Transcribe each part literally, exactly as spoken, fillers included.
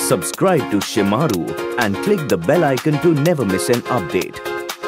Subscribe to Shimaru and click the bell icon to never miss an update.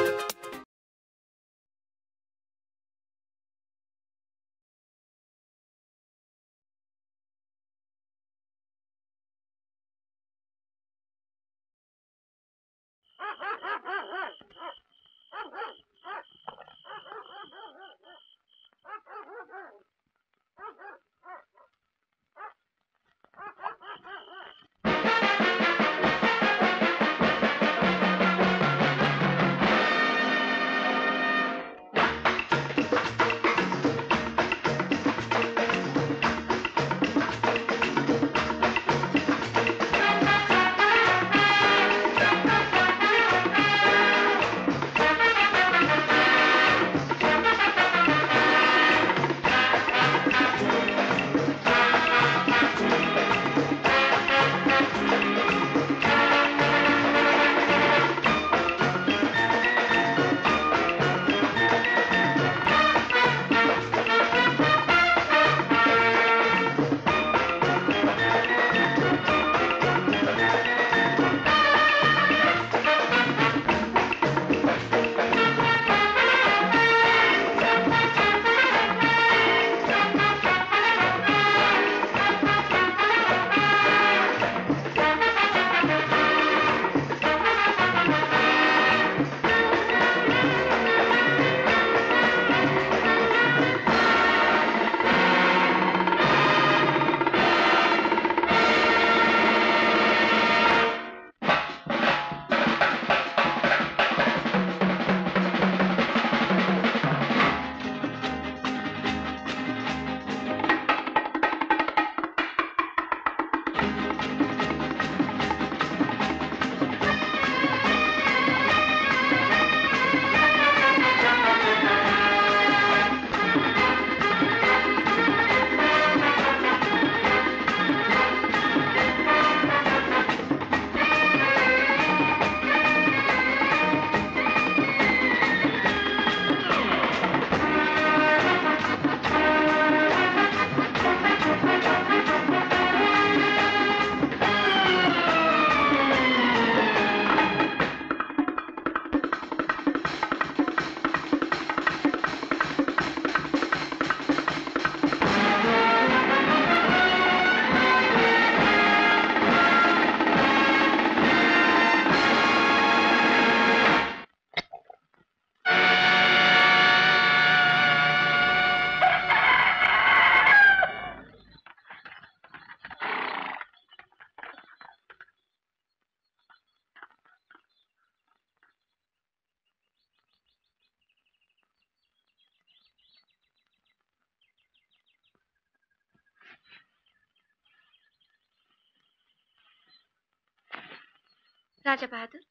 राजा बहादुर,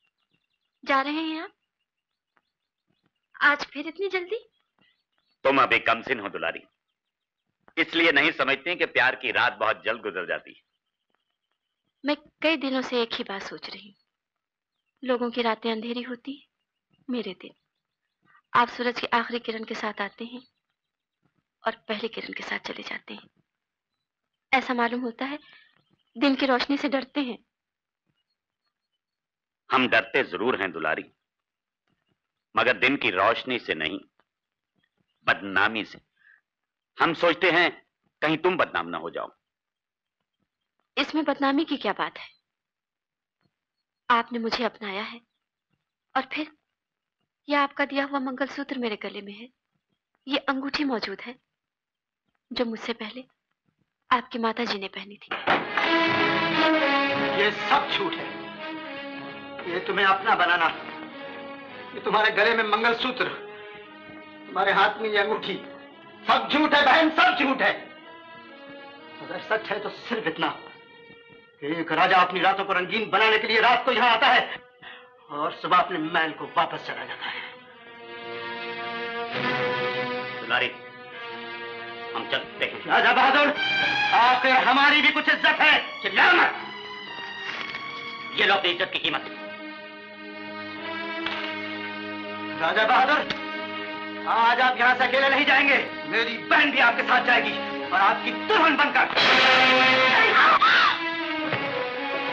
जा रहे हैं आप? आज फिर इतनी जल्दी? तुम अभी कमसिन हो दुलारी, इसलिए नहीं समझती कि प्यार की रात बहुत जल्द गुजर जाती है। मैं कई दिनों से एक ही बात सोच रही हूँ। लोगों की रातें अंधेरी होती, मेरे दिन आप सूरज की आखिरी किरण के साथ आते हैं और पहली किरण के साथ चले जाते हैं। ऐसा मालूम होता है दिन की रोशनी से डरते हैं। हम डरते जरूर हैं दुलारी, मगर दिन की रोशनी से नहीं, बदनामी से। हम सोचते हैं कहीं तुम बदनाम ना हो जाओ। इसमें बदनामी की क्या बात है? आपने मुझे अपनाया है और फिर यह आपका दिया हुआ मंगलसूत्र मेरे गले में है। ये अंगूठी मौजूद है जो मुझसे पहले आपकी माता जी ने पहनी थी। ये सब झूठ है। ये तुम्हें अपना बनाना, ये तुम्हारे गले में मंगलसूत्र, तुम्हारे हाथ में ये अंगूठी, सब झूठ है बहन, सब झूठ है। अगर सच है तो सिर्फ इतना कि एक राजा अपनी रातों को रंगीन बनाने के लिए रात को यहाँ आता है और सुबह अपने महल को वापस चला जाता है। दुलारी, हम चलते हैं। राजा बहादुर, आखिर हमारी भी कुछ इज्जत है। चिल्ला मत। ये लो अपनी इज्जत की कीमत। राजा बहादुर, आज आप यहाँ से अकेले नहीं जाएंगे। मेरी बहन भी आपके साथ जाएगी और आपकी दुल्हन बनकर।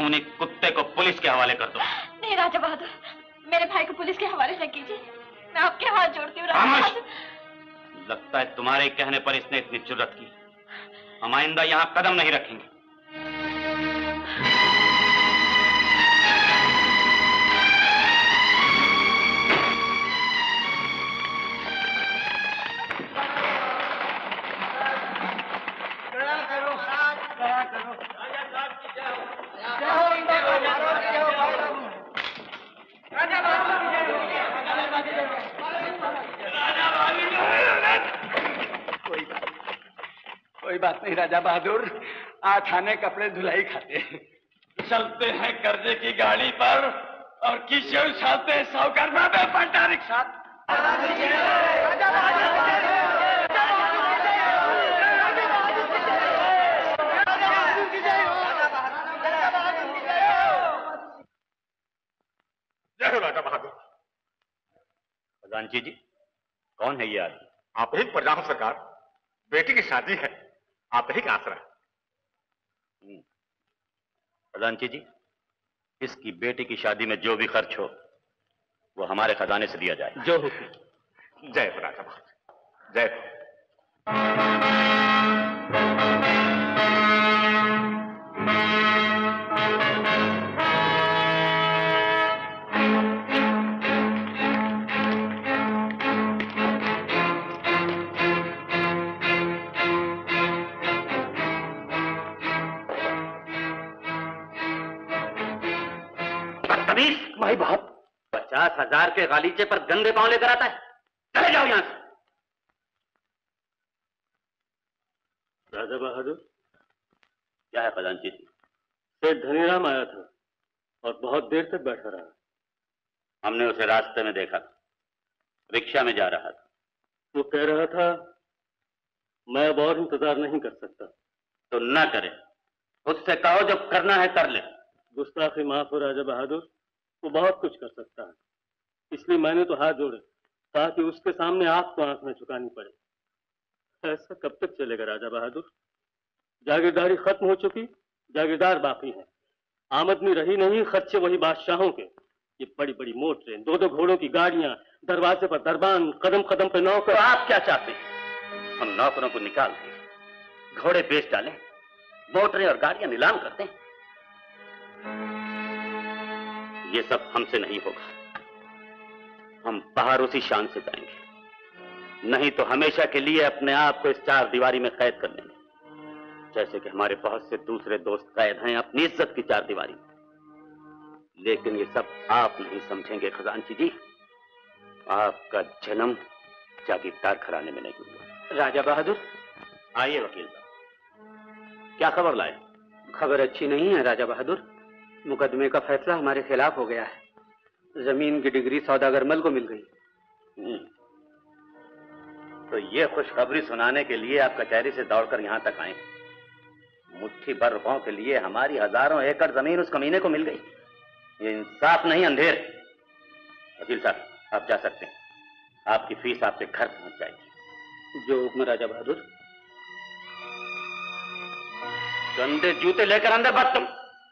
खूनी कुत्ते को पुलिस के हवाले कर दो। नहीं राजा बहादुर, मेरे भाई को पुलिस के हवाले न कीजिए, मैं आपके हाथ जोड़ती हूँ राजा बहादुर। लगता है तुम्हारे कहने पर इसने इतनी जुर्रत की। हम आइंदा यहाँ कदम नहीं रखेंगे। कोई बात नहीं राजा बहादुर, आज थाने कपड़े धुलाई खाते हैं। चलते हैं कर्जे की गाड़ी पर और किशोर उछालते हैं साहूकार बाबे पलटा रिक्शा। जय हो राजा बहादुर। खजांची जी, कौन है ये आदमी? आप ही प्रजा हो सरकार, बेटी की शादी है, आप ही का आसरा। खजांची जी, इसकी बेटी की शादी में जो भी खर्च हो वो हमारे खजाने से दिया जाए। जो हुक्म। जय हो राजा बहादुर, जय हो। भाई बाप, पचास हजार के गालीचे पर गंदे पांव लेकर आता है। चले जाओ यहां से। राजा बहादुर, क्या है खजांची जी? सेठ धनीराम आया था और बहुत देर तक बैठा रहा। हमने उसे रास्ते में देखा, रिक्शा में जा रहा था। वो कह रहा था मैं अब और इंतजार नहीं कर सकता। तो ना करे, उससे कहो जो करना है कर ले। गुस्ताखी माफ हो राजा बहादुर, वो बहुत कुछ कर सकता है, इसलिए मैंने तो हाथ जोड़े ताकि उसके सामने आपको आंख में झुकानी पड़े। ऐसा कब तक चलेगा राजा बहादुर? जागीरदारी खत्म हो चुकी, जागीरदार बाकी है। आमदनी रही नहीं, खर्चे वही बादशाहों के। ये बड़ी बड़ी मोटरें, दो दो घोड़ों की गाड़ियां, दरवाजे पर दरबान, कदम कदम पे नौकर। तो आप क्या चाहते हैं? हम नौकरों को निकाल दें, घोड़े बेच डालें, मोटरें और गाड़ियां नीलाम करते हैं? ये सब हमसे नहीं होगा। हम बाहर उसी शान से जाएंगे, नहीं तो हमेशा के लिए अपने आप को इस चार दीवारी में कैद कर लेंगे, जैसे कि हमारे बहुत से दूसरे दोस्त कैद हैं अपनी इज्जत की चार दीवारी में। लेकिन ये सब आप नहीं समझेंगे खजांची जी। आपका जन्म जागीरदार घराने में नहीं हुआ। राजा बहादुर, आइए वकील साहब, क्या खबर लाए? खबर अच्छी नहीं है राजा बहादुर। मुकदमे का फैसला हमारे खिलाफ हो गया है। जमीन की डिग्री सौदागर मल को मिल गई। तो ये खुशखबरी सुनाने के लिए आप कचहरी से दौड़कर यहां तक आए। मुट्ठी भर रुपयों के लिए हमारी हजारों एकड़ जमीन उस कमीने को मिल गई। ये इंसाफ नहीं, अंधेर। वकील साहब, आप जा सकते हैं, आपकी फीस आपके घर पहुंच जाएगी। जो हुक्म राजा बहादुर। गंदे जूते लेकर अंदर मत तुम।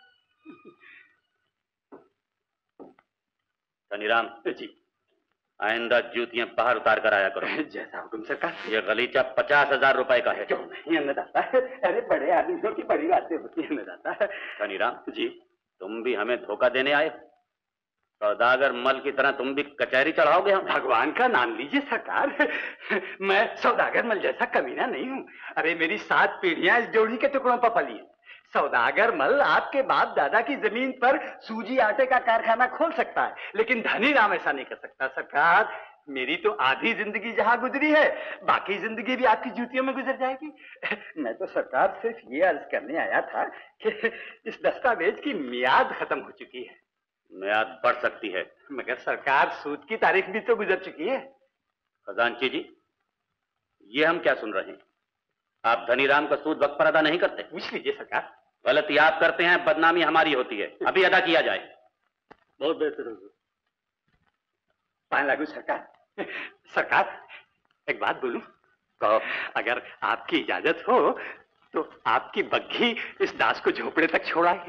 धनीराम जी, आइंदा जूतियां बाहर उतार कर आया करो। जैसा हुक्म सरकार। ये गलीचा पचास हजार रुपए का है। क्यों नहीं अन्नदाता है? अरे बड़े आदमियों की बड़ी बातें होती है अन्नदाता। धनीराम जी, तुम भी हमें धोखा देने आए? सौदागर मल की तरह तुम भी कचहरी चढ़ाओगे हम? भगवान का नाम लीजिए सरकार, मैं सौदागर मल जैसा कमीना नहीं हूँ। अरे मेरी सात पीढ़ियां इस जोड़ी के टुकड़ों पर पली है। सौदागर मल आपके बाप दादा की जमीन पर सूजी आटे का कारखाना खोल सकता है, लेकिन धनीराम ऐसा नहीं कर सकता सरकार। मेरी तो आधी जिंदगी जहां गुजरी है, बाकी जिंदगी भी आपकी जूतियों में गुजर जाएगी। मैं तो सरकार सिर्फ ये अर्ज करने आया था कि इस दस्तावेज की मियाद खत्म हो चुकी है। मियाद बढ़ सकती है, मगर सरकार सूद की तारीख भी तो गुजर चुकी है। खजांची जी, ये हम क्या सुन रहे हैं? आप धनीराम का सूद वक्त पर अदा नहीं करते? पूछ लीजिए सरकार। गलती आप करते हैं, बदनामी हमारी होती है। अभी अदा किया जाए। बहुत बेहतर होगा। पान लागू सरकार। सरकार, एक बात बोलूं? कहो। अगर आपकी इजाजत हो तो आपकी बग्घी इस दास को झोपड़े तक छोड़ाएगी।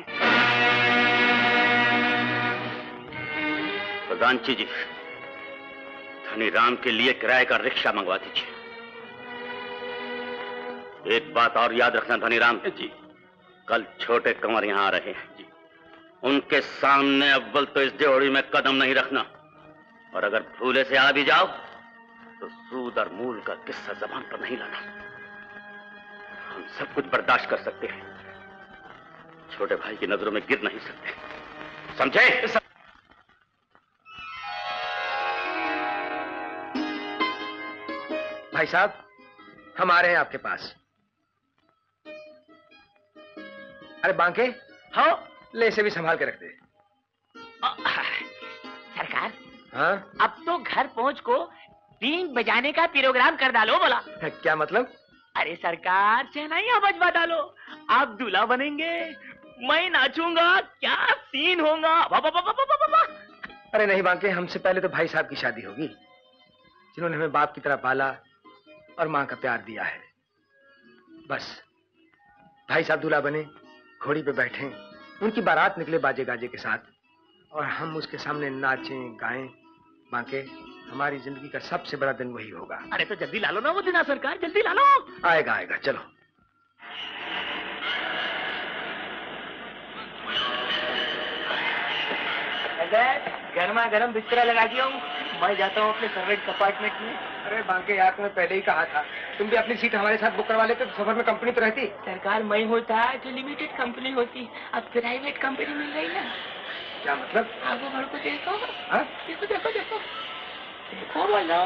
खजांची जी, धनी राम के लिए किराए का रिक्शा मंगवा दीजिए। एक बात और याद रखना धनी राम जी, कल छोटे कंवर यहाँ आ रहे हैं जी, उनके सामने अव्वल तो इस ड्योढ़ी में कदम नहीं रखना, और अगर भूले से आ भी जाओ तो सूद और मूल का किस्सा जबान पर नहीं लाना। हम सब कुछ बर्दाश्त कर सकते हैं, छोटे भाई की नजरों में गिर नहीं सकते, समझे? भाई साहब, हम आ रहे हैं आपके पास। अरे बांके, हाँ, ले इसे भी संभाल के रख दे। सरकार, हाँ? अब तो घर पहुंच को बीन बजाने का प्रोग्राम कर डालो। बोला क्या मतलब? अरे सरकार, शहनाइयां बजवा डालो, आप दूल्हा बनेंगे, मैं नाचूंगा, क्या सीन होगा। बा, बा, बा, बा, बा, बा, बा। अरे नहीं बांके, हमसे पहले तो भाई साहब की शादी होगी, जिन्होंने हमें बाप की तरह पाला और माँ का प्यार दिया है। बस भाई साहब दूल्हा बने, घोड़ी पे बैठे, उनकी बारात निकले बाजे गाजे के साथ, और हम उसके सामने नाचें गाएं। बांके, हमारी जिंदगी का सबसे बड़ा दिन वही होगा। अरे तो जल्दी ला लो ना वो दिन, सरकार जल्दी ला लो। आएगा आएगा, चलो। गर्मा गर्म बिस्तरा लगा दिया हूँ, मैं जाता हूँ अपने सर्वेंट कंपार्टमेंट में। अरे बांके यार, तुम्हें पहले ही कहा था, तुम भी अपनी सीट हमारे साथ बुक करवा लेते तो सफर में कंपनी तो रहती। सरकार, मैं होता जो लिमिटेड कंपनी होती, अब प्राइवेट कंपनी मिल रही ना। क्या मतलब? आप वो घर को देखो। हाँ? देखो देखो देखो देखो बोलो।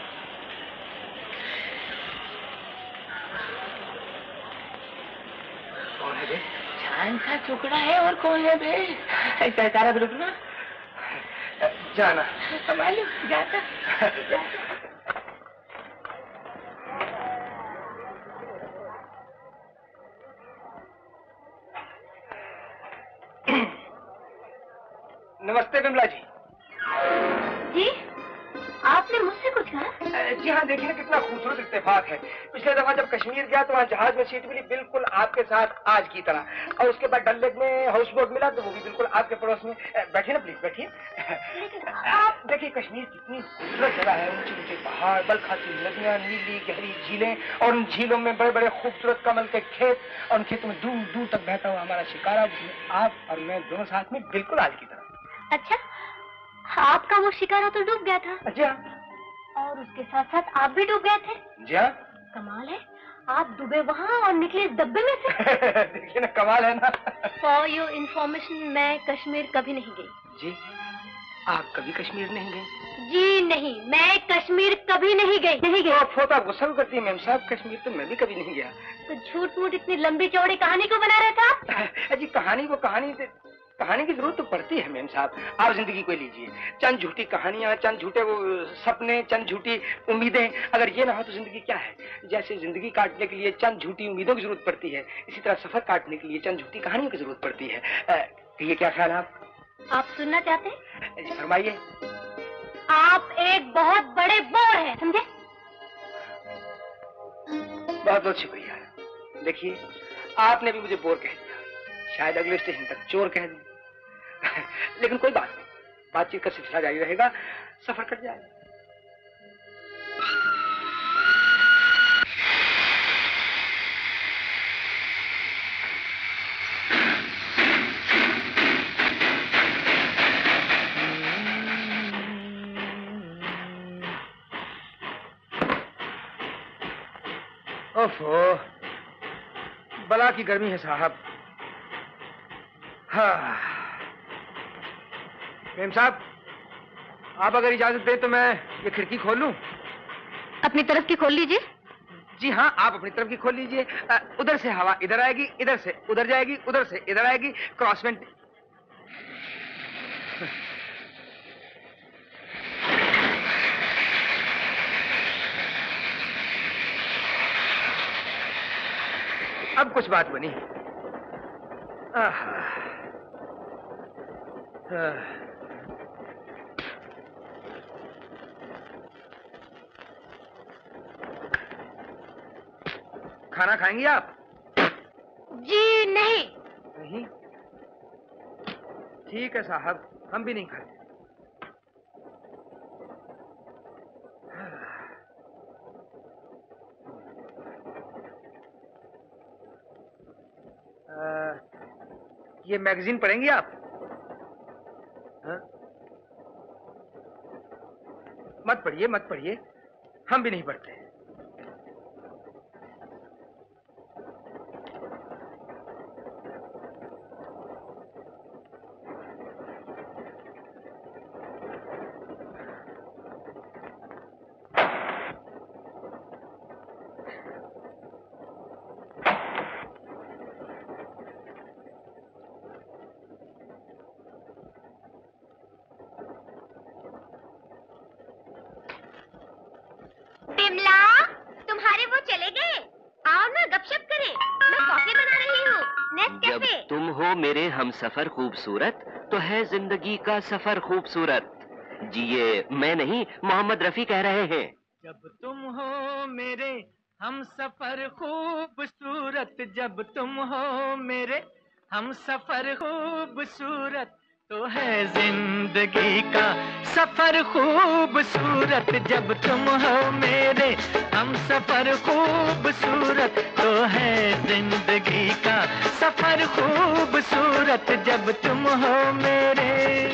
कौन है बे? चांद का टुकड़ा है, और कौन है बे? सरकार अब रुकना, जाना मालूम जाता, जाता। नमस्ते बिमला जी। जी, आपने मुझसे कुछ कहा? जी हाँ, देखिए ना कितना खूबसूरत इत्तेफाक है। पिछले दफा जब कश्मीर गया तो वहाँ जहाज में सीट मिली बिल्कुल आपके साथ आज की तरह, और उसके बाद डल लेक में हाउस बोट मिला तो वो भी बिल्कुल आपके पड़ोस में। बैठिए ना प्लीज, बैठिए। आप देखिए कश्मीर कितनी खूबसूरत जगह है, ऊंचे ऊंचे पहाड़, बल खाती नदियाँ, नीली गहरी झीलें, और उन झीलों में बड़े बड़े खूबसूरत कमल के खेत, और उन खेतों में दूर दूर तक बहता हुआ हमारा शिकारा, जिसमें आप और मैं दोनों साथ में बिल्कुल आज की तरह। अच्छा, आपका वो शिकारा तो डूब गया था? जी हाँ। और उसके साथ साथ आप भी डूब गए थे? जी हाँ। कमाल है, आप डूबे वहाँ और निकले इस डब्बे में से। देखिए ना, कमाल है ना। फॉर योर इन्फॉर्मेशन, मैं कश्मीर कभी नहीं गई। जी, आप कभी कश्मीर नहीं गए? जी नहीं, मैं कश्मीर कभी नहीं गई, नहीं गई। आप फोटा गुस्सा करती है मैम साहब, कश्मीर तो मैं भी कभी नहीं गया। तो झूठ मूठ इतनी लंबी चौड़ी कहानी को बना रहे थे आप? जी कहानी वो कहानी कहानी की जरूरत तो पड़ती है मैम साहब। आप जिंदगी को लीजिए, चंद झूठी कहानियां, चंद झूठे वो सपने, चंद झूठी उम्मीदें, अगर ये ना हो तो जिंदगी क्या है। जैसे जिंदगी काटने के लिए चंद झूठी उम्मीदों की जरूरत पड़ती है, इसी तरह सफर काटने के लिए चंद झूठी कहानियों की जरूरत पड़ती है। आ, ये क्या ख्याल है आप? आप सुनना चाहते हैं? जी फरमाइए। आप एक बहुत बड़े बोर हैं, समझे? बहुत बहुत शुक्रिया। देखिए, आपने भी मुझे बोर कह दिया, शायद अगले स्टेशन तक चोर कह दें। लेकिन कोई बात नहीं, बातचीत का सिलसिला जारी रहेगा, सफर कट जाएगा। ओफो, बला की गर्मी है साहब। हाँ मेम साहब, आप अगर इजाजत दें तो मैं ये खिड़की खोल लूं? अपनी तरफ की खोल लीजिए। जी हाँ, आप अपनी तरफ की खोल लीजिए। उधर से हवा इधर आएगी, इधर से उधर जाएगी, उधर से इधर आएगी, क्रॉसमेंट। अब कुछ बात बनी। आहा, आहा। खाना खाएंगी आप? नहीं, ठीक है साहब, हम भी नहीं खाते। आ, ये मैगजीन पढ़ेंगी आप? हा? मत पढ़िए, मत पढ़िए, हम भी नहीं पढ़ते। सफर खूबसूरत तो है जिंदगी का सफर खूबसूरत। जी ये मैं नहीं, मोहम्मद रफी कह रहे हैं। जब तुम हो मेरे हम सफर खूबसूरत, जब तुम हो मेरे हम सफर खूबसूरत तो है जिंदगी का सफर खूबसूरत। जब तुम हो मेरे हम सफर खूबसूरत तो है जिंदगी का सफर खूबसूरत। जब तुम हो मेरे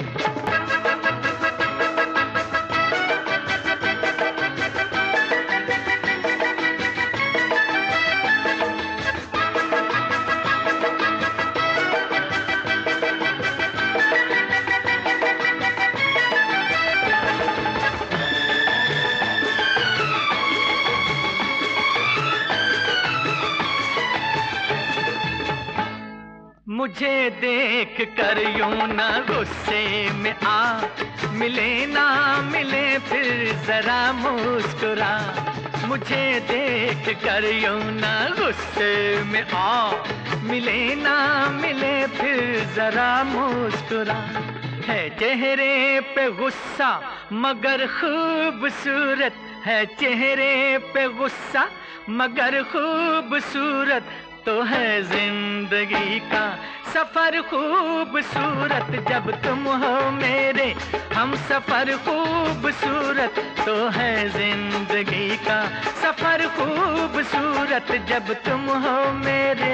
मुझे देख कर यूं ना गुस्से में आ, मिले ना मिले फिर जरा मुस्कुरा। मुझे देख कर यूं ना गुस्से में आ, मिले ना मिले फिर जरा मुस्कुरा। है चेहरे पे गुस्सा मगर खूबसूरत, है चेहरे पे गुस्सा मगर खूबसूरत तो है जिंदगी का सफर खूबसूरत। जब तुम हो मेरे हम सफर खूबसूरत तो है जिंदगी का सफर खूबसूरत। जब तुम हो मेरे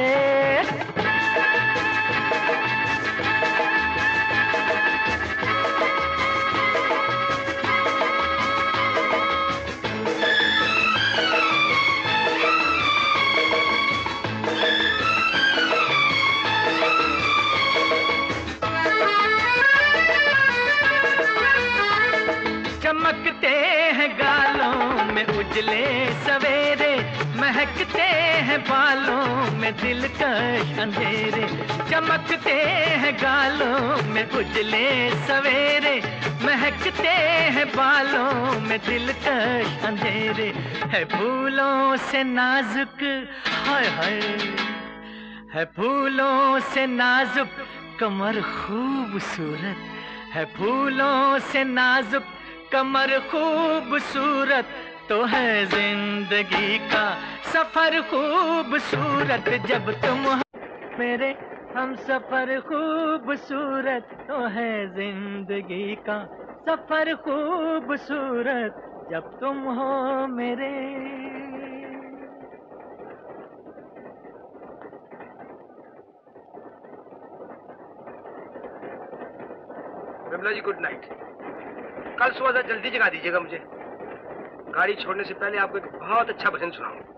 चमकते हैं गालों में उजले सवेरे, महकते हैं बालों में दिलकश अंधेरे। चमकते हैं गालों में उजले सवेरे, महकते हैं बालों में दिलकश अंधेरे। है फूलों से नाजुक हाय हाय, है फूलों से नाजुक कमर खूबसूरत, है फूलों से नाजुक कमर खूबसूरत तो है जिंदगी का सफर खूबसूरत। जब तुम हो मेरे हम सफर खूबसूरत तो है जिंदगी का सफर खूबसूरत। जब तुम हो मेरे विमला जी गुड नाइट। कल सुबह जरा जल्दी जगा दीजिएगा मुझे, गाड़ी छोड़ने से पहले आपको एक बहुत अच्छा भजन सुनाऊंगा।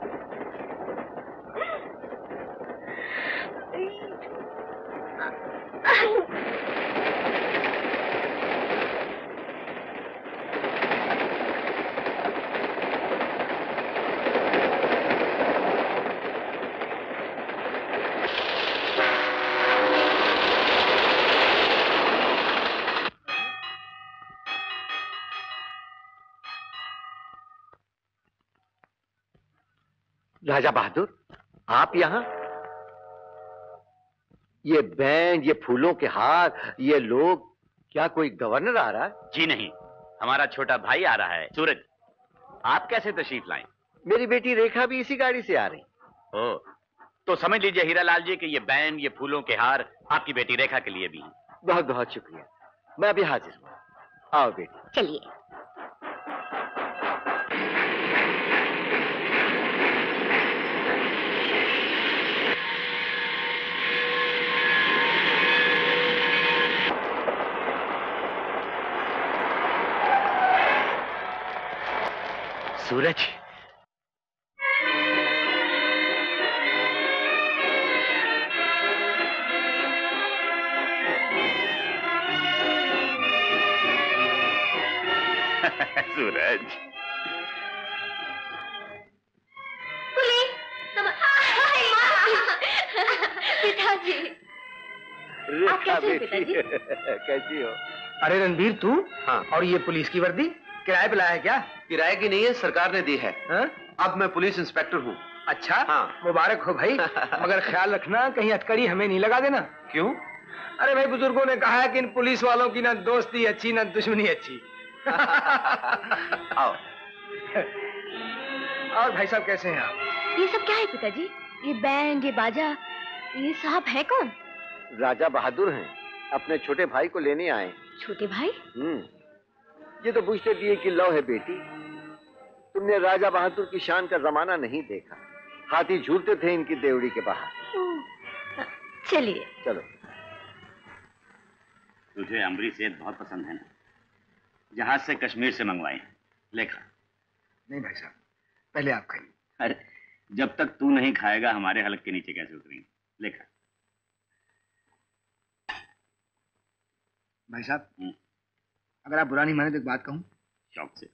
राजा बहादुर, आप यहाँ? ये बैंड, ये फूलों के हार, ये लोग, क्या कोई गवर्नर आ रहा है? जी नहीं, हमारा छोटा भाई आ रहा है, सूरज। आप कैसे तशरीफ लाएं? मेरी बेटी रेखा भी इसी गाड़ी से आ रही। ओह, तो समझ लीजिए हीरालाल जी कि ये बैंड, ये फूलों के हार आपकी बेटी रेखा के लिए भी हैं। बहुत बहुत शुक्रिया, मैं अभी हाजिर हूँ। आओ बेटी। चलिए। सूरज, सूरज, पिताजी, आप कैसे हो पिताजी? कैसी हो? अरे रणबीर तू? हाँ। और ये पुलिस की वर्दी किराए पे लाया है क्या? किराए की नहीं है, सरकार ने दी है। हा? अब मैं पुलिस इंस्पेक्टर हूँ। अच्छा, हाँ। मुबारक हो भाई। मगर ख्याल रखना कहीं अटकड़ी हमें नहीं लगा देना। क्यों? अरे भाई, बुजुर्गों ने कहा है कि इन पुलिस वालों की ना दोस्ती अच्छी ना दुश्मनी अच्छी। आओ। और भाई साहब कैसे हैं आप? ये सब क्या है पिताजी? ये बैंड, ये बाजा, ये साहब है कौन? राजा बहादुर हैं, अपने छोटे भाई को लेने आए। छोटे भाई? हम्म, ये तो पूछते दिए कि लो है बेटी, तुमने राजा बहादुर की शान का जमाना नहीं देखा। हाथी झूलते थे इनकी देवड़ी के बाहर। चलिए। चलो। तुझे अमरी सेठ बहुत पसंद है ना? जहाज से कश्मीर से मंगवाए हैं, लेखा। नहीं भाई साहब, पहले आप खाइए। अरे जब तक तू नहीं खाएगा हमारे हलक के नीचे कैसे उतरेंगे? लेखा। भाई साहब, अगर आप बुरा नहीं माने तो एक बात कहूं? शौक से।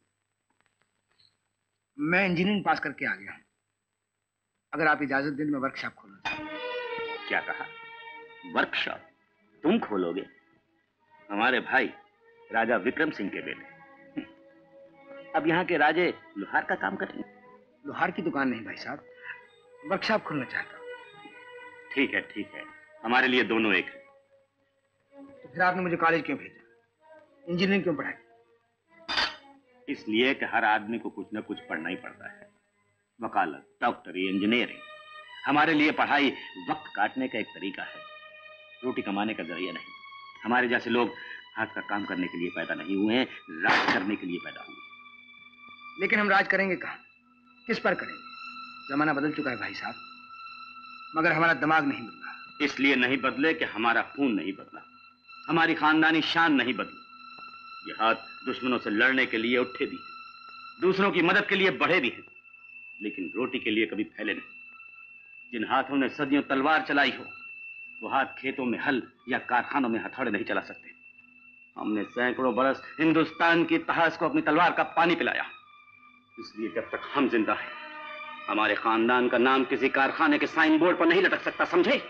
मैं इंजीनियरिंग पास करके आ गया हूं। अगर आप इजाजत दें तो मैं वर्कशॉप खोलना चाहता हूं। क्या कहा? वर्कशॉप तुम खोलोगे? हमारे भाई राजा विक्रम सिंह के बेटे अब यहाँ के राजे लोहार का काम करेंगे? लोहार की दुकान नहीं भाई साहब, वर्कशॉप खोलना चाहता हूँ। ठीक है ठीक है, हमारे लिए दोनों एक है। तो फिर आपने मुझे कॉलेज क्यों भेजा? इंजीनियरिंग क्यों पढ़ाई? इसलिए कि हर आदमी को कुछ न कुछ पढ़ना ही पड़ता है। वकालत, डॉक्टरी, इंजीनियरिंग। हमारे लिए पढ़ाई वक्त काटने का एक तरीका है, रोटी कमाने का जरिया नहीं। हमारे जैसे लोग हाथ का काम करने के लिए पैदा नहीं हुए हैं, राज करने के लिए पैदा हुए। लेकिन हम राज करेंगे कहाँ, किस पर करेंगे? जमाना बदल चुका है भाई साहब, मगर हमारा दिमाग नहीं बदला। इसलिए नहीं बदले कि हमारा खून नहीं बदला, हमारी खानदानी शान नहीं बदली। ये हाथ दुश्मनों से लड़ने के लिए उठे भी हैं, दूसरों की मदद के लिए बढ़े भी हैं, लेकिन रोटी के लिए कभी फैले नहीं। जिन हाथों ने सदियों तलवार चलाई हो, वो हाथ खेतों में हल या कारखानों में हथौड़े नहीं चला सकते। हमने सैकड़ों बरस हिंदुस्तान की इतिहास को अपनी तलवार का पानी पिलाया। इसलिए जब तक हम जिंदा हैं, हमारे खानदान का नाम किसी कारखाने के साइन बोर्ड पर नहीं लटक सकता, समझे?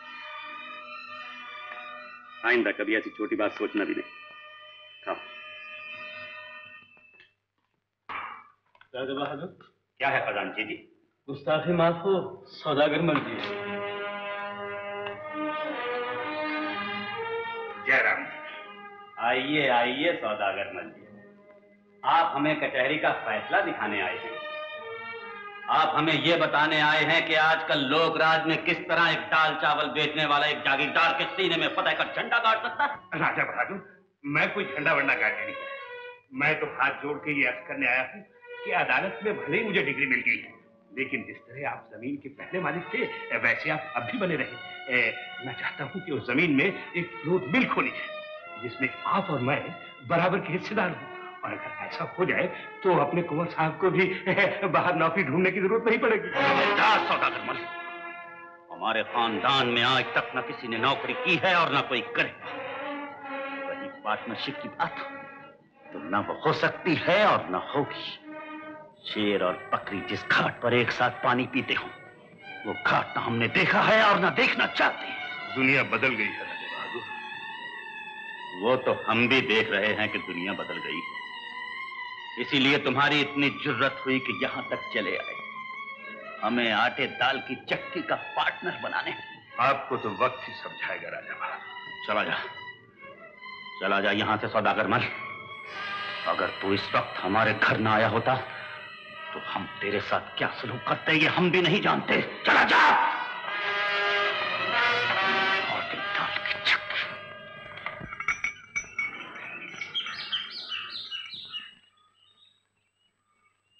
आइंदा कभी ऐसी छोटी बात सोचना भी नहीं। खाओ। राजा बहादुर। क्या है खजानची जी? गुस्ताखी माफ हो, सौदागर मर गए। जयराम। आइए आइए सौदागर मल जी, आप हमें कचहरी का फैसला दिखाने आए हैं। आप हमें ये बताने आए हैं कि आजकल लोक राज में किस तरह एक दाल चावल बेचने वाला एक जागीरदार के सीने में फतह का झंडा गाड़ सकता है। राजा बहादुर, मैं कोई झंडा वंडा गाड़ने नहीं, मैं तो हाथ जोड़ के ये अर्ज करने आया हूँ कि अदालत में भले ही मुझे डिग्री मिल गई है, लेकिन जिस तरह आप जमीन के पहले मालिक थे, वैसे आप अब भी बने रहे। मैं चाहता हूँ कि उस जमीन में एक फ्रूट मिल खोली जाए, जिसमें आप और मैं बराबर के हिस्सेदार हूँ। और अगर ऐसा हो जाए तो अपने कुंवर साहब को भी बाहर नौकरी ढूंढने की जरूरत नहीं पड़ेगी। सौदागर मल, हमारे खानदान में आज तक न किसी ने नौकरी की है और न कोई करे। वही पार्टनरशिप की बात तो न वो हो सकती है और न होगी। शेर और बकरी जिस घाट पर एक साथ पानी पीते हो, वो घाट न हमने देखा है और न देखना चाहते। दुनिया बदल गई है राजा बहादुर। वो तो हम भी देख रहे हैं कि दुनिया बदल गई है, इसीलिए तुम्हारी इतनी जुर्रत हुई कि यहां तक चले आए, हमें आटे दाल की चक्की का पार्टनर बनाने। आपको तो वक्त ही समझाएगा राजा बहादुर। चला जा, चला जा यहां से सौदागर मल। अगर तू इस वक्त हमारे घर ना आया होता तो हम तेरे साथ क्या सलूक करते ये हम भी नहीं जानते। चला जा।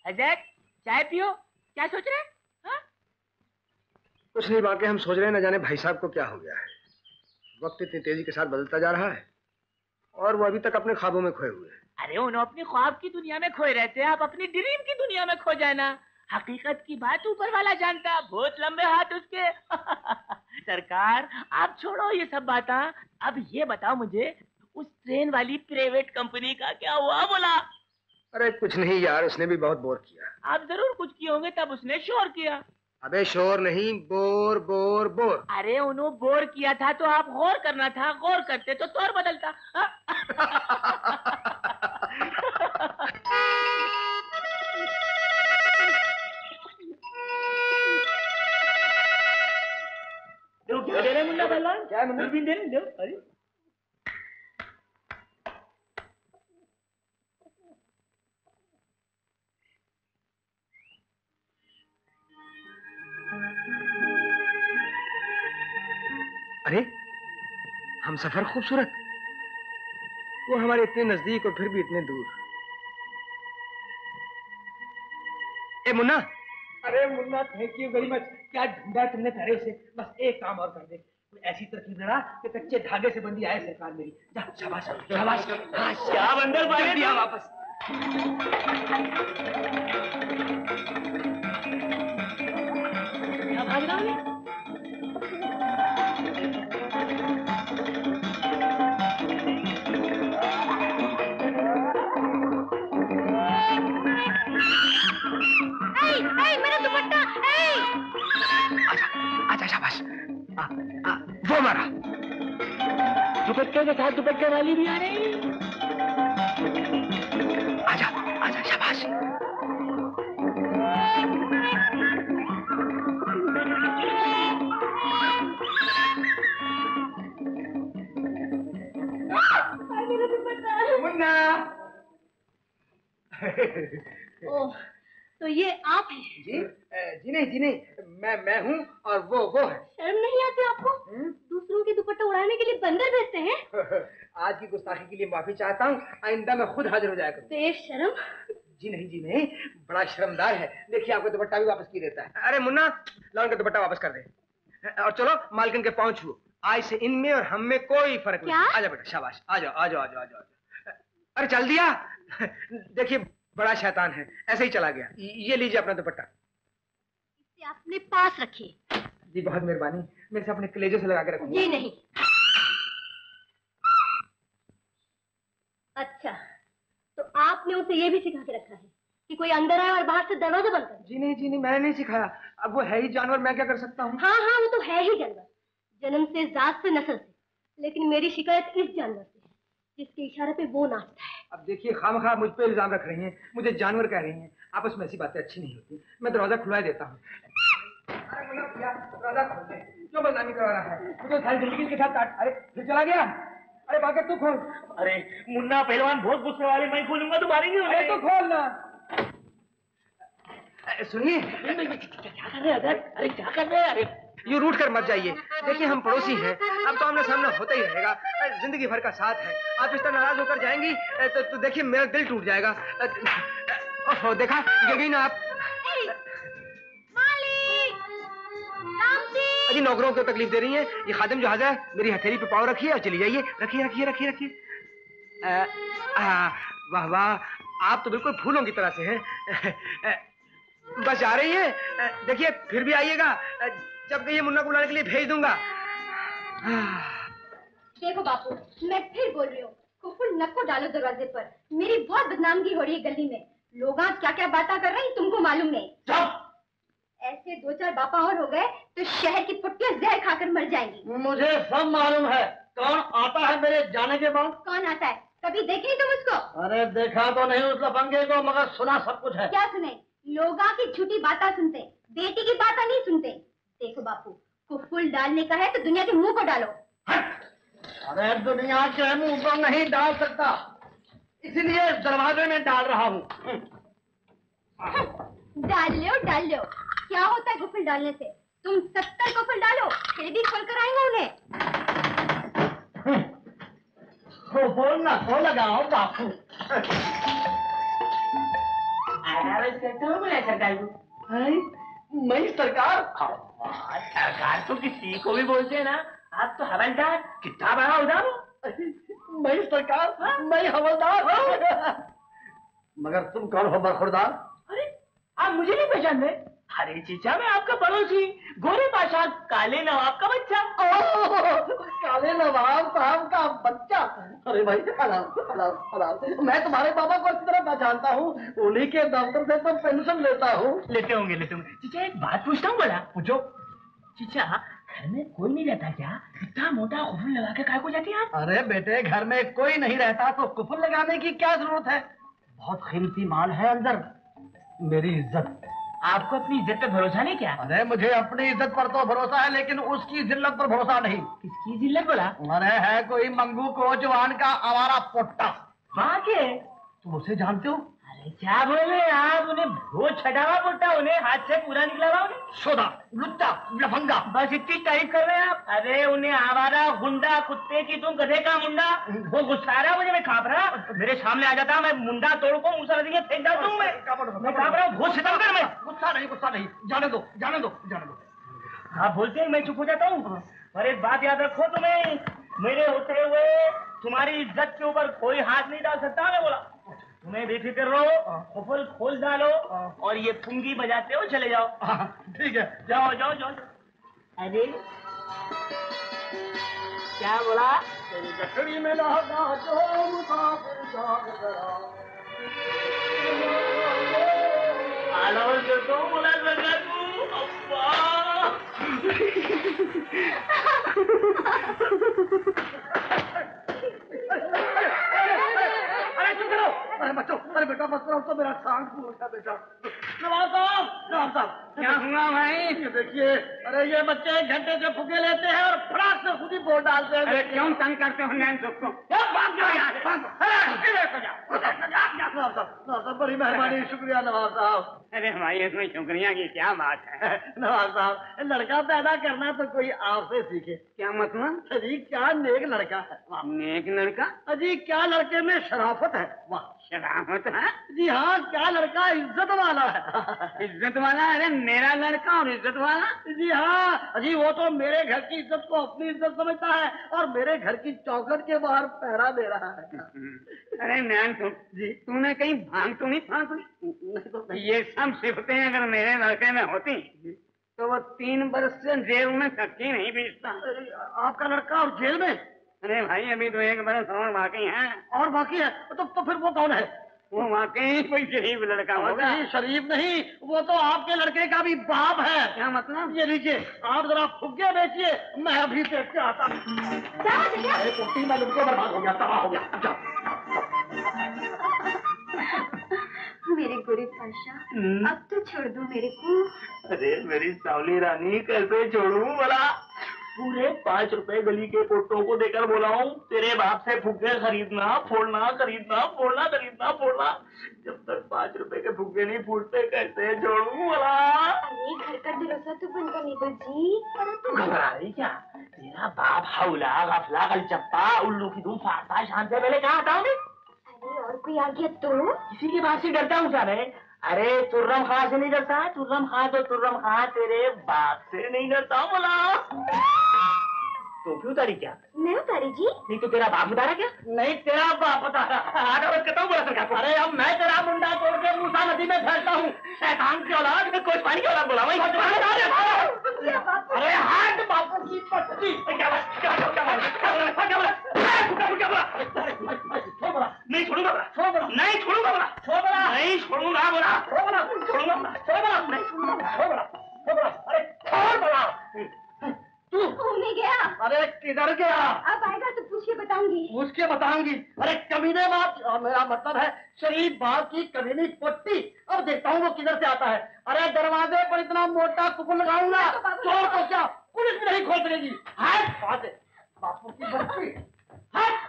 हजरत चाय पियो। क्या सोच रहे हैं? हाँ? कुछ नहीं बाकी, हम सोच रहे हैं न जाने भाई साहब को क्या हो गया है। वक्त इतनी तेजी के साथ बदलता जा रहा है और वो अभी तक अपने ख्वाबों में खोए हुए हैं। अरे उन्होंने अपनी ख्वाब की दुनिया में खोए रहते हैं, आप अपनी ड्रीम की दुनिया में खो जाना। हकीकत की बात ऊपर वाला जानता, बहुत लंबे हाथ उसके। सरकार आप छोड़ो ये सब बातें, अब ये बताओ मुझे उस ट्रेन वाली प्राइवेट कंपनी का क्या हुआ? बोला अरे कुछ नहीं यार, उसने भी बहुत बोर किया। आप जरूर कुछ किए होंगे तब उसने शोर किया। अबे शोर नहीं, बोर बोर बोर। अरे उन्होंने बोर किया था तो आप गौर करना था, गौर करते तो तौर बदलता। दो क्या दे रहे मुन्ना पहलवान? क्या मुन्ना? दूरबीन दे रहे दो। अरे अरे हम सफर खूबसूरत, वो हमारे इतने नजदीक और फिर भी इतने दूर। ए मुन्ना। अरे Munna thank you very much. क्या ढूंढा तुमने तारे से? बस एक काम और कर दे, कोई ऐसी तरकीब लड़ा कि कच्चे धागे से बंदी आए सरकार मेरी। जा शाबाश शाबाश। हाँ क्या बंदर बाले दिया वापस। क्या भाग रहा हूँ? मेरा दुपट्टा! आजा, आजा शाबाश। आ, आ, वो मारा। दुपट्टे के साथ दुपट्टे वाली भी आ रही। आजा, आजा शाबाश। मेरा दुपट्टा! मुन्ना। ओह, तो ये आप हैं? जी जी नहीं जी नहीं, मैं मैं हूँ और वो वो है। शर्म नहीं आती आपको? दूसरों के दुपट्टा उड़ाने के लिए बंदर भेजते हैं? आज की गुस्ताखी के लिए माफी चाहता हूँ, आइंदा मैं खुद हाजिर हो जाया करूँ। बेशर्म। जी नहीं जी नहीं, बड़ा शर्मदार है। देखिए आपका दुपट्टा भी वापस की देता है। अरे मुन्ना, ला उनका दुपट्टा वापस कर दे और चलो मालकिन के पाँव छुओ। आज से इनमें और हम में कोई फर्क नहीं। आजा बेटा शाबाश, आ जाओ आ जाओ आ जाओ आ जाओ। अरे चल दिया। देखिए बड़ा शैतान है, ऐसे ही चला गया। ये लीजिए अपना दुपट्टा। इसे अपने पास रखिए। जी बहुत मेहरबानी, मेरे से अपने कलेजे से लगा के रखूंगा। जी नहीं। अच्छा, तो आपने उसे ये भी सिखा के रखा है कि कोई अंदर आए और बाहर से दरवाजा बंद करे? जी नहीं जी नहीं, मैंने नहीं सिखाया। अब वो है ही जानवर, मैं क्या कर सकता हूँ? हाँ हाँ, वो तो है ही जानवर, जन्म से, जात से, नस्ल से। लेकिन मेरी शिकायत इस जानवर से है जिसके इशारे पे वो नाचता है। अब देखिए खामखा मुझ पे इल्जाम रख रही हैं, मुझे जानवर कह रही हैं। आपस में ऐसी बातें अच्छी नहीं होती। मैं दरवाजा खुला देता हूँ। अरे मुन्ना भैया, दरवाजा खोल दे। क्यों बदनामी करवा रहा है? मुझे सारी जिंदगी के साथ काट। अरे फिर चला गया। अरे बाकी तू खोल। अरे मुन्ना पहलवान बहुत गुस्से वाले, मैं खोलूंगा तो मारेंगे उन्हें। अरे तू खोल ना। सुनिए क्या कर रहे हैं अगर? अरे क्या कर रहे हैं? अरे यू रूठ कर मत जाइए। देखिए हम पड़ोसी हैं, अब तो आमने सामने होता ही रहेगा। जिंदगी भर का साथ है। आप इस तरह नाराज होकर जाएंगी तो, तो देखिए मेरा दिल टूट जाएगा। ओहो देखा, गिर गई ना आप। अजी नौकरों को तकलीफ दे रही हैं। ये खादिम जो हाजिर है, मेरी हथेली पे पाँव रखिए और चली जाइए। रखिए रखिए रखिए रखिए। वाह वाह, आप तो बिल्कुल फूलों की तरह से हैं। बस जा रही है, देखिए फिर भी आइएगा। जब कहिए मुन्ना को बुलाने के लिए भेज दूंगा। देखो बापू, मैं फिर बोल रही हूँ, कुफुल नक्को डालो दरवाजे पर। मेरी बहुत बदनामगी हो रही है गली में। लोग क्या क्या बातें कर रहे हैं तुमको मालूम नहीं। ऐसे दो चार बापा और हो गए तो शहर की पुट्टियां जहर खाकर मर जाएंगी। मुझे सब मालूम है। कौन आता है मेरे जाने के बाद? कौन आता है? कभी देखे तुम उसको? अरे देखा तो नहीं उस लफंगे को, मगर सुना सब कुछ है। क्या सुने? लोगा की झूठी बातें सुनते, बेटी की बातें नहीं सुनते। देखो बापू, कुफुल डालने का है तो दुनिया के मुंह को डालो। अरे दुनिया के मुंह पर नहीं डाल सकता, इसलिए दरवाजे में डाल रहा हूँ। डाल लो डाल लो, क्या होता है कुफुल डालने से? तुम सत्तर कुफुल डालो फिर भी खोल कर आएंगे उन्हें। बोलना को लगाओ बापू। मैं सरकार सरकार तो किसी को भी बोलते हैं ना, आप तो हवलदार। कितना बड़ा उदार हो। मैं सरकार, मैं हवलदार। मगर तुम कौन हो बरखुरदार? अरे आप मुझे नहीं पहचानते? अरे चीचा, मैं आपका पड़ोसी गोरे बादशाह काले नवाब का बच्चा। काले नवाब साहब का बच्चा? अरे भाई हलाल हलाल हलाल, मैं तुम्हारे बाबा को अच्छी तरह पहचानता हूँ, उन्हीं के दफ्तर से तो पेंशन लेता हूँ। लेते होंगे लेते होंगे। चीचा एक बात पूछता हूँ। बोला पूछो। चीचा घर में कोई नहीं रहता क्या? इतना मोटा कुफल लगा के काय को जाती है आप? अरे बेटे, घर में कोई नहीं रहता तो कुफल लगाने की क्या जरूरत है? बहुत कीमती माल है अंदर, मेरी इज्जत। आपको अपनी इज्जत पर भरोसा नहीं क्या? अरे मुझे अपनी इज्जत पर तो भरोसा है, लेकिन उसकी जिल्लत पर भरोसा नहीं। किसकी जिल्लत बोला? अरे है कोई मंगू को जवान का आवारा पोट्टा। वहाँ के? तुम उसे जानते हो? अरे क्या बोले आप? उन्हें बहुत छटावा पोट्टा, उन्हें हाथ से पूरा निकला हुआ उन्हें। सोदा लुच्चा लफंगा, बस इतनी तारीफ कर रहे हैं आप? अरे उन्हें आवारा गुंडा, कुत्ते की तुम गधे का मुंडा। वो गुस्सा रहा, मुझे मैं कांप रहा। मेरे सामने आ जाता, मैं मुंडा तोड़ को मुंह से फेंक जाता हूँ। मैं मैं कांप रहा हूँ, बहुत सितम कर। मैं गुस्सा नहीं गुस्सा नहीं, जाने दो जाने दो जाने दो। आप बोलते हैं मैं चुप हो जाता हूँ। पर एक बात याद रखो, तुम्हें मेरे होते हुए तुम्हारी इज्जत के ऊपर कोई हाथ नहीं डाल सकता। मैं बोला तुम्हें बेफिक्र रहो, कुफल खोल डालो और ये पुंगी बजाते हो चले जाओ। ठीक है, जाओ जाओ जाओ। अरे क्या बोला? तेरी गठड़ी में लगा जो मुसाफिर जाग गया। आलावल करता हूँ बोला लगा तू। अब्बा अरे बच्चों, अरे बेटा मत करो, तो मेरा सांग फूल उठा बेटा। नवाब साहब, नवाब साहब, क्या हुआ भाई? ये देखिए, अरे ये बच्चे एक घंटे से फुगे लेते हैं और फटाक से खुद ही बोल डालते हैं। अरे क्यों तंग करते हो नैन दोस्तों? नवाब साहब, नवाब साहब, बड़ी मेहरबानी, शुक्रिया नवाब साहब। अरे भाई इसमें शुक्रिया की क्या बात है? नवाब साहब, लड़का पैदा करना तो कोई आपसे सीखे। क्या मतलब? अजी क्या नेक लड़का है। नेक लड़का? अजी क्या लड़के में शराफत है। वाह, शराफत है? जी हाँ, क्या लड़का इज्जत वाला है। इज्जत वाला? अरे मेरा लड़का और इज्जत वाला? जी हाँ, अजी वो तो मेरे घर की इज्जत को अपनी इज्जत समझता है और मेरे घर की चौखट के बाहर पहरा दे रहा है। अरे नैन तुम जी, तूने कहीं भांग तो नहीं फांक ली? नहीं तो ये सब सिफतें अगर मेरे लड़के में होती तो वो तीन बरस से जेल में धक्की नहीं बीचता। आपका लड़का और जेल में? अरे भाई अभी तो एक बरस और बाकी है। और बाकी है? तो, तो फिर वो कौन है? वो वाकई कोई शरीफ लड़का होगा। नहीं, शरीफ नहीं, वो तो आपके लड़के का भी बाप है। क्या मतलब? ये लीजिए, आप जरा फुग्गे बेचिए, मैं अभी देख के आता हूँ। अरे कुट्टी में लुटके बर्बाद हो गया, तबाह हो गया। मेरे गुरु पाशा, अब तो छोड़ दो मेरे को। अरे मेरी सावली रानी, कैसे छोड़ूं भला? पूरे पाँच रुपए गली के पोटों को देकर बोला हूँ तेरे बाप से फुग्गे खरीदना फोड़ना खरीदना फोड़ना खरीदना फोड़ना। जब तक पाँच रुपए के फुग्गे नहीं फूटते कैसे छोड़ूं भला? अरे घर का दरवाजा तो बंद करने दो जी। अरे तू घबरा रही क्या? तेरा बाप हौला गफला गलचप्पा उल्लू की धूम फाड़ता है। शांत से पहले कहाँ हटाओ? अरे और कोई आ गया तो? किसी की बात से डरता हूँ सारे? अरे तुर्रम खां से नहीं डरता? तुर्रम खां तो तुर्रम खां तेरे बाप से नहीं डरता हूँ बोला। तो क्यों उतारी? क्या मैं उतारी जी? नहीं तो तेरा बाप उतारा? क्या नहीं तेरा बाप उतारा? कहता हूँ बोला सरकार। अरे अब मैं तेरा मुंडा तोड़ के मूसा नदी में फेंकता हूँ। शैतान की औलाद में कोई पानी की औलाद बोला वही। अरे हाथ बापू की पत्नी। क्या नहीं छोड़ूंगा बोला, नहीं छोड़ूंगा बोला, नहीं छोड़ूंगा बोला, छोड़ूंगा बोला, नहीं छोड़ूंगा बोला। अरे छोड़ बोला। तू घूमने गया? अरे किधर गया? अब आएगा तो पूछ के बताऊंगी। पूछ के बताऊंगी? अरे कमीने बात, मेरा मतलब है शरीफ बात की कमीनी पट्टी। अब देखता हूँ वो किधर से आता है। अरे दरवाजे पर इतना मोटा कुकुर लगाऊंगा चोर को क्या पुलिस भी नहीं खोल सकेगी। हट बापू की बच्ची, हट।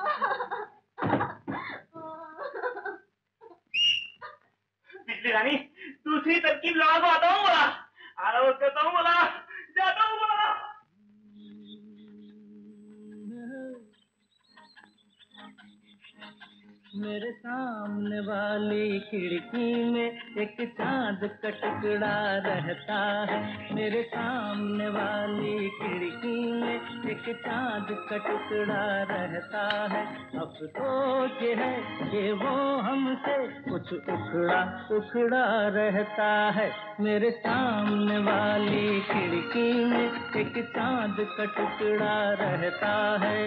बिजली रानी दूसरी तरकीब लगा को आता हूँ बोला, आराम करता हूँ बोला, जाता हूँ बोला। मेरे सामने वाली खिड़की में एक चांद का टुकड़ा रहता है। मेरे सामने वाली खिड़की में एक चांद का टुकड़ा रहता है। अब सोच है कि वो हमसे कुछ उखड़ा उखड़ा रहता है। मेरे सामने वाली खिड़की में एक चांद का टुकड़ा रहता है।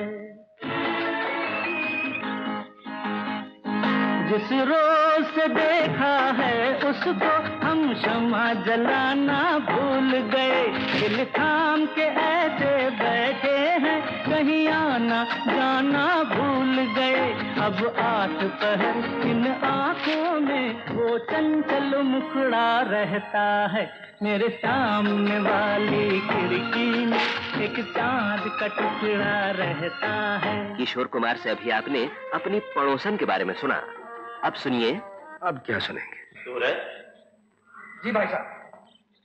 जिस रोज से देखा है उसको हम शम्मा जलाना भूल गए। दिल थाम के ऐसे बैठे हैं कहीं आना जाना भूल गए। अब आठ पहर इन आंखों में वो चंचल मुखड़ा रहता है। मेरे सामने वाली खिड़की में एक चांद का टुकड़ा रहता है। किशोर कुमार से अभी आपने अपनी पड़ोसन के बारे में सुना, अब सुनिए। अब क्या सुनेंगे? सूरज जी भाई साहब।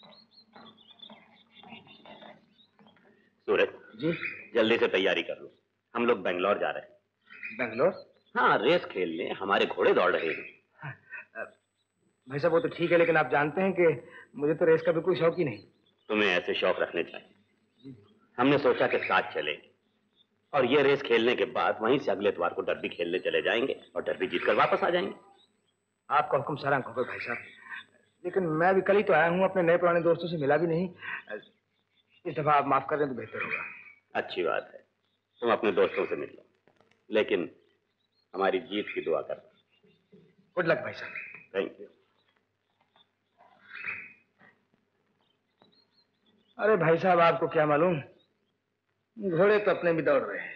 सूरज जी जल्दी से तैयारी कर लो, हम लोग बेंगलोर जा रहे हैं। बेंगलोर? हाँ, रेस खेलने हमारे घोड़े दौड़ रहे हैं। भाई साहब वो तो ठीक है, लेकिन आप जानते हैं कि मुझे तो रेस का बिल्कुल शौक ही नहीं। तुम्हें ऐसे शौक रखने चाहिए। हमने सोचा कि साथ चलेंगे और ये रेस खेलने के बाद वहीं से अगले इतवार को डर्बी खेलने चले जाएंगे और डर्बी जीतकर वापस आ जाएंगे। आपका हुक्म सारा होगा भाई साहब, लेकिन मैं अभी कल ही तो आया हूँ, अपने नए पुराने दोस्तों से मिला भी नहीं। इस दफा आप माफ कर दें तो बेहतर होगा। अच्छी बात है, तुम अपने दोस्तों से मिल लो, लेकिन हमारी जीत की दुआ करना। गुड लक भाई साहब। Thank you. अरे भाई साहब आपको क्या मालूम, घोड़े तो अपने भी दौड़ रहे हैं।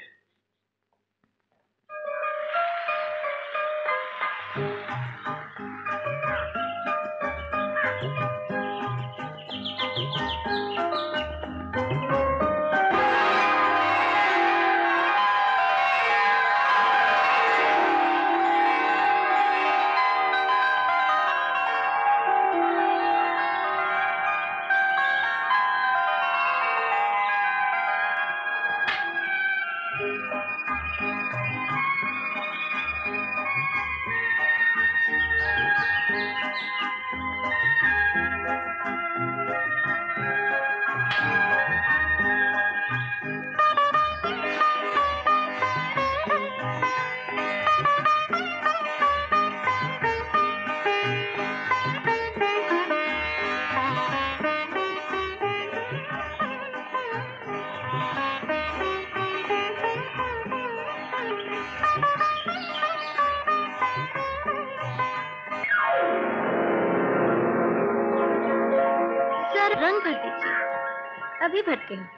अभी भटके हैं।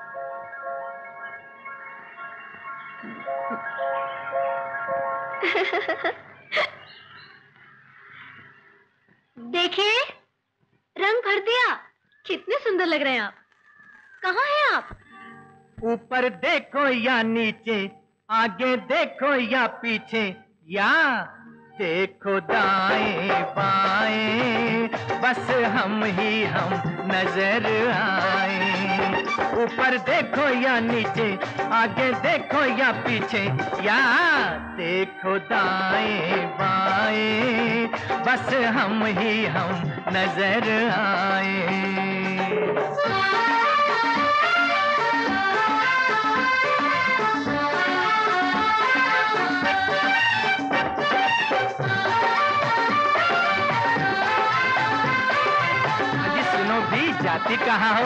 देखिए, रंग भर दिया। कितने सुंदर लग रहे हैं आप। कहाँ हैं आप? ऊपर देखो या नीचे, आगे देखो या पीछे, या देखो दाएं बाएं, बस हम ही हम नजर आए। ऊपर देखो या नीचे, आगे देखो या पीछे, या देखो दाएं बाएं, बस हम ही हम नजर आए। जाती कहाँ हो?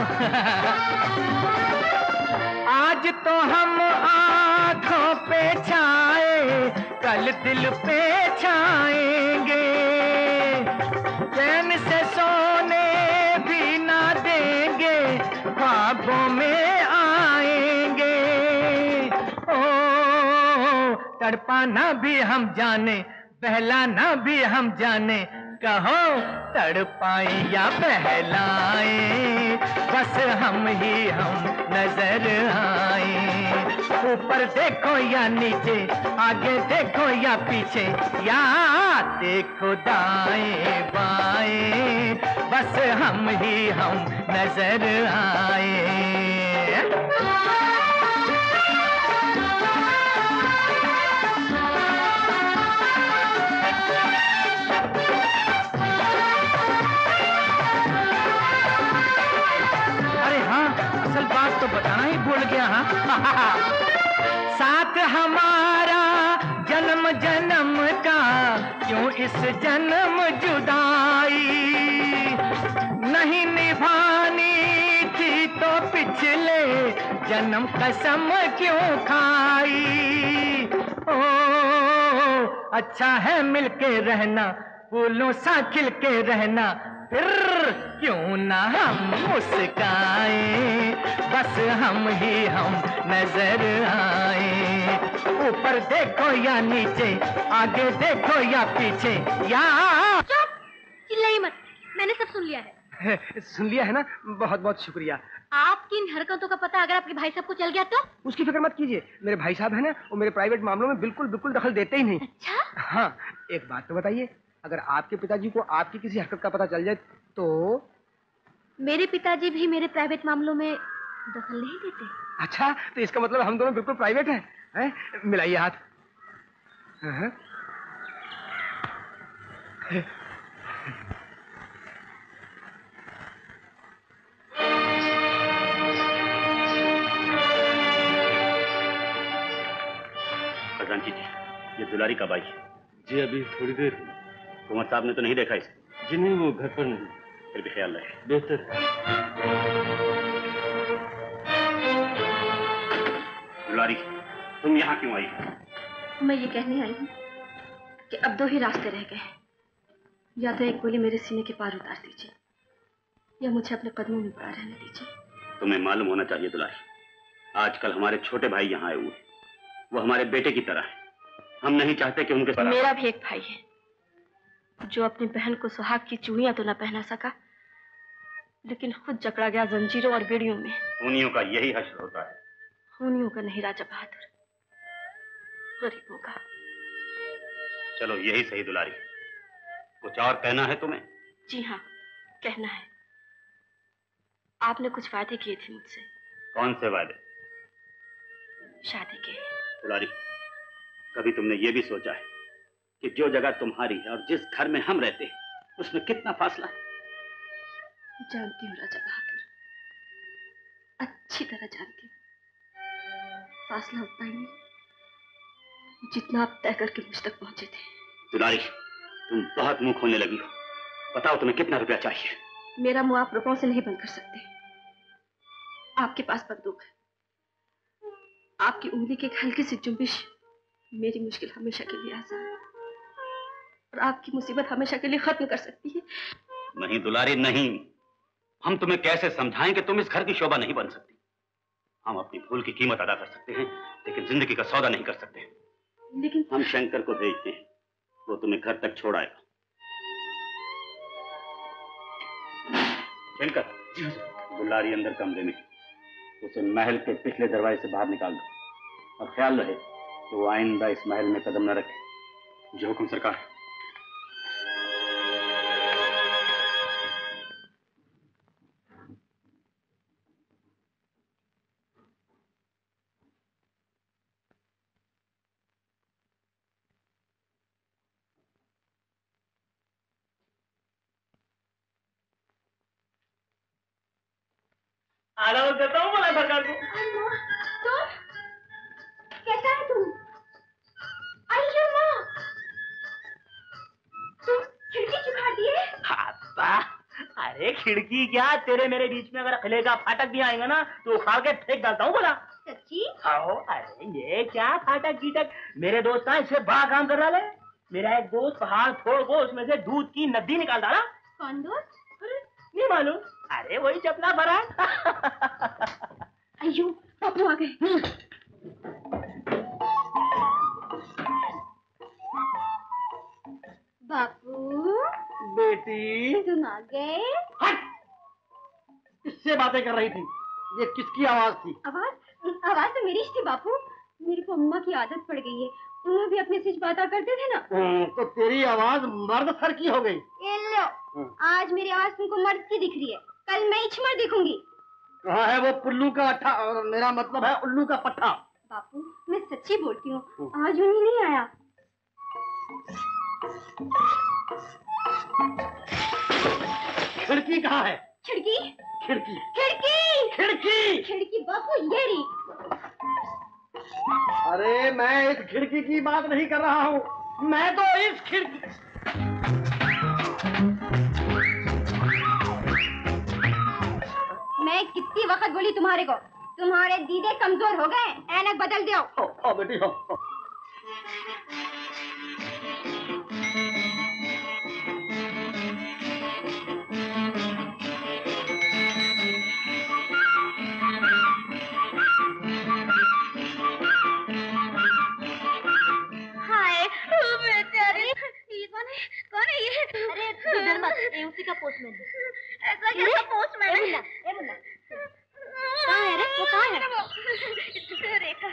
आज तो हम आँखों पे छाए, कल दिल पे छाएंगे। चैन से सोने भी ना देंगे, ख्वाबों में आएंगे। ओ तड़पाना भी हम जाने, बहलाना भी हम जाने, कहो तड़पाए या बहलाए, बस हम ही हम नजर आए। ऊपर देखो या नीचे, आगे देखो या पीछे, या देखो दाएं बाएं, बस हम ही हम नजर आए। साथ हमारा जन्म जन्म का, क्यों इस जन्म जुदाई, नहीं निभानी थी तो पिछले जन्म कसम क्यों खाई। ओ अच्छा है मिलके रहना, फूलों सा खिल के रहना, फिर क्यों ना हम मुस्काएं, बस हम ही हम नजर आए। ऊपर देखो या नीचे, आगे देखो या पीछे, या चुप, चिल्लाइए मत, मैंने सब सुन लिया है। सुन लिया है ना, बहुत बहुत शुक्रिया। आपकी इन हरकतों का पता अगर आपके भाई साहब को चल गया तो? उसकी फिक्र मत कीजिए, मेरे भाई साहब है ना, वो मेरे प्राइवेट मामलों में बिल्कुल बिल्कुल दखल देते ही नहीं। अच्छा? हाँ, एक बात तो बताइए, अगर आपके पिताजी को आपकी किसी हरकत का पता चल जाए तो? मेरे पिताजी भी मेरे प्राइवेट मामलों में दखल नहीं देते। अच्छा, तो इसका मतलब हम दोनों बिल्कुल प्राइवेट हैं, हैं? मिलाइए हाथ। हाँ। खजांची जी, ये दुलारी का भाई है। जी अभी थोड़ी देर। कुमार साहब ने तो नहीं देखा इसे? जी नहीं, वो घर पर नहीं। फिर भी ख्याल रहे। बेहतर है। दुलारी, तुम यहाँ क्यों आई? मैं ये कहने आई हूँ कि अब दो ही रास्ते रह गए हैं, या तो एक गोली मेरे सीने के पार उतार दीजिए, या मुझे अपने कदमों में पड़ा रहने दीजिए। तुम्हें मालूम होना चाहिए दुलारी, आजकल हमारे छोटे भाई यहाँ आए हुए, वो हमारे बेटे की तरह है। हम नहीं चाहते कि उनके साथ। मेरा भी एक भाई है जो अपनी बहन को सुहाग की चूड़ियां तो न पहना सका, लेकिन खुद जकड़ा गया जंजीरों और बेड़ियों में। खूनियों का यही हश्र होता है। खूनियों का नहीं राजा बहादुर, गरीबों का। चलो यही सही दुलारी, कुछ और कहना है तुम्हें? जी हाँ, कहना है। आपने कुछ वादे किए थे मुझसे। कौन से वादे? शादी के। दुलारी, कभी तुमने ये भी सोचा है कि जो जगह तुम्हारी है और जिस घर में हम रहते हैं उसमें कितना फासला है? जानती हूँ राजा बहादुर, अच्छी तरह जानती हूँ। फासला उतना ही नहीं जितना आप तय करके मुझ तक पहुंचे थे। दुलारी, तुम बहुत मुंह खोलने लगी हो। बताओ तुम्हें कितना रुपया चाहिए? मेरा मुंह आप रुपयों से नहीं बंद कर सकते। आपके पास बंदूक है, आपकी उंगली की एक हल्की सी जुम्बिश मेरी मुश्किल हमेशा के लिए आसान है, और आपकी मुसीबत हमेशा के लिए खत्म कर सकती है। नहीं दुलारी नहीं, हम तुम्हें कैसे समझाएं कि तुम इस घर की शोभा नहीं बन सकती। हम अपनी भूल की कीमत अदा कर सकते हैं, लेकिन जिंदगी का सौदा नहीं कर सकते। लेकिन हम शंकर को भेजते हैं, वो तुम्हें घर तक छोड़ आएगा। शंकर, दुलारी अंदर कमरे में, उसे महल के पिछले दरवाजे से बाहर निकाल दो, और ख्याल रहे कि वो आइंदा इस महल में कदम न रखे। जो हुक्म सरकार। आराम देता हूँ बोला सरकार को। तो कैसा है तुम? अयो माँ, तुम खिड़की चुका दिए? अरे खिड़की क्या, तेरे मेरे बीच में अगर किले का फाटक भी आएगा ना तो उखाड़ के फेंक डालता हूँ बोला। सच्ची? आओ, अरे ये क्या फाटक गीटक, मेरे दोस्त का इससे बड़ा काम कर रहा है। मेरा एक दोस्त पहाड़ फोड़ को उसमें से दूध की नदी निकाल डाला। कौन दोस्त? अरे नहीं मालूम, अरे वही चपला भरा। अयो बापू आ गए। बापू बेटी तुम आ गए? हट, किससे बातें कर रही थी? ये किसकी आवाज थी? आवाज आवाज तो मेरी थी बापू। मेरे को अम्मा की आदत पड़ गई है, उन्हें भी अपने से बात करते थे ना। तो तेरी आवाज मर्द सर की हो गई। ये लो, आज मेरी आवाज तुमको मर्द की दिख रही है, कल मैं इचमर दिखूंगी। कहाँ है वो पुल्लू का अट्ठा, और मेरा मतलब है उल्लू का पट्टा। बापू मैं सच्ची बोलती हूँ, आज उन्हीं नहीं आया। खिड़की कहाँ है? खिड़की खिड़की खिड़की खिड़की खिड़की बापू ये रही। अरे मैं इस खिड़की की बात नहीं कर रहा हूँ, मैं तो इस खिड़की। मैं कितनी वक्त बोली तुम्हारे को, तुम्हारे दीदे कमजोर हो गए, ऐनक बदल दो। ओ, ओ बेटी हो। कौन है ये? अरे डर मत, ये उसी का पोस्टमैन है। ऐसा कैसा पोस्टमैन है? ए मुन्ना, ए मुन्ना, कहाँ है रे? वो कहाँ है? रेखा।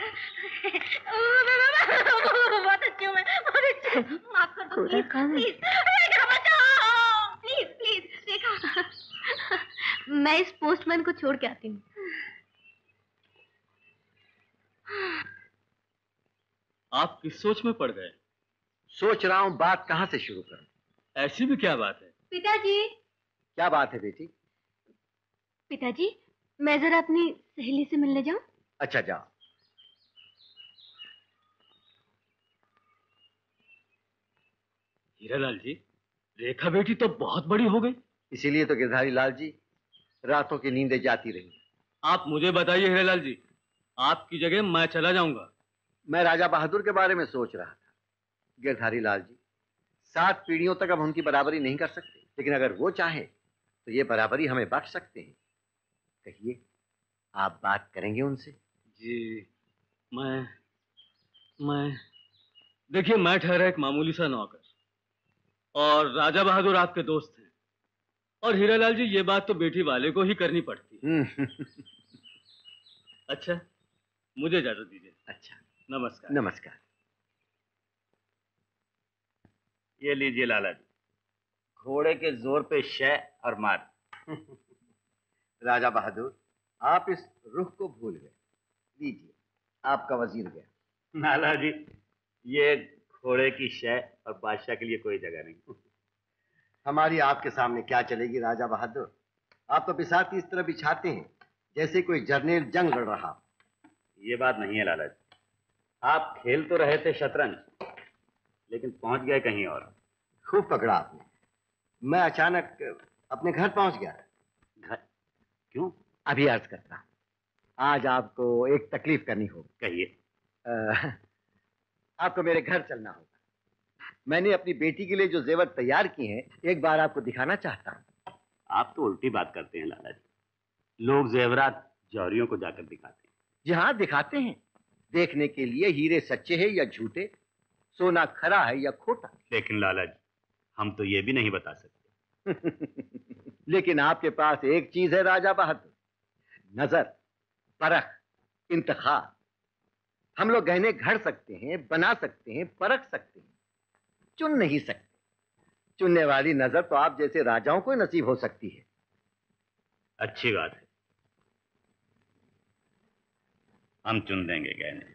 बहुत अच्छी हूँ मैं, बहुत अच्छी। माफ कर दो प्लीज, प्लीज। रेखा बचाओ, प्लीज प्लीज। रेखा, मैं इस पोस्टमैन को छोड़ के आती हूँ। आप किस सोच में पड़ गए? सोच रहा हूँ बात कहाँ से शुरू करूं। ऐसी भी क्या बात है? पिताजी। क्या बात है बेटी? पिताजी, मैं जरा अपनी सहेली से मिलने जाऊं? अच्छा जाओ। हीरालाल जी, रेखा बेटी तो बहुत बड़ी हो गई। इसीलिए तो गिरधारी लाल जी रातों की नींदें जाती रही। आप मुझे बताइए हीरालाल जी, आपकी जगह मैं चला जाऊंगा। मैं राजा बहादुर के बारे में सोच रहा था। गिरधारी लाल जी, सात पीढ़ियों तक अब उनकी बराबरी नहीं कर सकते, लेकिन अगर वो चाहे तो ये बराबरी हमें बख्श सकते हैं। कहिए, आप बात करेंगे उनसे? जी, मैं मैं देखिए, मैं ठहरा एक मामूली सा नौकर, और राजा बहादुर आपके दोस्त हैं, और हीरालाल जी ये बात तो बेटी वाले को ही करनी पड़ती है। अच्छा, मुझे इजाजत दीजिए। अच्छा, नमस्कार। नमस्कार। ये लीजिए लाला जी, घोड़े के जोर पे शय और मार। राजा बहादुर, आप इस रुख को भूल गए। लीजिए, आपका वजीर गया। लाला जी, ये घोड़े की शय और बादशाह के लिए कोई जगह नहीं। हमारी आपके सामने क्या चलेगी राजा बहादुर? आप तो बिसाती इस तरह बिछाते हैं जैसे कोई जर्नेल जंग लड़ रहा। ये बात नहीं है लाला जी, आप खेल तो रहे थे शतरंज, लेकिन पहुंच गए कहीं और। खूब पकड़ा आपने। मैं अचानक अपने घर पहुंच गया। घर? क्यों? अभी अर्ज करता। आज आपको एक तकलीफ करनी होगी। कहिए। आपको मेरे घर चलना होगा। मैंने अपनी बेटी के लिए जो जेवर तैयार किए हैं, एक बार आपको दिखाना चाहता हूँ। आप तो उल्टी बात करते हैं लाला जी। लोग जेवरात जौहरियों को जाकर दिखाते हैं। जी हाँ, दिखाते हैं। देखने के लिए हीरे सच्चे हैं या झूठे, सोना खरा है या खोटा। लेकिन लाला जी, हम तो ये भी नहीं बता सकते। लेकिन आपके पास एक चीज है राजा बहादुर, नजर, परख, इंतखाब। हम लोग गहने घड़ सकते हैं, बना सकते हैं, परख सकते हैं, चुन नहीं सकते। चुनने वाली नजर तो आप जैसे राजाओं को नसीब हो सकती है। अच्छी बात है, हम चुन देंगे गहने।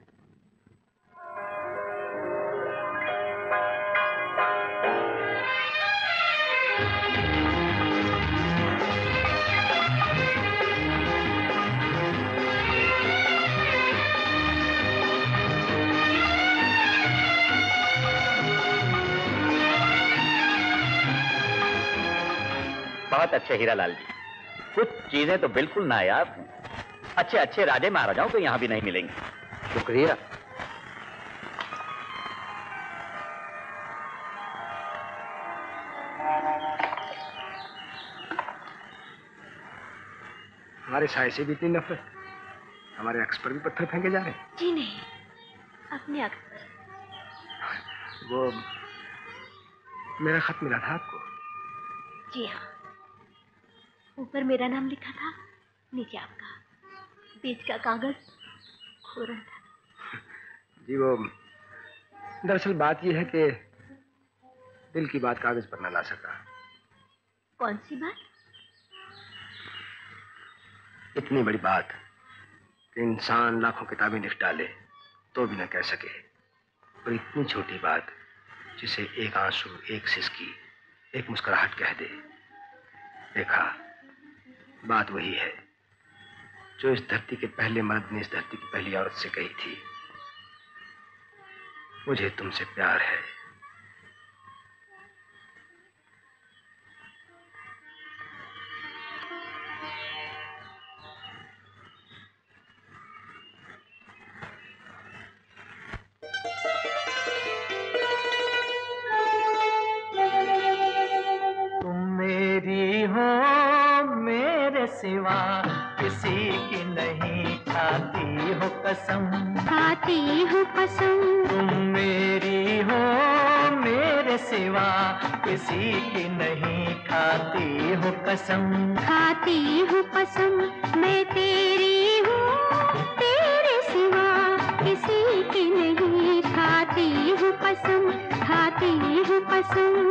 बहुत अच्छे हीरालाल जी, कुछ चीजें तो बिल्कुल नायाब हैं। अच्छे अच्छे राजे महाराजाओं तो यहाँ भी नहीं मिलेंगे। शुक्रिया। हमारे साय से भी इतनी नफरत, हमारे अक्स पर भी पत्थर फेंके जा रहे हैं। जी नहीं, अपने अक्स पर। वो मेरा खत मिला था आपको? जी हाँ, ऊपर मेरा नाम लिखा था, नीचे आपका। बीच का कागज खो रहा था। जी वो दरअसल बात यह है कि दिल की बात कागज पर न ला सका। कौन सी बात? इतनी बड़ी बात कि इंसान लाखों किताबें लिख डाले तो भी न कह सके, और इतनी छोटी बात जिसे एक आंसू, एक सिसकी, एक मुस्कुराहट कह दे। देखा, बात वही है जो इस धरती के पहले मर्द ने इस धरती की पहली औरत से कही थी। मुझे तुमसे प्यार है। सिवा किसी की नहीं खाती हो कसम, खाती हो कसम। तुम मेरी हो मेरे सिवा किसी की नहीं खाती हो कसम, खाती हो कसम। मैं तेरी हूँ तेरे सिवा किसी की नहीं खाती हो कसम, खाती हो कसम।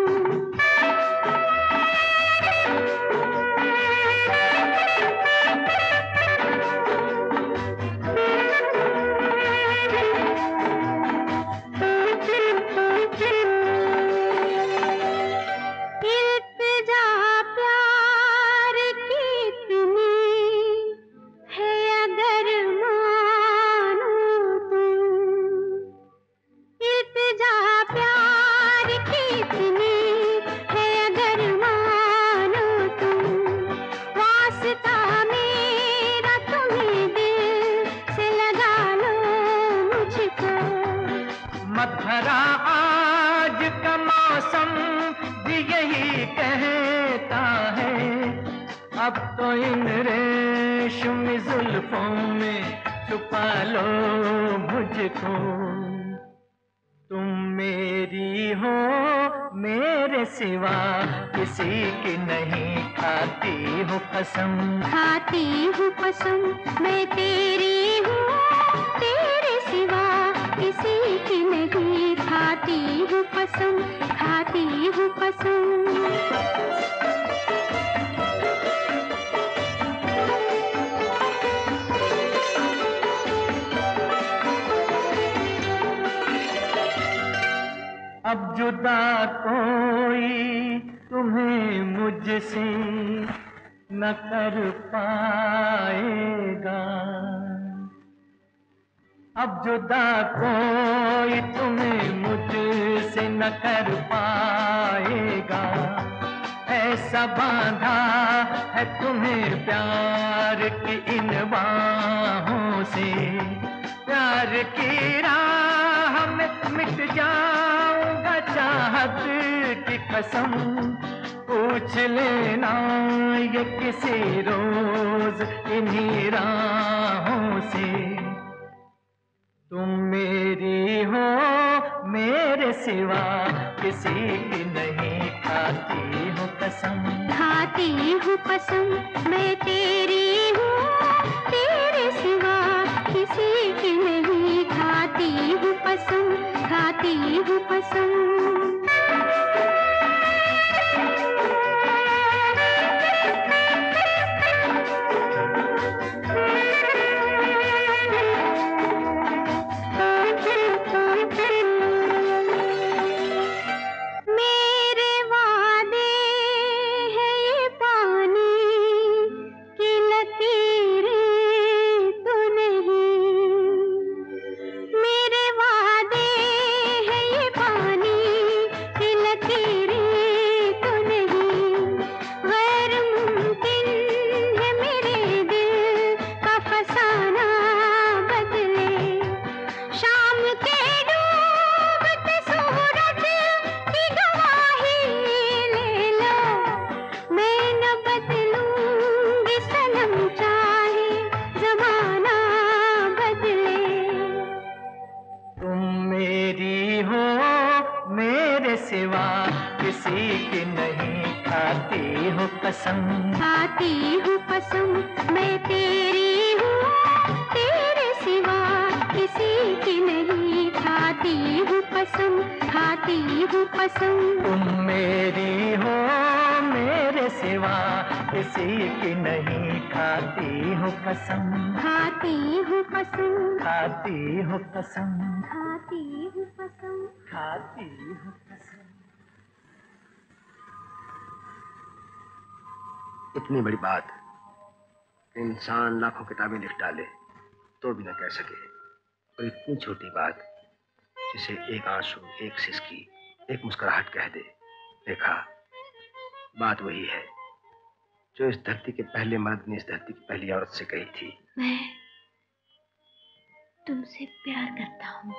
अब तो इन रेशमी जुल्फों में छुपा लो मुझको, तुम मेरी हो मेरे सिवा किसी की नहीं खाती हो कसम, खाती हो कसम। मैं तेरी हूँ तेरे सिवा किसी की नहीं खाती हो कसम, खाती हो कसम। अब जुदा कोई तुम्हें मुझसे न कर पाएगा, अब जुदा कोई तुम्हें मुझसे न कर पाएगा। ऐसा बांधा है तुम्हें प्यार की इन बाहों से, प्यार की राह में मिट जाऊंगा चाहत की कसम। पूछ लेना ये किसी रोज इन्हीं राहों से, तुम मेरी हो मेरे सिवा किसी की नहीं खाती हो कसम, खाती हो कसम। मैं तेरी हूँ तेरे सिवा किसी की नहीं खाती हो कसम, खाती हो कसम। खाती हूँ कसम। मैं तेरी हूँ तेरे सिवा किसी की नहीं खाती हूँ कसम, खाती हूँ कसम। तुम मेरी हो मेरे सिवा किसी की नहीं खाती हो कसम, खाती हूँ कसम, खाती हो कसम, खाती हूँ कसम, खाती हो कसम। इतनी बड़ी बात इंसान लाखों किताबें लिख डाले तो भी न कह सके, और इतनी छोटी बात जिसे एक आंसू, एक सिसकी, एक मुस्कुराहट कह दे। देखा, बात वही है जो इस धरती के पहले मर्द ने इस धरती की पहली औरत से कही थी। मैं तुमसे प्यार करता हूँ।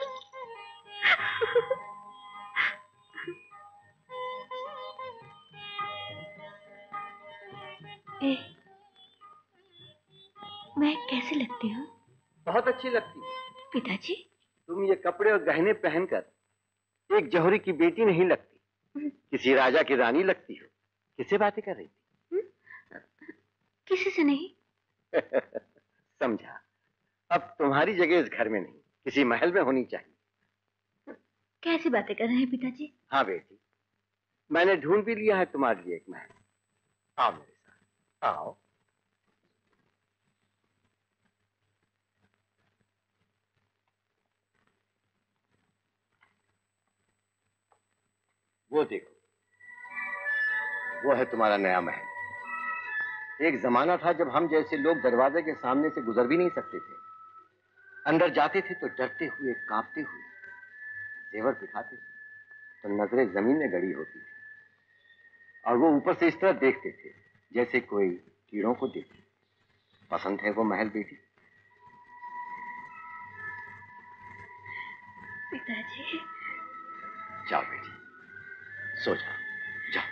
ए, मैं कैसी लगती हूँ? बहुत अच्छी लगती है। पिताजी, तुम ये कपड़े और गहने पहनकर एक जौहरी की बेटी नहीं लगती, किसी राजा की रानी लगती हो। किससे बातें कर रही थी? किसी से नहीं। समझा। अब तुम्हारी जगह इस घर में नहीं, किसी महल में होनी चाहिए। कैसी बातें कर रहे हैं पिताजी? हाँ बेटी, मैंने ढूंढ भी लिया है तुम्हारे लिए एक महल। आओ मेरे साथ, आओ। वो देखो, वो है तुम्हारा नया महल। एक जमाना था जब हम जैसे लोग दरवाजे के सामने से गुजर भी नहीं सकते थे। अंदर जाते थे तो डरते हुए, कांपते हुए। जेवर दिखाते थे तो नजरें जमीन में गड़ी होती थी, और वो ऊपर से इस तरह देखते थे जैसे कोई कीड़ों को देखे। पसंद है वो महल बेटी? पिताजी। जाओ बेटी, सो जाओ, जाओ।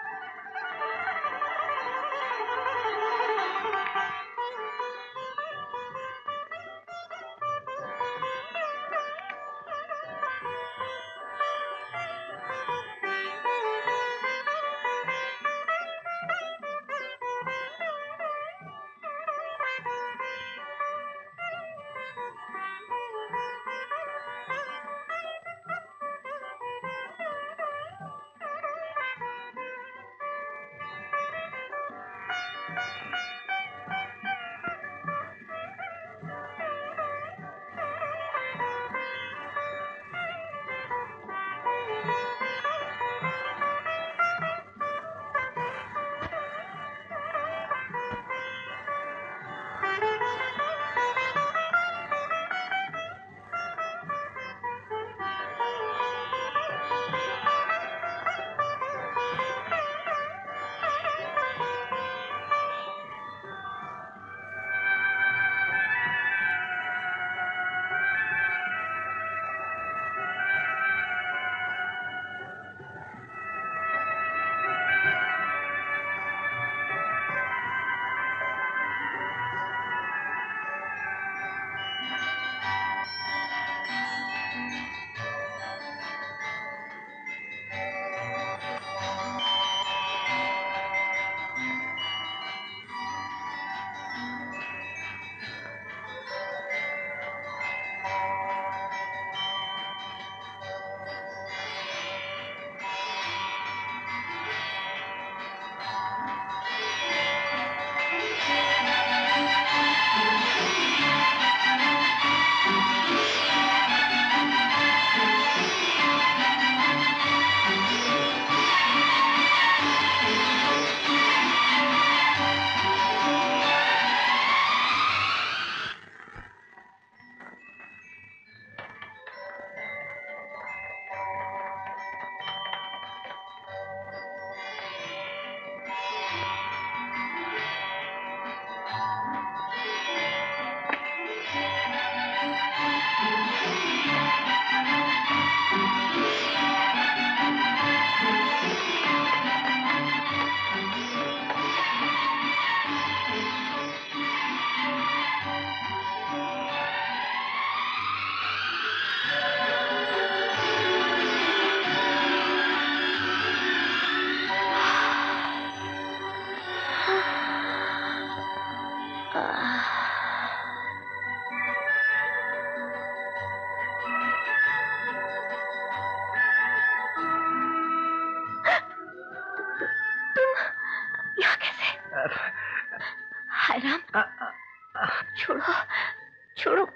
छोड़ो, छोड़ो,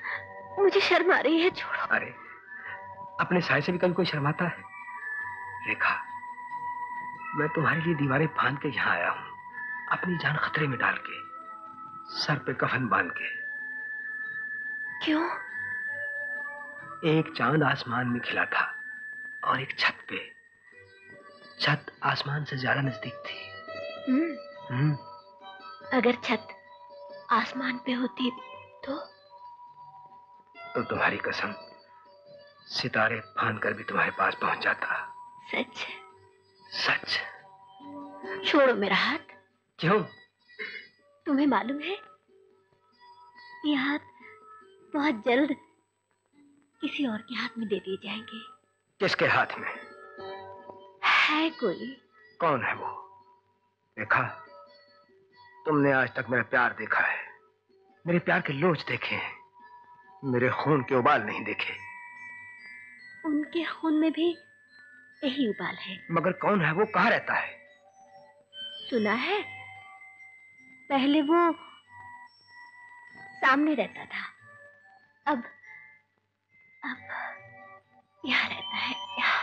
मुझे शर्म आ रही है, छोड़ो। अरे, अपने साय से भी कभी कोई शर्माता है? रेखा, मैं तुम्हारे लिए दीवारें फांद के यहाँ आया हूँ, अपनी जान खतरे में डाल के, सर पे कफन बांध के। क्यों? एक चांद आसमान में खिला था और एक छत पे। छत आसमान से ज्यादा नजदीक थी। हम्म, हम्म, अगर छत आसमान पे होती तो तो तुम्हारी कसम सितारे फान कर भी तुम्हारे पास पहुंच जाता। सच? सच। छोड़ो मेरा हाथ। क्यों? तुम्हें मालूम है ये हाथ बहुत जल्द किसी और के हाथ में दे दिए जाएंगे। किसके हाथ में? है कोई। कौन है वो? देखा, तुमने आज तक मेरा प्यार देखा है, मेरे प्यार के लोच देखे हैं, मेरे खून के उबाल नहीं देखे। उनके खून में भी यही उबाल है। मगर कौन है वो? कहाँ रहता है? सुना है पहले वो सामने रहता था, अब अब यहाँ रहता है। यहाँ।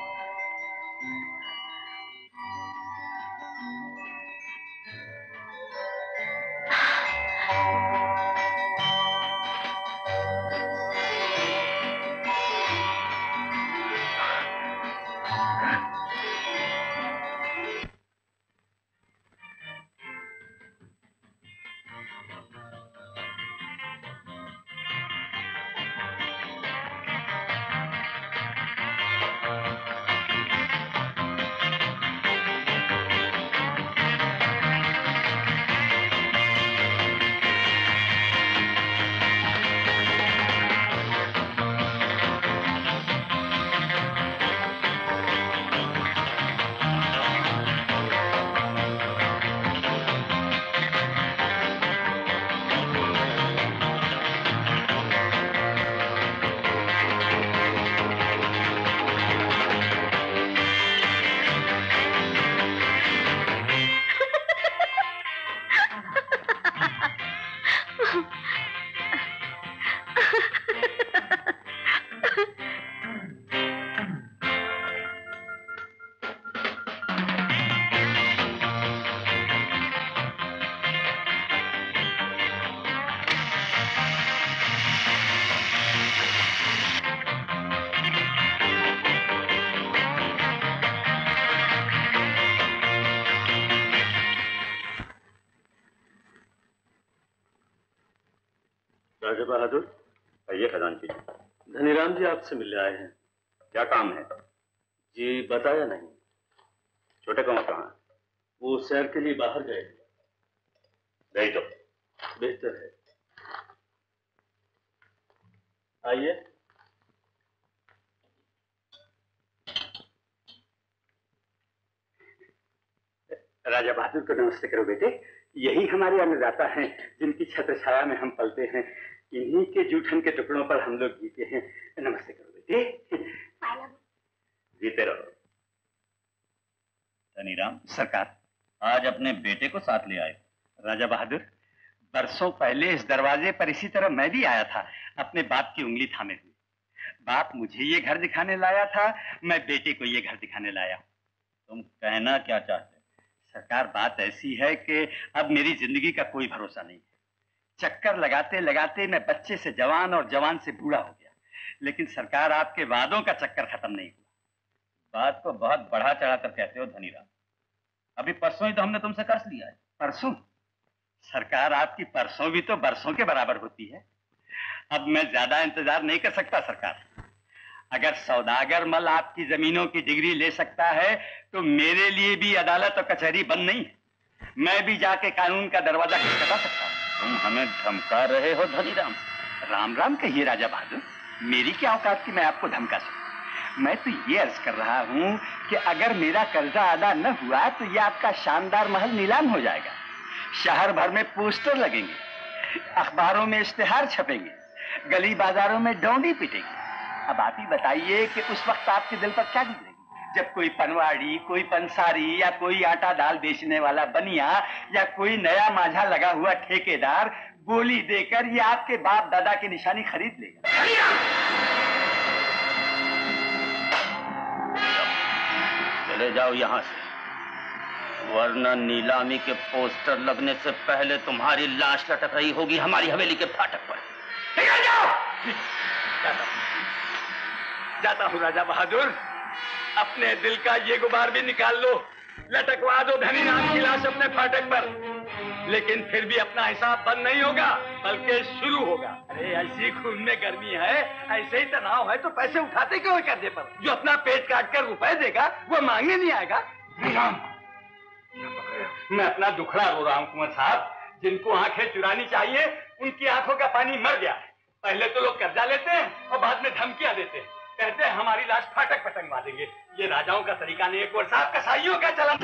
राजा बहादुर, आइए खजानची। धनीराम जी आपसे मिलने आए हैं। क्या काम है? जी बताया नहीं। छोटे कौन कहाँ? वो सैर के लिए बाहर गए। नहीं तो बेहतर है। आइए। राजा बहादुर को नमस्ते करो बेटे। यही हमारे अन्नदाता हैं जिनकी छत्र छाया में हम पलते हैं। इन्हीं के जूठन के टुकड़ों पर हम लोग जीते हैं। नमस्ते करो बेटे। जीते रहो। धनीराम सरकार, आज अपने बेटे को साथ ले आए। राजा बहादुर, बरसों पहले इस दरवाजे पर इसी तरह मैं भी आया था, अपने बाप की उंगली थामे हुए। बाप मुझे ये घर दिखाने लाया था, मैं बेटे को ये घर दिखाने लाया। तुम कहना क्या चाहते? सरकार, बात ऐसी है कि अब मेरी जिंदगी का कोई भरोसा नहीं है। चक्कर लगाते लगाते मैं बच्चे से जवान और जवान से बूढ़ा हो गया। लेकिन सरकार, आपके वादों का चक्कर खत्म नहीं हुआ। बात को बहुत बढ़ा चढ़ा कर कहते हो धनीराम। अभी परसों ही तो हमने तुमसे कर्ज लिया है। परसों? सरकार, आपकी परसों भी तो बरसों के बराबर होती है। अब मैं ज्यादा इंतजार नहीं कर सकता सरकार। अगर सौदागर मल आपकी जमीनों की डिग्री ले सकता है तो मेरे लिए भी अदालत और कचहरी बंद नहीं है। मैं भी जाके कानून का दरवाजा खटखटा सकता हूँ। तुम हमें धमका रहे हो धनीराम? राम राम कहिए राजा बहादुर, मेरी क्या औकात कि मैं आपको धमका सकूं। मैं तो ये अर्ज कर रहा हूं कि अगर मेरा कर्जा अदा न हुआ तो ये आपका शानदार महल नीलाम हो जाएगा। शहर भर में पोस्टर लगेंगे, अखबारों में इश्तिहार छपेंगे, गली बाजारों में डोंडी पिटेगी। अब आप ही बताइए कि उस वक्त आपके दिल पर क्या गुजरेगी जब कोई पनवाड़ी, कोई पंसारी या कोई आटा दाल बेचने वाला बनिया या कोई नया माझा लगा हुआ ठेकेदार बोली देकर ये आपके बाप दादा की निशानी खरीद लेगा। चले जाओ यहाँ से, वरना नीलामी के पोस्टर लगने से पहले तुम्हारी लाश लटक रही होगी हमारी हवेली के फाटक पर। निकल जाओ। जाता हूँ राजा बहादुर, अपने दिल का ये गुबार भी निकाल लो, लटकवा दो धनी राम की लाश अपने फाटक पर, लेकिन फिर भी अपना हिसाब बंद नहीं होगा, बल्कि शुरू होगा। अरे ऐसी खून में गर्मी है, ऐसे ही तनाव है तो पैसे उठाते क्यों कर्जे पर? जो अपना पेट काट कर रुपए देगा वो मांगने नहीं आएगा। मैं अपना दुखड़ा रो रहा हूँ कुंवर साहब। जिनको आंखें चुरानी चाहिए उनकी आंखों का पानी मर गया है। पहले तो लोग कर्जा लेते हैं और बाद में धमकियां देते हैं, कहते हैं हमारी लाश फाटक पर टंगवा देंगे। ये राजाओं का तरीका नहीं है कुंवर साहब, कसाईयों का चलन।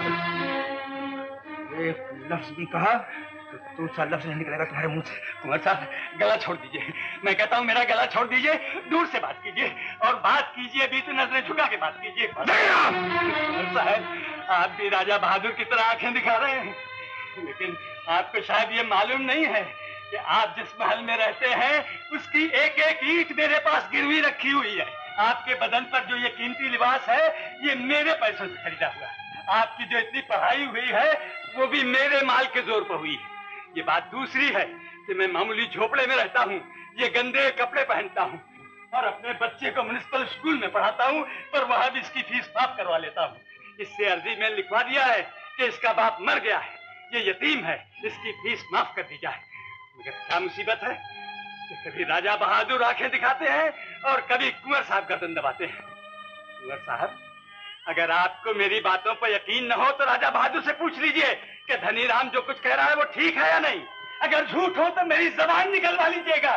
एक लफ्ज भी कहा तो दूसरा लफ्ज नहीं निकलेगा तुम्हारे मुंह से। कुंवर साहब गला छोड़ दीजिए, मैं कहता हूँ मेरा गला छोड़ दीजिए, दूर से बात कीजिए और बात कीजिए भी तो नजरें झुका के बात कीजिए। कुंवर साहब आप भी राजा बहादुर की तरह आंखें दिखा रहे हैं, लेकिन आपको शायद ये मालूम नहीं है कि आप जिस महल में रहते हैं उसकी एक एक ईंट मेरे पास गिरवी रखी हुई है। आपके बदन पर जो ये कीमती लिबास है ये मेरे पैसों से खरीदा हुआ है। आपकी जो इतनी पढ़ाई हुई है वो भी मेरे माल के जोर पर हुई है। ये बात दूसरी है कि मैं मामूली झोपड़े में रहता हूँ, ये गंदे कपड़े पहनता हूँ और अपने बच्चे को म्युनिसिपल स्कूल में पढ़ाता हूँ, पर वहां भी इसकी फीस माफ करवा लेता हूँ। इससे अर्जी में लिखवा दिया है कि इसका बाप मर गया है, ये यतीम है, इसकी फीस माफ कर दी जाए। मगर क्या मुसीबत है कि कभी राजा बहादुर आंखें दिखाते हैं और कभी कुंवर साहब गर्दन दबाते हैं। कुंवर साहब अगर आपको मेरी बातों पर यकीन न हो तो राजा बहादुर से पूछ लीजिए कि धनीराम जो कुछ कह रहा है वो ठीक है या नहीं। अगर झूठ हो तो मेरी जबान निकलवा लीजिएगा।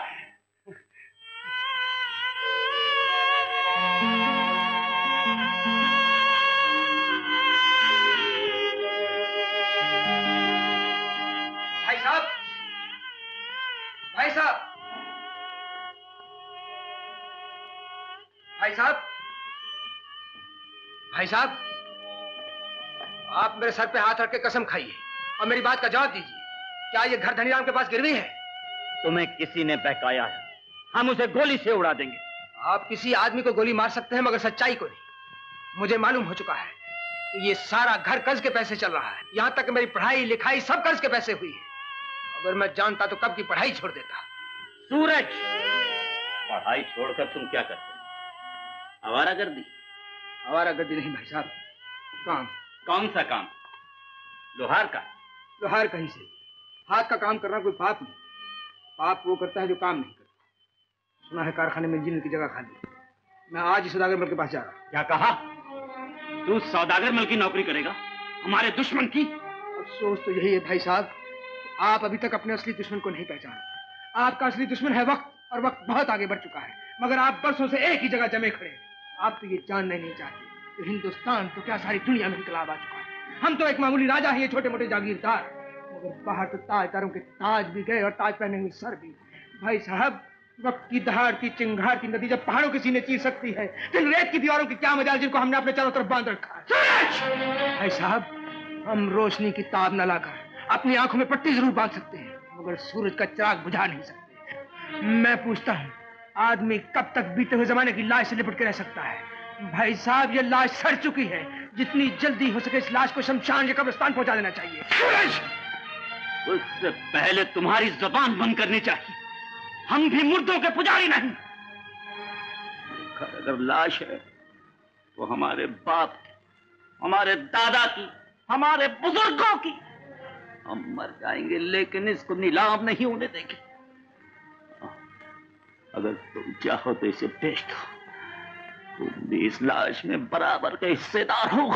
भाई साहब, भाई साहब, भाई साहब, भाई साहब, आप मेरे सर पे हाथ रख के कसम खाइए और मेरी बात का जवाब दीजिए। क्या ये घर धनीराम के पास गिरवी है? तुम्हें किसी ने बहकाया है, हम उसे गोली से उड़ा देंगे। आप किसी आदमी को गोली मार सकते हैं मगर सच्चाई को नहीं। मुझे मालूम हो चुका है कि ये सारा घर कर्ज के पैसे चल रहा है, यहाँ तक मेरी पढ़ाई लिखाई सब कर्ज के पैसे हुई है। अगर मैं जानता तो कब की पढ़ाई छोड़ देता। सूरज, पढ़ाई छोड़कर तुम क्या करते? आवारागर्दी? आवारागर्दी नहीं भाई साहब, काम। कौन सा काम? लोहार का? लोहार कहीं से। हाथ का काम करना कोई पाप नहीं, पाप वो करता है जो काम नहीं करता। सुना है कारखाने में इंजीनियर की जगह खाली। मैं आज ही सौदागर मल के पास जा रहा। क्या कहा? तू सौदागर मल की नौकरी करेगा, हमारे दुश्मन की? अफसोस तो यही है भाई साहब, आप अभी तक अपने असली दुश्मन को नहीं पहचानते। आपका असली दुश्मन है वक्त, और वक्त बहुत आगे बढ़ चुका है, मगर आप बरसों से एक ही जगह जमे खड़े हैं। आप तो ये जानना नहीं चाहते तो हिंदुस्तान तो क्या सारी दुनिया में इनकलाब आ चुका है। हम तो एक मामूली राजा हैं, ये छोटे मोटे जागीरदार, मगर बाहर तो ताजदारों के ताज भी गए और ताज पहने हुए सर भी। भाई साहब, वक्त की दहाड़ की चिंगार की नदी जब पहाड़ों के सीने चीर सकती है तो इन रेत की दीवारों की क्या मजाल जिनको हमने अपने चारों तरफ बांध रखा है। भाई साहब, हम रोशनी की ताब न लाकर अपनी आंखों में पट्टी जरूर बांध सकते हैं, मगर सूरज का चिराग बुझा नहीं सकते। मैं पूछता हूँ, आदमी कब तक बीते हुए जमाने की लाश से लिपट के रह सकता है? भाई साहब, ये लाश सड़ चुकी है, जितनी जल्दी हो सके इस लाश को शमशान या कब्रिस्तान पहुंचा देना चाहिए। सूरज, उससे पहले तुम्हारी जबान बंद करनी चाहिए। हम भी मुर्दों के पुजारी नहीं। अगर लाश है तो हमारे बाप, हमारे दादा की, हमारे बुजुर्गों की। हम मर जाएंगे लेकिन इसको नीलाम नहीं होने देंगे। अगर तुम चाहो तो इसे बेच दो, तुम भी इस लाश में बराबर के हिस्सेदार हो।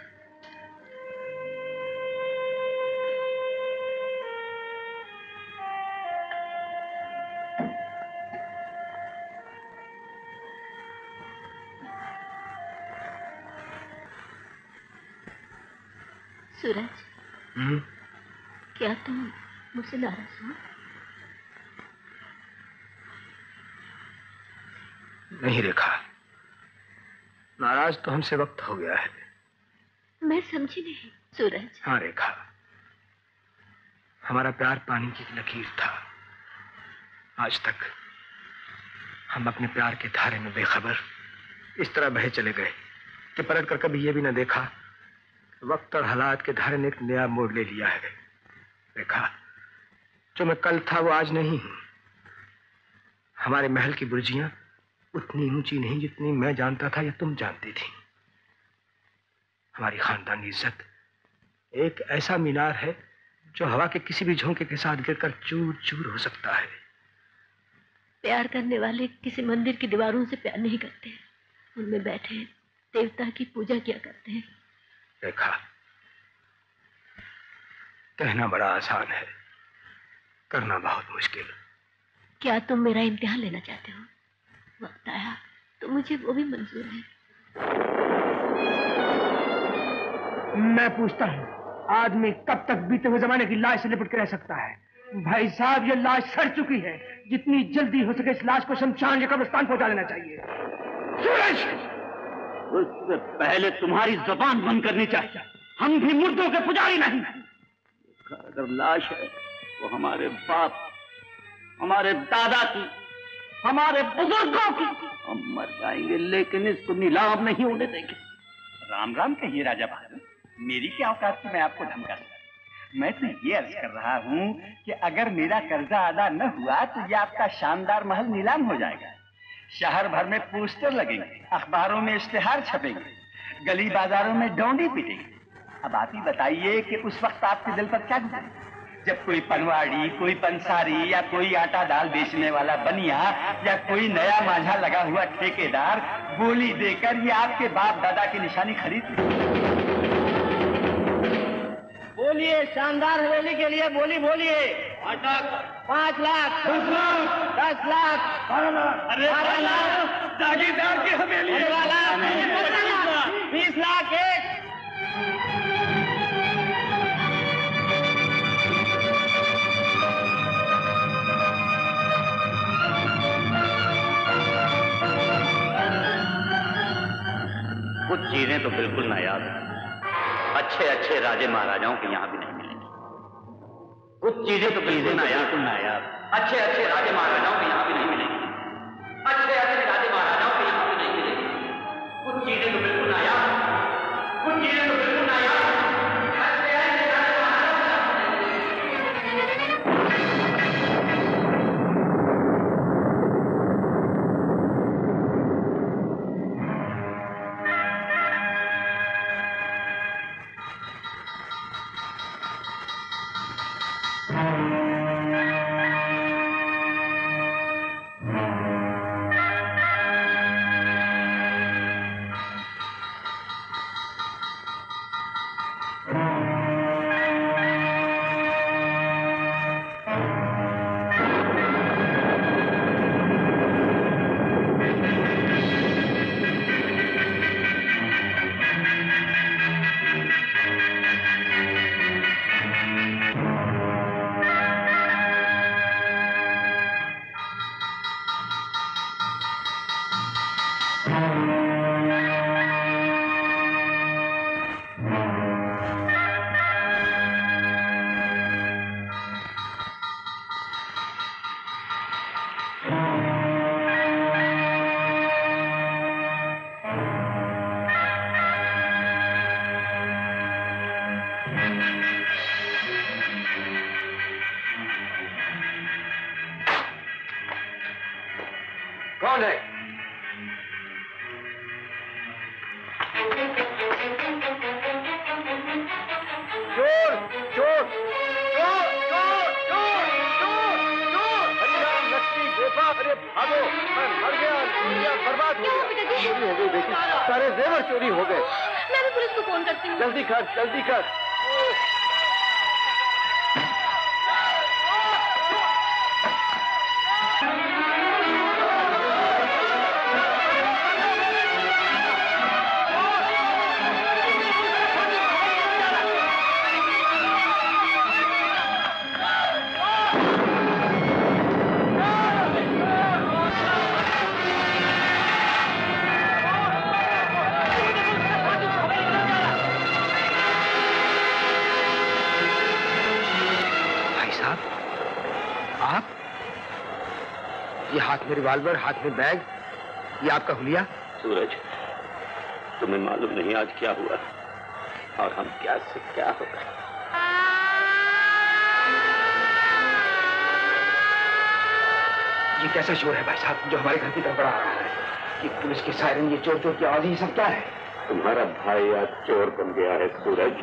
सूरज, क्या तुम मुझसे नाराज हो? नहीं रेखा, नाराज तो हमसे वक्त हो गया है। मैं समझी नहीं। सूरज। हाँ रेखा, हमारा प्यार पानी की लकीर था। आज तक हम अपने प्यार के धारे में बेखबर इस तरह बहे चले गए कि पलट कर कभी ये भी न देखा वक्त और हालात के धारे ने एक नया मोड़ ले लिया है। रेखा, जो मैं कल था वो आज नहीं हूं। हमारे महल की बुर्जियां उतनी ऊंची नहीं जितनी मैं जानता था या तुम जानती थी। हमारी खानदानी इज्जत एक ऐसा मीनार है जो हवा के किसी भी झोंके के साथ गिरकर चूर चूर हो सकता है। प्यार करने वाले किसी मंदिर की दीवारों से प्यार नहीं करते, उनमें बैठे देवता की पूजा किया करते हैं। रेखा, कहना बड़ा आसान है, करना बहुत मुश्किल। क्या तुम मेरा इम्तिहान लेना चाहते हो? वक्त आया तो मुझे वो भी मंजूर है। मैं पूछता हूँ, आदमी कब तक बीते हुए जमाने की लाश से लिपट के रह सकता है? भाई साहब, ये लाश सड़ चुकी है। जितनी जल्दी हो सके इस लाश को शमशान या कब्रिस्तान पहुंचा देना चाहिए। सूरज! उससे पहले तुम्हारी जुबान बंद करनी चाहिए। हम भी मुर्दों के पुजारी नहीं। अगर लाश है वो हमारे बाप, हमारे दादा की, हमारे बुजुर्गों की। हम मर जाएंगे लेकिन इसको नीलाम नहीं होने देंगे। राम राम कहिए राजा बहादुर, मेरी क्या औकात से मैं आपको धमका दूं? मैं तो ये अर्ज कर रहा हूँ कि अगर मेरा कर्जा अदा न हुआ तो ये आपका शानदार महल नीलाम हो जाएगा। शहर भर में पोस्टर लगेंगे, अखबारों में इश्तेहार छपेंगे, गली बाजारों में डोंडी पिटेंगे। अब आप ही बताइए कि उस वक्त आपके दिल पर क्या गुजरे, जब कोई पनवाड़ी, कोई पंसारी या कोई आटा दाल बेचने वाला बनिया या कोई नया माझा लगा हुआ ठेकेदार बोली देकर ये आपके बाप दादा की निशानी खरीद ले। बोलिए, शानदार हवेली के लिए बोली बोलिए। पाँच लाख, दस लाख, दस लाख, बारह लाख, जागीरदार की हवेली, बीस लाख एक। कुछ चीजें तो बिल्कुल नायाब हैं, अच्छे अच्छे राजे महाराजाओं के यहाँ भी नहीं मिलेंगी। कुछ चीजें तो बिल्कुल नायाब नायाब अच्छे अच्छे राजे महाराजाओं के यहाँ भी नहीं मिलेंगी। अच्छे अच्छे राजे महाराजाओं के यहाँ भी नहीं मिलेंगी। कुछ चीजें तो बिल्कुल नायाब, कुछ चीजें तो बिल्कुल नायाब अच्छे अच्छे राजे कौन है? चोर, चोर, चोर, चोर, चोर, चोर, चोर! हरिराम, लक्ष्मी, गोपा, अरे भागो! मैं मर गया, दुनिया बर्बाद हो गया। चोरी हो गई बेटी, सारे जेवर चोरी हो गए। मैं भी पुलिस को फोन करती हूँ। जल्दी कर, जल्दी कर। हाथ में रिवॉल्वर, हाथ में बैग, ये आपका हुलिया? सूरज, तुम्हें मालूम नहीं आज क्या हुआ और हम क्या से क्या हो गए। ये कैसा शोर है भाई साहब जो हमारे घर की तरफ बढ़ा रहा है? ये पुलिस की सायरन, ये चोर चोर की आवाज, ये सब क्या है? तुम्हारा भाई आज चोर बन गया है सूरज।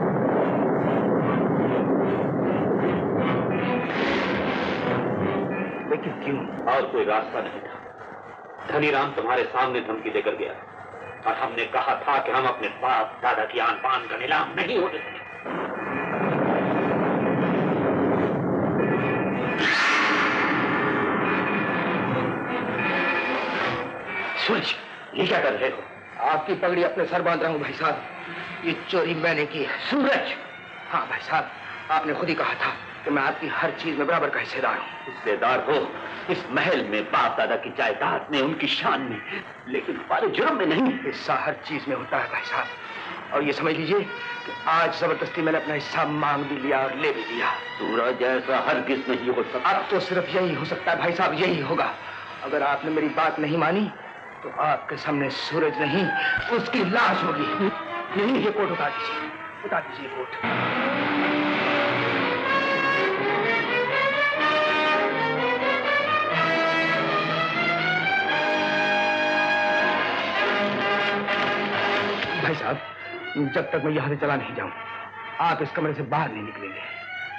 लेकिन क्यों? और कोई रास्ता नहीं था। धनीराम तुम्हारे सामने धमकी देकर गया और हमने कहा था कि हम अपने बाप दादा की आन बान का नीलाम नहीं होने देंगे। सूरज, ये क्या कर रहे हो? आपकी पगड़ी अपने सर बांध रहा हूं भाई साहब। ये चोरी मैंने की है। सूरज! हाँ भाई साहब, आपने खुद ही कहा था कि मैं आपकी हर चीज में बराबर का हिस्सेदार हूँ। हिस्सेदार हो इस महल में, बाप दादा की जायदाद में, उनकी शान में, लेकिन हमारे जुर्म में नहीं। हिस्सा हर चीज में होता है भाई साहब। और ये समझ लीजिए कि आज जबरदस्ती मैंने अपना हिस्सा मांग भी लिया और ले भी लिया। सूरज, ऐसा हरगिज नहीं हो सकता। अब तो सिर्फ यही हो सकता है भाई साहब, यही होगा। अगर आपने मेरी बात नहीं मानी तो आपके सामने सूरज नहीं, उसकी लाश होगी। नहीं, ये कोट उतार दीजिए, उतार दीजिए कोट। भाई साहब, जब तक मैं यहां से चला नहीं जाऊं, आप इस कमरे से बाहर नहीं निकलेंगे।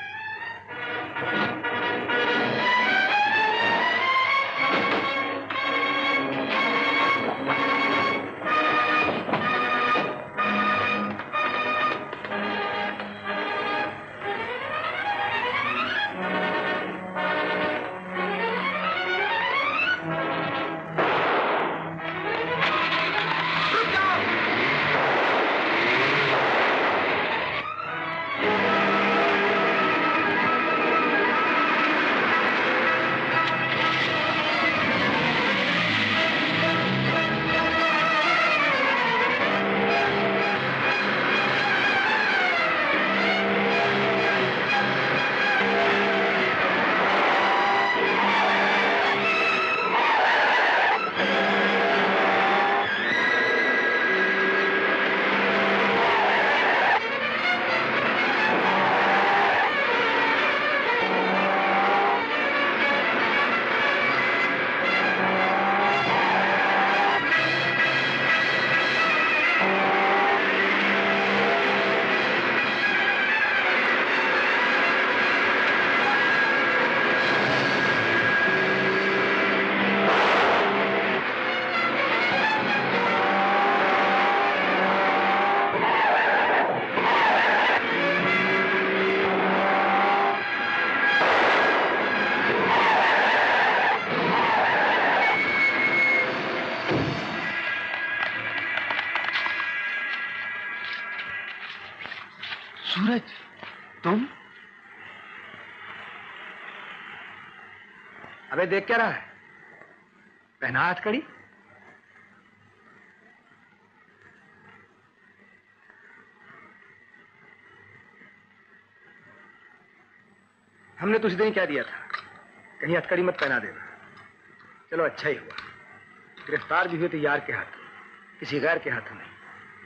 सूरज, तुम? अबे देख क्या रहा है? पहना हाथ कड़ी। हमने तो सीधे ही कह दिया था, कहीं हथकड़ी मत पहना देना। चलो अच्छा ही हुआ, गिरफ्तार भी हुए तो यार के हाथों, किसी गैर के हाथों नहीं।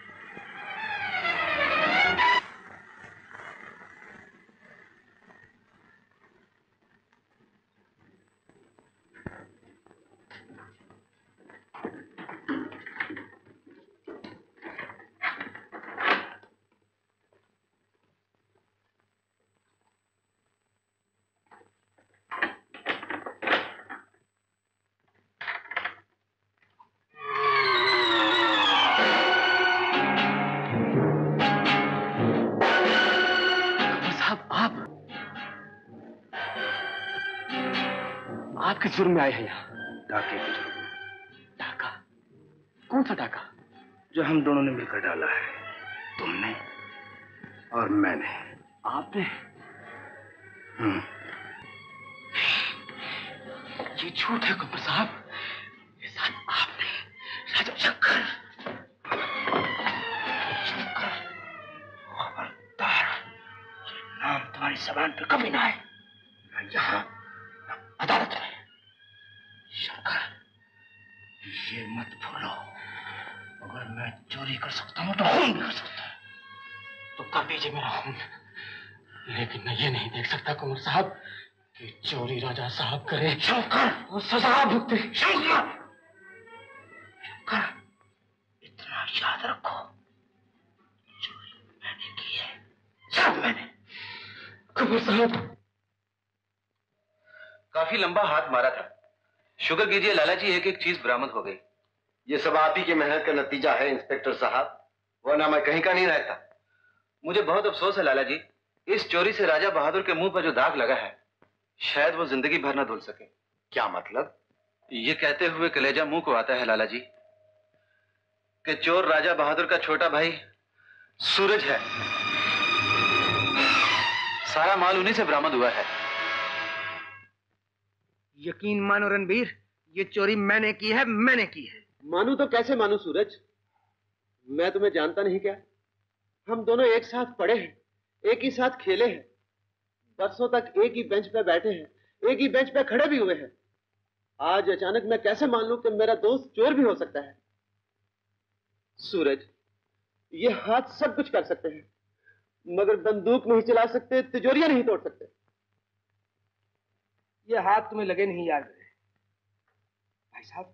किस जुर्म में आए हैं यहाँ? डाके के जुर्म में। डाका? कौन सा डाका? जो हम दोनों ने मिलकर डाला है, तुमने और मैंने। आपने? हम्म। ये झूठ है कुमार साहब, ये साथ आपने, राजा शंकर। शंकर, खबरदार, ये नाम तुम्हारी जबान पे कभी ना आए, ना यहाँ, ना अदालत में। शंकर, ये मत भूलो, अगर मैं चोरी कर सकता हूँ तो खून भी कर सकता हूँ। तो कर दीजिए मेरा खून, लेकिन मैं ये नहीं देख सकता कुमार साहब कि चोरी राजा साहब करे शंकर और सजा भुगते। शंकर, इतना याद रखो, चोरी मैंने की है, सब मैंने। कपूर साहब, काफी लंबा हाथ मारा था। शुक्र कीजिए लाला जी, एक एक चीज बरामद हो गई। ये सब आप ही की मेहनत का नतीजा है इंस्पेक्टर साहब, वरना मैं कहीं का नहीं रहता। मुझे बहुत अफसोस है लाला जी, इस चोरी से राजा बहादुर के मुंह पर जो दाग लगा है, शायद वो जिंदगी भर ना धुल सके। क्या मतलब? ये कहते हुए कलेजा मुंह को आता है लाला जी कि चोर राजा बहादुर का छोटा भाई सूरज है। सारा माल उन्हीं से बरामद हुआ है। यकीन मानो रणबीर, ये चोरी मैंने की है, मैंने की है। मानू तो कैसे मानू सूरज, मैं तुम्हें जानता नहीं क्या? हम दोनों एक साथ पढ़े हैं, एक ही साथ खेले हैं, बरसों तक एक ही बेंच पे बैठे हैं, एक ही बेंच पे खड़े भी हुए हैं। आज अचानक मैं कैसे मान लूं कि मेरा दोस्त चोर भी हो सकता है? सूरज, ये हाथ सब कुछ कर सकते हैं, मगर बंदूक नहीं चला सकते, तिजोरियां नहीं तोड़ सकते। ये हाथ तुम्हें लगे नहीं याद है भाई साहब।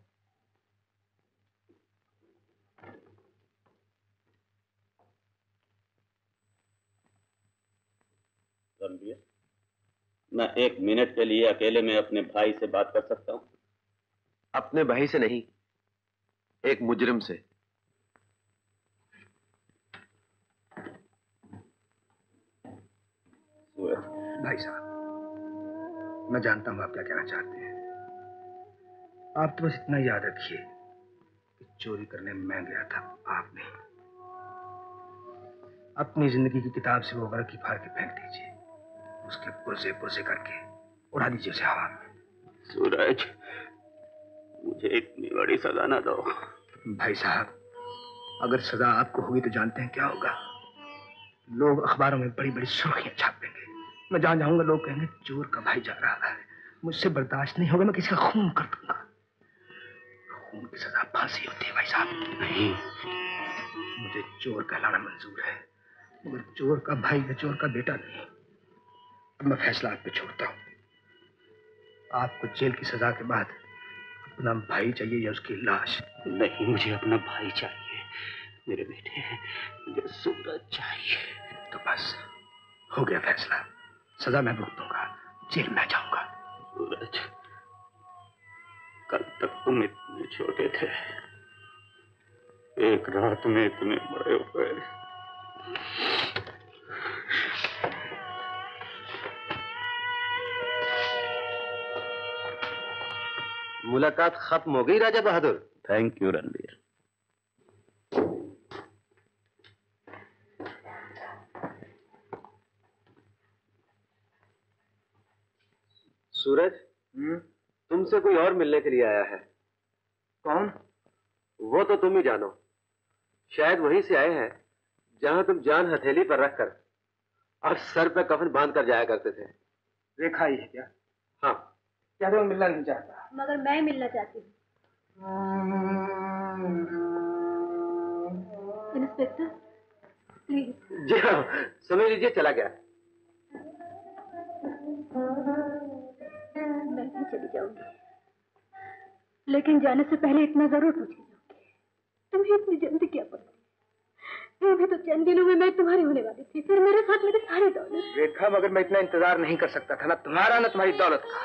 रणबीर, मैं एक मिनट के लिए अकेले में अपने भाई से बात कर सकता हूं? अपने भाई से नहीं, एक मुजरिम से। भाई साहब, मैं जानता हूं आप क्या कहना चाहते हैं। आप तो बस इतना याद रखिए कि चोरी करने मैं गया था, आप नहीं। अपनी जिंदगी की किताब से वो वर्की फाड़ के फेंक दीजिए, उसके पुरजे पुरजे करके उड़ा दीजिए उसे हवा में। सूरज, मुझे इतनी बड़ी सजा ना दो। भाई साहब, अगर सजा आपको होगी तो जानते हैं क्या होगा? लोग अखबारों में बड़ी बड़ी सुर्खियां छापेंगे, मैं जहां जाऊंगा लोग कहेंगे चोर का भाई जा रहा है। मुझसे बर्दाश्त नहीं होगा, मैं किसी का खून कर दूंगा। खून की सजा फांसी होती है भाई साहब। नहीं, मुझे चोर कहलाना मंजूर है, मगर चोर का भाई या चोर का बेटा नहीं। अब मैं फैसला आप पे छोड़ता हूँ। आपको जेल की सजा के बाद अपना भाई चाहिए या उसकी लाश? नहीं, मुझे अपना भाई चाहिए, मेरे बेटे, मुझे सूरज चाहिए। तो बस हो गया फैसला, सजा मैं भुगतूंगा, जेल में जाऊंगा। सूरज, कल तक तुम इतने छोटे थे, एक रात में इतने बड़े हो गए। मुलाकात खत्म हो गई राजा बहादुर। Thank you Ranbir. सूरज, तुमसे कोई और मिलने के लिए आया है। कौन? वो तो तुम ही जानो। शायद वहीं से आए हैं जहां तुम जान हथेली पर रखकर और सर पे कफन बांध कर जाया करते थे। रेखा ही है क्या? हाँ। क्या तो मिलना नहीं चाहता? मगर मैं मिलना चाहती हूँ। Inspector please. जी हाँ, समझ लीजिए चला गया। मैं भी चली जाऊंगी, लेकिन जाने से पहले इतना जरूर पूछ जाऊंगी, तुम्हें इतनी जल्दी क्या पड़ी? वो भी तो चंद दिनों में मैं तुम्हारी होने वाली थी, फिर मेरे साथ मेरी सारी दौलत। रेखा, मगर मैं इतना इंतजार नहीं कर सकता था, ना तुम्हारा ना तुम्हारी दौलत का।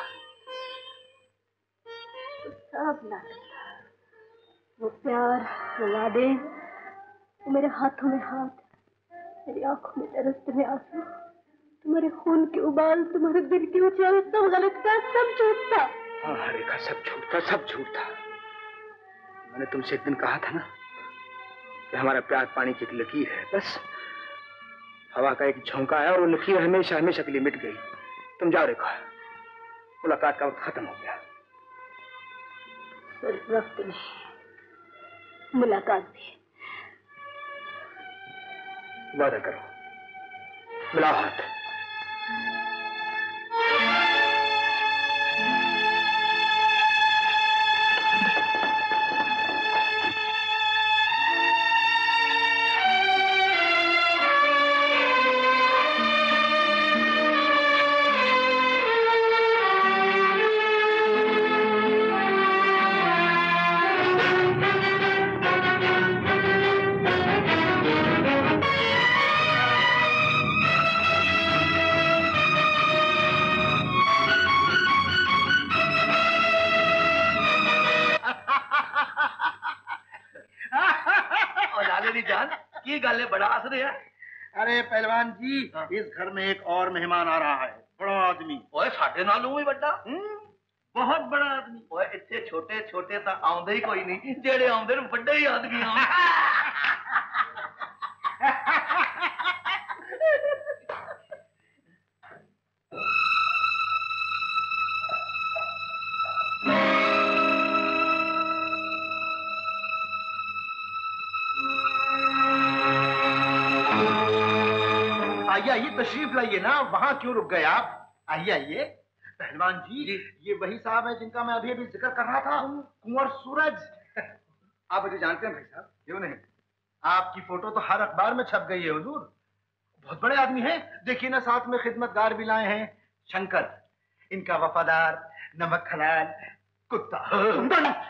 तो सब नाटक था, वो प्यार, वो वादे, वो मेरे हाथों में हाथ, मेरी आंखों में तरसते में आंसू, तुम्हारे खून के उबाल, तुम्हारे दिल की ऊंचाई, सब गलत था, सब झूठ था। हाँ रेखा, सब झूठ था, सब झूठ था। मैंने तुमसे एक दिन कहा था ना कि हमारा प्यार पानी की एक लकीर है, बस हवा का एक झोंका है और वो लकीर हमेशा हमेशा के लिए मिट गई। तुम जाओ रेखा, मुलाकात का वक्त खत्म हो गया। सिर्फ वक्त नहीं, मुलाकात भी। वादा करो, मिलाओ हाथ। गल है, बड़ा हंस रहे हैं। अरे पहलवान जी, इस घर में एक और मेहमान आ रहा है, बड़ा आदमी। ओए साडे नालों भी बड़ा, बहुत बड़ा आदमी। ओए इतने छोटे छोटे तो आउंदे ही कोई नहीं, जेड़े आउंदे ने बड़े ही आदमी आउंदे। आइए आइए, तशरीफ लाइए ना, वहां क्यों रुक गए आप? आइए आइए। पहलवान जी, जी ये वही साहब है जिनका मैं अभी अभी जिक्र कर रहा था, कुंवर सूरज। आप मुझे जानते हैं भाई साहब? क्यों नहीं, आपकी फोटो तो हर अखबार में छप गई है हुजूर। बहुत बड़े आदमी हैं। देखिए ना, साथ में खिदमतगार भी लाए हैं, शंकर, इनका वफादार नमक हलाल कुत्ता।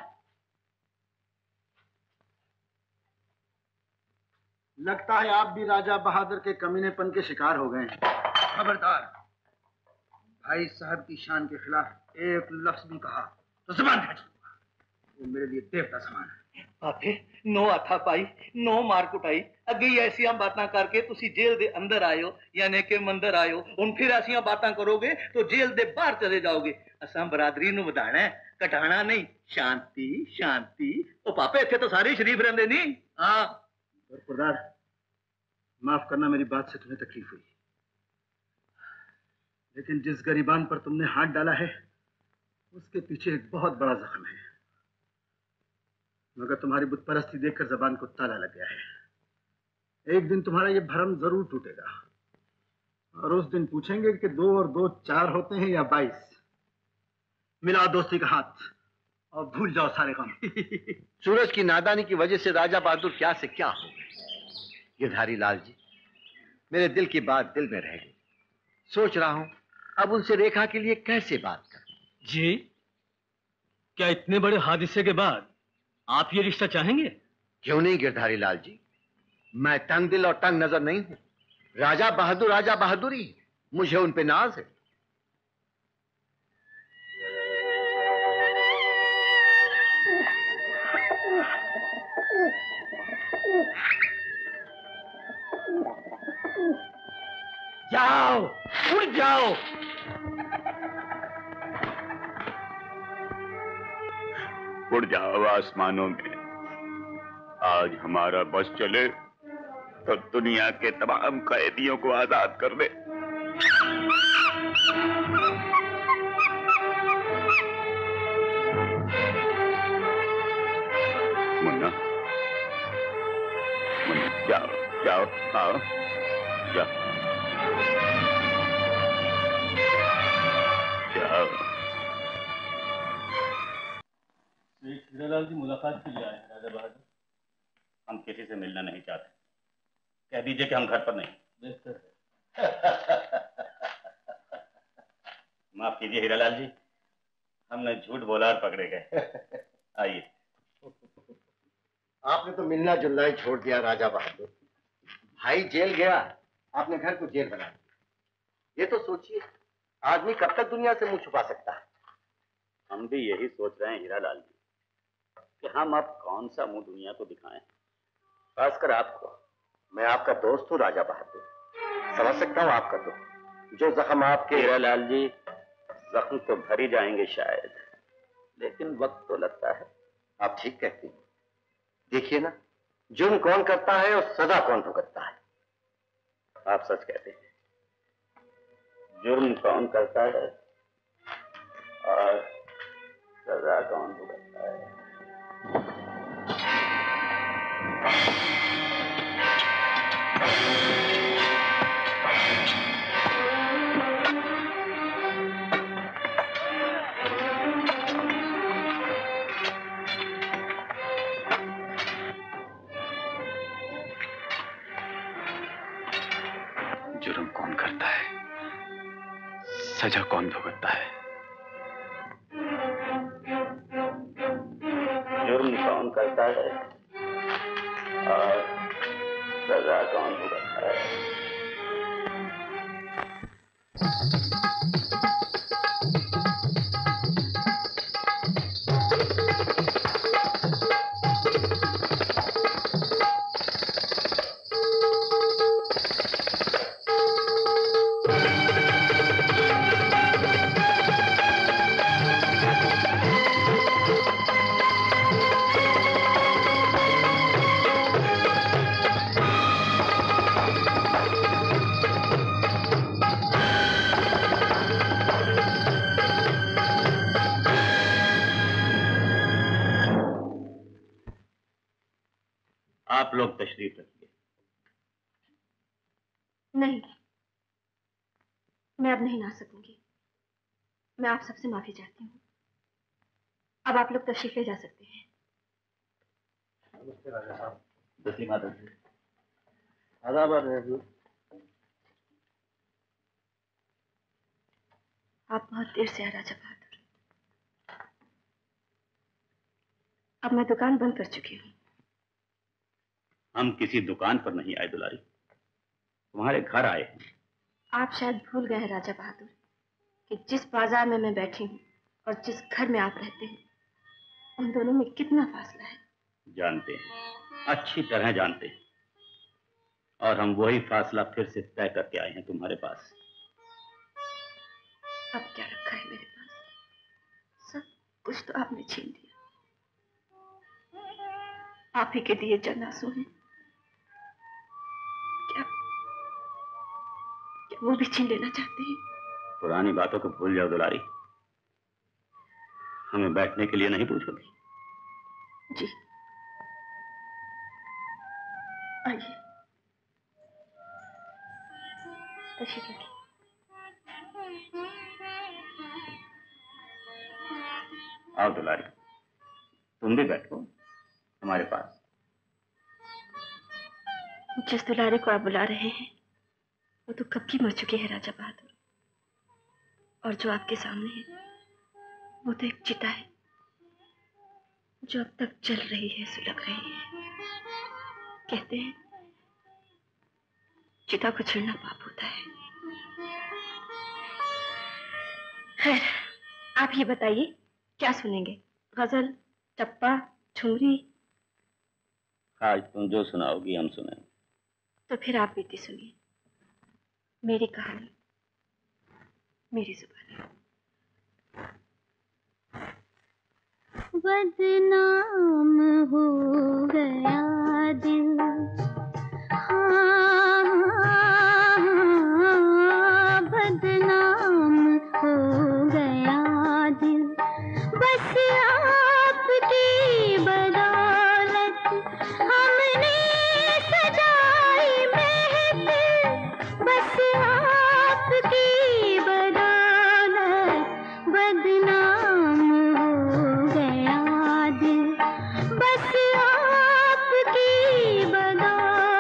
लगता है आप भी राजा बहादुर के कमीनेपन के शिकार हो गए हैं। खबरदार, भाई साहब की शान के खिलाफ एक लफ्ज भी कहा तो जुबान काट दूंगा। वो मेरे लिए देवता समान है। आपे नो हाथा पाई, नो मार कुटाई, अगे ही ऐसिया बातें करके तुसी जेल दे अंदर आए हो, यानी के मंदिर आए हो, हुण फिर ऐसिया बातें करोगे तो जेल दे बाहर चले जाओगे। असां बरादरी नूं वधाना है, घटाना नहीं। शांति शांति। ओ पापे, इत्थे तो सारे शरीफ रहंदे नहीं। हाँ सरदार, माफ करना, मेरी बात से तुम्हें तकलीफ हुई, लेकिन जिस गरीबान पर तुमने हाथ डाला है उसके पीछे एक बहुत बड़ा जख्म है। मगर तुम्हारी बुतपरस्ती देखकर जबान को ताला लग गया है। एक दिन तुम्हारा ये भरम जरूर टूटेगा और उस दिन पूछेंगे कि दो और दो चार होते हैं या बाईस। मिलाओ दोस्ती का हाथ और भूल जाओ सारे काम। सूरज की नादानी की वजह से राजा बहादुर क्या से क्या हो गए। गिरधारी लाल जी, मेरे दिल की बात दिल में रह गई। सोच रहा हूं अब उनसे रेखा के लिए कैसे बात कर। जी, क्या इतने बड़े हादसे के बाद आप ये रिश्ता चाहेंगे? क्यों नहीं गिरधारी लाल जी, मैं तंग दिल और तंग नजर नहीं हूं। राजा बहादुर राजा बहादुरी, मुझे उन पे नाज है। जाओ, उड़ जाओ। उड़ जाओ आसमानों में। आज हमारा बस चले तो दुनिया के तमाम कैदियों को आजाद कर दे। मुन्ना, मुन्ना, जाओ जाओ, आओ, जाओ जाओ। हीरालाल जी मुलाकात के लिए आए हैं राजा बहादुर। हम किसी से मिलना नहीं चाहते, कह दीजिए कि हम घर पर नहीं। बेहतर है। माफ कीजिए हीरालाल जी, हमने झूठ बोला और पकड़े गए। आइए। आपने तो मिलना जुलना ही छोड़ दिया राजा बहादुर। भाई जेल गया, आपने घर को जेल बना दिया। ये तो सोचिए, आदमी कब तक दुनिया से मुंह छुपा सकता है। हम भी यही सोच रहे हैं हीरालाल जी कि हम अब कौन सा मुंह दुनिया को दिखाएं, खासकर आपको। मैं आपका दोस्त हूँ राजा बहादुर, समझ सकता हूँ आपका दुख। जो जख्म आपके। हीरालाल जी, जख्म तो भर ही जाएंगे शायद, लेकिन वक्त तो लगता है। आप ठीक कहते हैं। देखिए ना, जुर्म कौन करता है और सजा कौन भुगतता है। आप सच कहते हैं। जुर्म कौन करता है और सजा कौन भुगतता है। जुर्म कौन करता है, सजा कौन भुगतता है। जुर्म कौन करता है और सजा कौन भुगतता है। आप लोग तशरीफ रखिए। नहीं, मैं अब नहीं ना सकूंगी। मैं आप सबसे माफी चाहती हूँ। अब आप लोग तशरीफ ले जा सकते हैं। नमस्ते राजा साहब। दसी माता जी। आदाब राजा। आप बहुत देर से आए राजा बहादुर। अब मैं दुकान बंद कर चुकी हूँ। हम किसी दुकान पर नहीं आए दुलारी, तुम्हारे घर आए हैं। आप शायद भूल गए हैं राजा बहादुर कि जिस बाजार में मैं बैठी हूँ और जिस घर में आप रहते हैं, उन दोनों में कितना फासला है। जानते हैं, अच्छी तरह जानते हैं, और हम वही फासला फिर से तय करके आए हैं तुम्हारे पास। अब क्या रखा है मेरे पास? सब कुछ तो आपने छीन दिया। आप ही के दिए जन आंसू हैं। क्या क्या वो भी छीन लेना चाहते हैं? पुरानी बातों को भूल जाओ दुलारी। हमें बैठने के लिए नहीं पूछोगी? जी आइए, तशरीफ रखिए। आओ दुलारी, तुम भी बैठो हमारे पास। जिस दुलारी को आप बुला रहे हैं वो तो कब की मर चुकी है राजा बहादुर, और जो आपके सामने है वो तो एक चिता है जो अब तक जल रही है, सुलग रही है। कहते हैं चिता को छेड़ना पाप होता है। खैर, आप ये बताइए क्या सुनेंगे? गजल, टप्पा, ठुमरी? आज तुम जो सुनाओगी हम सुनेंगे। तो फिर आप बीती सुनिए, मेरी कहानी, मेरी जुबानी। बदनाम हो गया दिल, हाँ, हाँ, बदनाम हो गया दिल, बस आपकी बदौलत हमने सजाई महफिल, बस आपकी बदौलत बदनाम हो गया दिल, बस आपकी बदौलत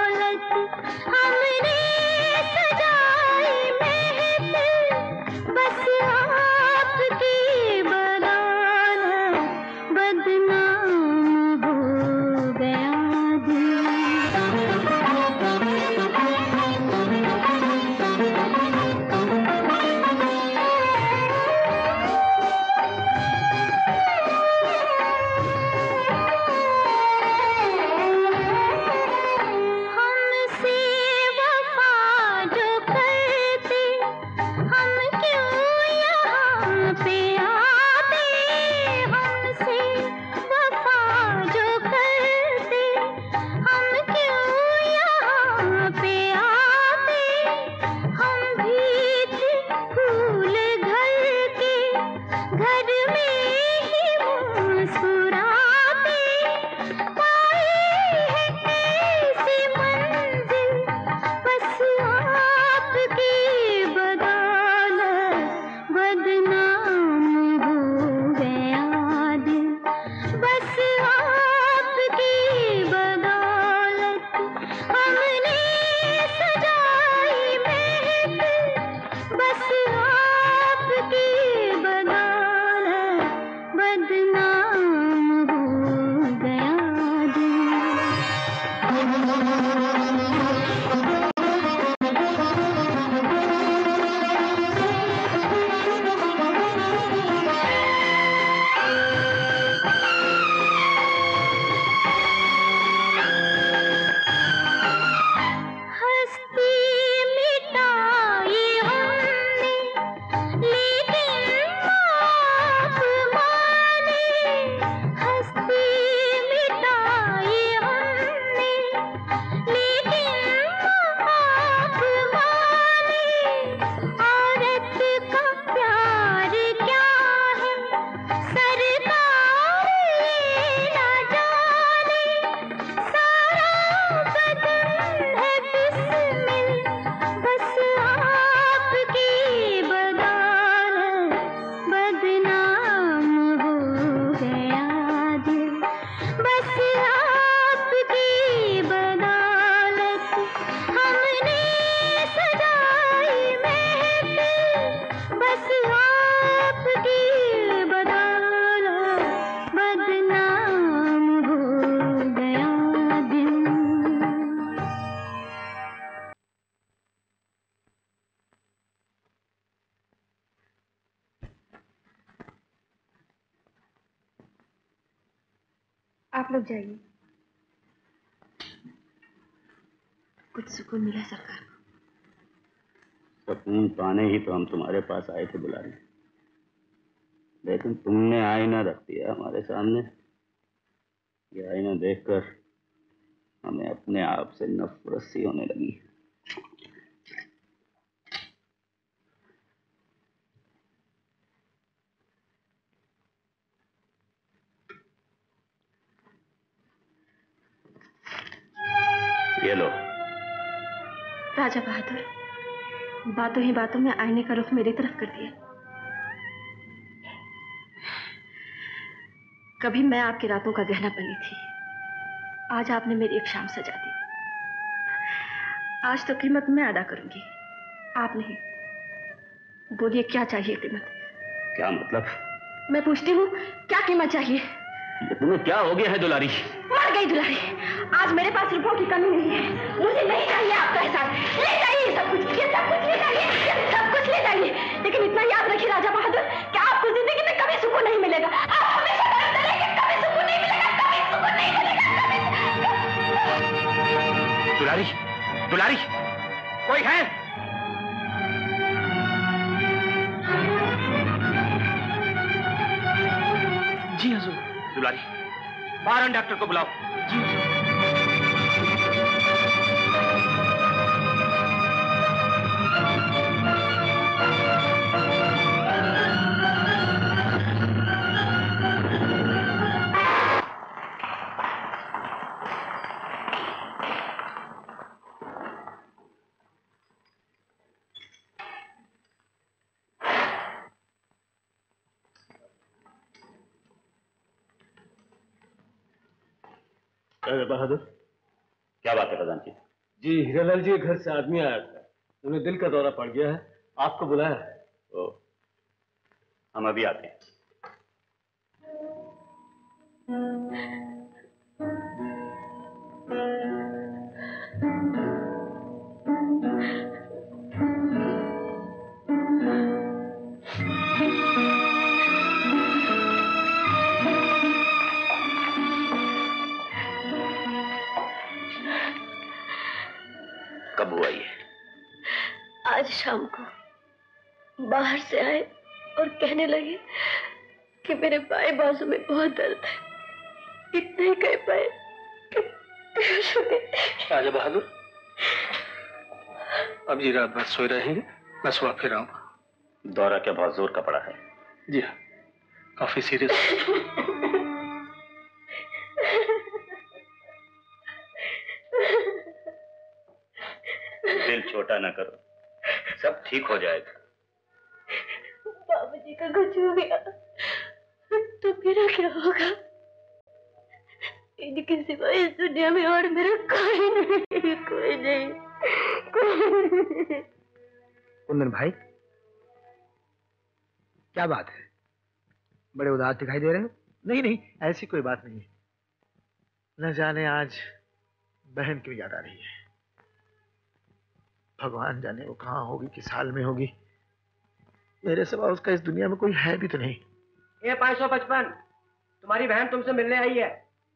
आप लोग जाइए। कुछ सुकून मिला सरकार को। सुकून पाने ही तो हम तुम्हारे पास आए थे दुलारी, लेकिन तुमने आईना रख दिया हमारे सामने। ये आईना देखकर हमें अपने आप से नफरत सी होने लगी। ये लो। राजा बहादुर, बातों ही बातों में आईने का रुख मेरी तरफ कर दिया। कभी मैं आपकी रातों का गहना बनी थी, आज आपने मेरी एक शाम सजा दी। आज तो कीमत मैं अदा करूंगी, आप नहीं। बोलिए क्या चाहिए कीमत? क्या मतलब? मैं पूछती हूँ, क्या कीमत चाहिए? ये तुम्हें क्या हो गया है दुलारी? मर गई दुलारी। आज मेरे पास रुपयों की कमी नहीं है। मुझे नहीं चाहिए आपका एहसान, ले जाइए सब कुछ, ये सब कुछ ले जाइए, ये सब कुछ ले जाइए। लेकिन इतना याद रखिए राजा बहादुर कि आपको जिंदगी में कभी सुकून नहीं मिलेगा। आप हमेशा डरते रहेंगे, कभी सुकून नहीं मिलेगा, कभी सुकून नहीं मिलेगा। दुलारी, दुलारी, कोई है? जी हुजूर। दुलारी, बाहर डॉक्टर को बुलाओ। जी हुजूर। राजा बहादुर। क्या बात है खजांची? जी हीरालाल जी के घर से आदमी आया था, उन्हें दिल का दौरा पड़ गया है, आपको बुलाया है। ओ, हम अभी आते हैं। कब हुआ ये? आज शाम को बाहर से आए और कहने लगे कि मेरे बाएं बाजू में बहुत दर्द है। इतना ही कह पाए कि राजा बहादुर, अब ये रात भर सोए रहेंगे, मैं सुबह फिर आऊंगा। दौरा क्या बहुत जोर का पड़ा है? जी हाँ, काफी सीरियस। दिल छोटा ना करो, सब ठीक हो जाएगा। बाबूजी का कुछ हो गया तो मेरा क्या होगा? इनके सिवा इस दुनिया में और मेरा कोई नहीं, कोई नहीं, कोई नहीं। कुंदन भाई, क्या बात है? बड़े उदास दिखाई दे रहे हो? नहीं नहीं, ऐसी कोई बात नहीं है। न जाने आज बहन क्यों याद आ रही है। भगवान जाने वो कहाँ होगी, किस हाल में होगी। मेरे सिवा उसका इस दुनिया में कोई है भी तो नहीं। ये पाँच सौ पचपन, तुम्हारी बहन तुमसे मिलने आई है।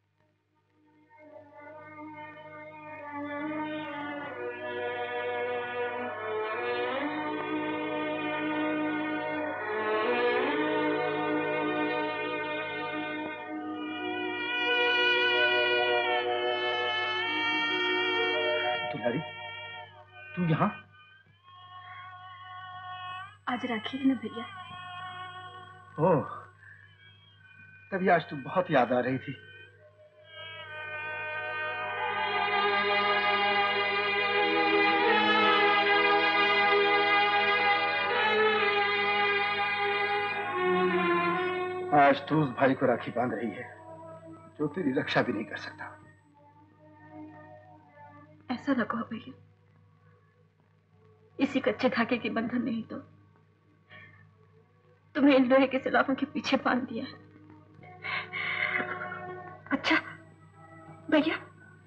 दुलारी, तू यहाँ? आज राखी है ना भैया? ओह, तभी आज तू बहुत याद आ रही थी। आज तू उस भाई को राखी बांध रही है जो तेरी रक्षा भी नहीं कर सकता। ऐसा न कहो भैया, इसी कच्चे धागे के बंधन नहीं तो तुम्हें इन लोहे के सलाखों के पीछे बांध दिया है। अच्छा भैया,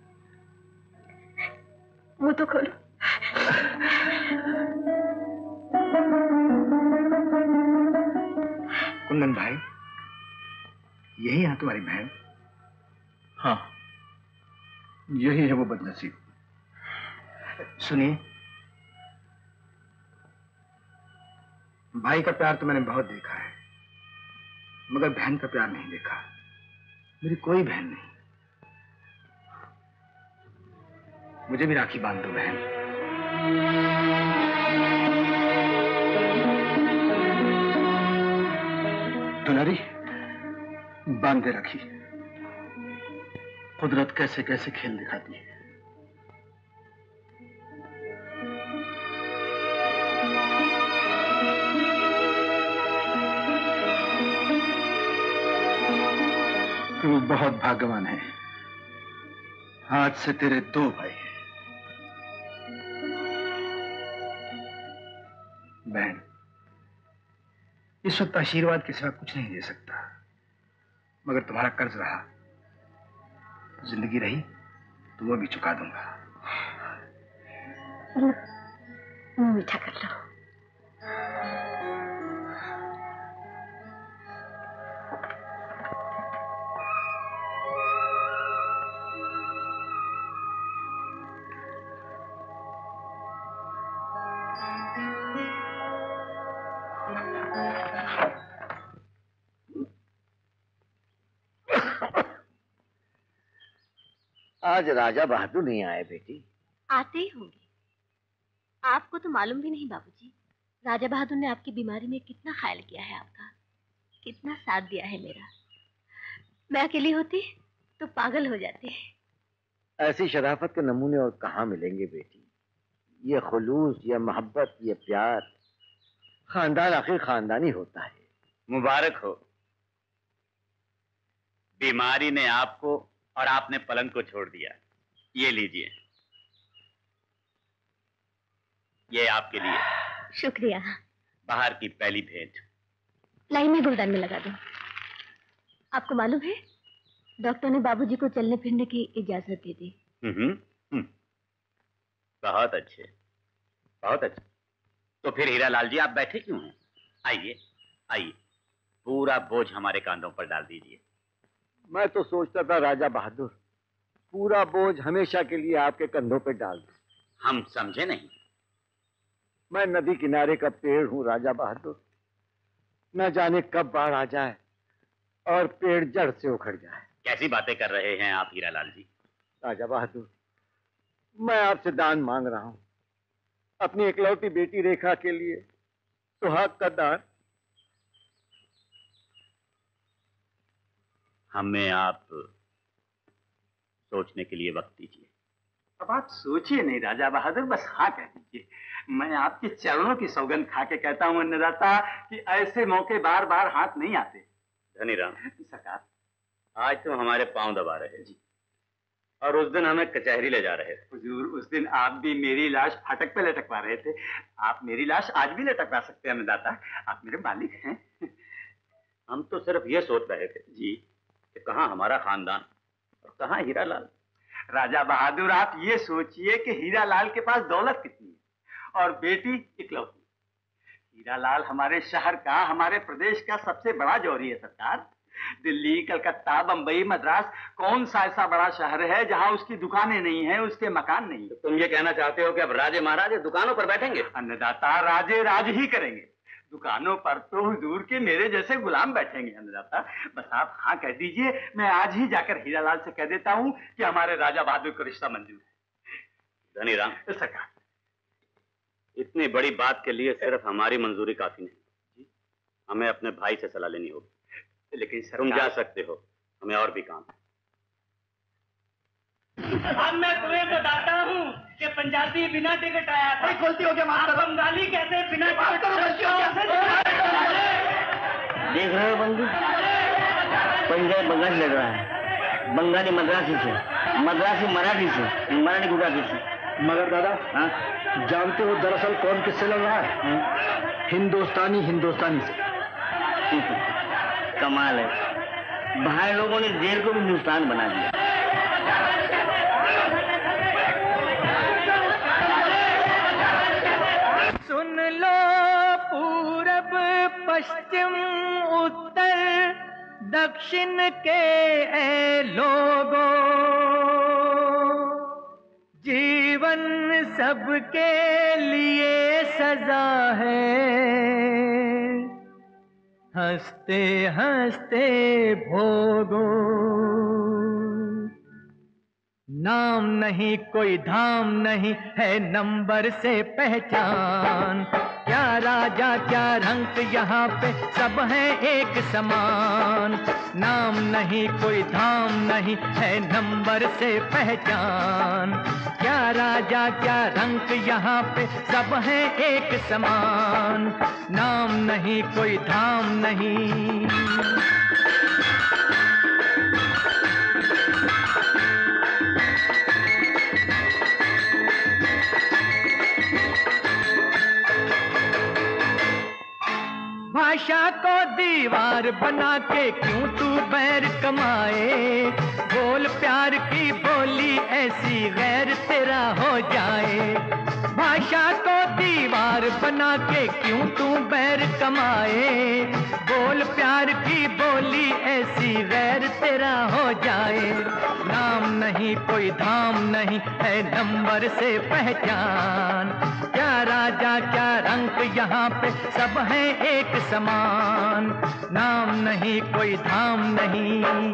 वो तो खोलो। कुंदन भाई, यही है तुम्हारी बहन। हाँ, यही है वो बदनसीब। सुनिए, भाई का प्यार तो मैंने बहुत देखा है, मगर बहन का प्यार नहीं देखा। मेरी कोई बहन नहीं। मुझे भी राखी बांध दो बहन। दुलारी, बांध दे राखी। कुदरत कैसे कैसे खेल दिखाती है। तू बहुत भाग्यवान है, आज से तेरे दो भाई हैं। बहन, इस वक्त आशीर्वाद के सिवा कुछ नहीं दे सकता, मगर तुम्हारा कर्ज रहा, जिंदगी रही तो वो भी चुका दूंगा। मुंह मीठा कर लो। आज राजा बहादुर नहीं आए बेटी। आते ही होंगे। आपको तो मालूम भी नहीं बाबूजी, राजा बहादुर ने आपकी बीमारी में कितना ख्याल किया है आपका, कितना साथ दिया है मेरा। मैं अकेली होती तो पागल हो जाती। ऐसी शराफत के नमूने और कहाँ मिलेंगे बेटी। ये खुलूस, ये मोहब्बत, ये प्यार, खानदान आखिर खानदानी होता है। मुबारक हो। बीमारी ने आपको और आपने पलंग को छोड़ दिया। ये लीजिए, ये आपके लिए। शुक्रिया। बाहर की पहली भेंट। लाई में गुलदान में लगा दूं। आपको मालूम है, डॉक्टर ने बाबूजी को चलने फिरने की इजाजत दे दी। हम्म, हम्म। बहुत अच्छे, बहुत अच्छे। तो फिर हीरा लाल जी आप बैठे क्यों हैं? आइए, आइए, पूरा बोझ हमारे कांधों पर डाल दीजिए। मैं तो सोचता था राजा बहादुर, पूरा बोझ हमेशा के लिए आपके कंधों पर डाल दूं। हम समझे नहीं। मैं नदी किनारे का पेड़ हूं राजा बहादुर, न जाने कब बाढ़ आ जाए और पेड़ जड़ से उखड़ जाए। कैसी बातें कर रहे हैं आप हीरा लाल जी? राजा बहादुर, मैं आपसे दान मांग रहा हूं, अपनी इकलौती बेटी रेखा के लिए सुहाग का दान। हमें आप सोचने के लिए वक्त दीजिए। अब आप सोचिए नहीं राजा बहादुर, बस हाँ कह दीजिए। मैं आपके चरणों की सौगंध खा के कहता हूँ अन्नदाता कि ऐसे मौके बार बार हाथ नहीं आते। धनीराम सरकार, आज तो हमारे पांव दबा रहे जी, और उस दिन हमें कचहरी ले जा रहे थे। हुजूर, उस दिन आप भी मेरी लाश फाटक पे लटकवा रहे थे। आप मेरी लाश आज भी लटकवा सकते हैं अन्नदाता, आप मेरे मालिक हैं। हम तो सिर्फ ये सोच रहे थे जी कि कहाँ हमारा खानदान और कहाँ हीरा लाल। राजा बहादुर, आप ये सोचिए कि हीरा लाल के पास दौलत कितनी है और बेटी इकलौती। हीरा लाल हमारे शहर का, हमारे प्रदेश का सबसे बड़ा जौहरी है सरकार। दिल्ली, कलकत्ता, बंबई, मद्रास, कौन सा ऐसा बड़ा शहर है जहां उसकी दुकानें नहीं हैं, उसके मकान नहीं। तो तुम ये कहना चाहते हो कि अब राजे महाराजे दुकानों पर बैठेंगे? अन्नदाता, राजे राज ही करेंगे। दुकानों पर तो हुजूर के मेरे जैसे गुलाम बैठेंगे अन्नदाता। बस आप हाँ कह दीजिए, मैं आज ही जाकर हीरा लाल से कह देता हूँ कि हमारे राजा बहादुर को रिश्ता मंजूर है। धनीराम सरकार, इतनी बड़ी बात के लिए सिर्फ हमारी मंजूरी काफी नहीं, हमें अपने भाई से सलाह लेनी होगी। लेकिन तुम जा सकते हो, हमें और भी काम है। अब मैं तुम्हें बताता हूँ कि पंजाबी बिना टिकट आया था। गलती हो गया, माफ करो। बंगाली कैसे बिना टिकट? देख रहे हो बंधु, पंजाब बंगाल लग रहा है, बंगाली मद्रासी से, मद्रासी मराठी से, मराठी गुजराती से। मगर दादा, हाँ? जानते हो दरअसल कौन किससे लड़ रहा है? हाँ? हिंदुस्तानी हिंदुस्तानी से। कमाल है, बाहर लोगों ने जेल को भी हिंदुस्तान बना दिया। सुन लो पूरब पश्चिम उत्तर दक्षिण के ए लोगों, जीवन सबके लिए सजा है, हंसते हंसते भोगो। नाम नहीं कोई धाम नहीं है नंबर से पहचान, क्या राजा क्या रंक यहाँ पे सब है एक समान। नाम नहीं कोई धाम नहीं है नंबर से पहचान, क्या राजा क्या रंक यहाँ पे सब है एक समान। नाम नहीं कोई धाम नहीं। भाषा को दीवार बना के क्यों तू बैर कमाए, बोल प्यार की बोली ऐसी गैर तेरा हो जाए। भाषा को दीवार बना के क्यों तू बैर कमाए, बोल प्यार की बोली ऐसी गैर तेरा हो जाए। नाम नहीं कोई धाम नहीं है नंबर से पहचान, क्या राजा क्या रंक यहाँ पे सब है एक समान। नाम नहीं कोई धाम नहीं।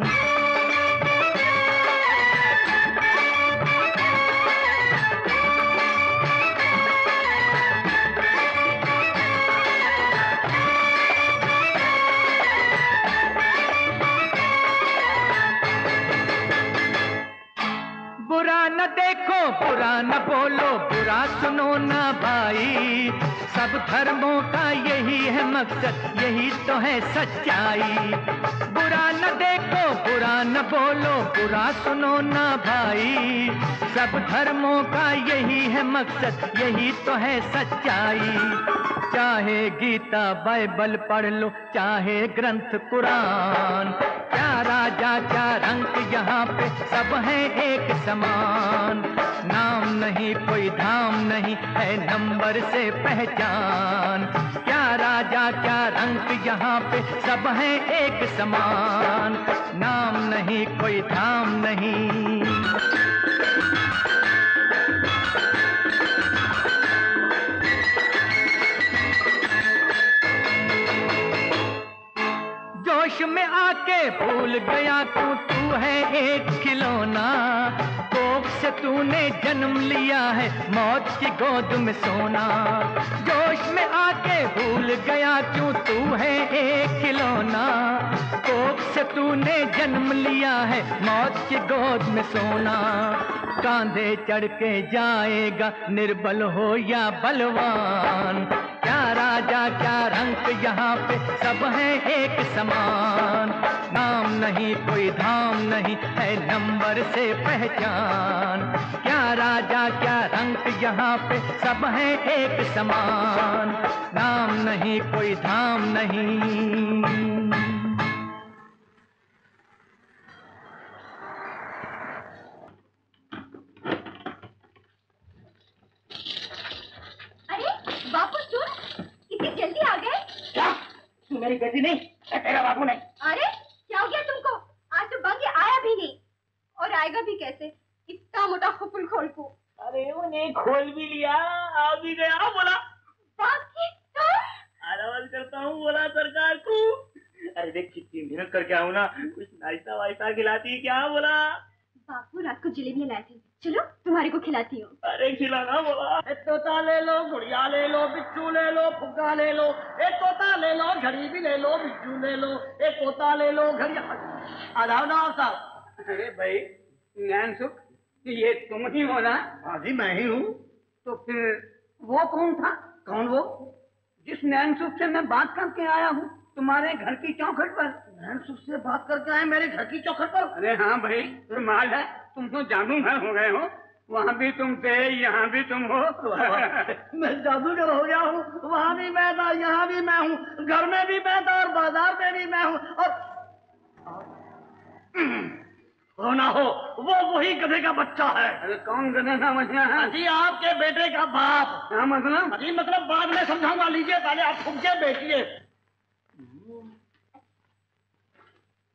बुरा न देखो बुरा न बोलो बुरा सुनो ना भाई, सब धर्मों का यही है मकसद यही तो है सच्चाई। बुरा न देखो बुरा न बोलो बुरा सुनो ना भाई, सब धर्मों का यही है मकसद यही तो है सच्चाई। चाहे गीता बाइबल पढ़ लो चाहे ग्रंथ कुरान, क्या राजा क्या रंग यहाँ पे सब है एक समान। नाम नहीं कोई धाम नहीं है नंबर से पहचान, क्या राजा क्या रंग यहाँ पे सब है एक समान। नाम नहीं कोई धाम नहीं। जोश में आके भूल गया तू तू है एक खिलौना, कोख से तूने जन्म लिया है मौत की गोद में सोना। जोश में आके भूल गया क्यों तू है एक खिलौना, कोख से तूने जन्म लिया है मौत की गोद में सोना। कांधे चढ़ के जाएगा निर्बल हो या बलवान, क्या राजा क्या रंग यहाँ पे सब है एक समान। नाम नहीं कोई धाम नहीं है नंबर से पहचान, क्या राजा क्या रंग यहाँ पे सब है एक समान। नाम नहीं कोई धाम नहीं। बापू सुन, इतनी जल्दी आ गए? क्या तू मेरी बेटी नहीं? तेरा बापू नहीं। अरे क्या हो गया तुमको? आज तो बंगी आया भी नहीं और आएगा भी कैसे, इतना मोटा खुपुल खोल को। अरे उन्हें खोल भी लिया आ भी गया। बोला बाकी तो आराम करता हूँ बोला सरकार को। अरे देख कितनी मेहनत करके आऊँ ना, कुछ नाश्ता वाश्ता खिलाती क्या? बोला बापू रात को जलेबियां लाए थे, चलो तुम्हारे को खिलाती हूँ। अरे खिलाना बोला। एक तोता ले लो, गुड़िया ले लो, बिच्छू ले लो, फुग्गा ले लो। एक तोता ले लो, घड़ी भी ले लो, बिच्छू ले लो। एक तोता ले लो, घड़ी। आदाब नवाब साहब। अरे भाई नैनसुख, ये तुम ही हो ना? हाँ जी मैं ही हूँ। तो फिर वो कौन था? कौन वो? जिस नैनसुख से मैं बात करके आया हूँ तुम्हारे घर की चौखट पर। नैनसुख से बात करके आए मेरे घर की चौखट पर? अरे हाँ भाई, कमाल है, तुम तो जादूगर हो गए हो। वहाँ भी तुम थे, यहाँ भी तुम हो। मैं जादूगर हो गया हूँ, वहाँ भी मैं था, यहाँ भी मैं हूँ, घर में भी मैं था और बाजार में भी मैं हूँ। और हो ना हो वो वही गधे का बच्चा है। अरे कौन गधे का बच्चा है? जी आपके बेटे का बाप। क्या मतलब? जी मतलब बाद में समझाऊंगा, लीजिए पहले आप फुक के बैठिए।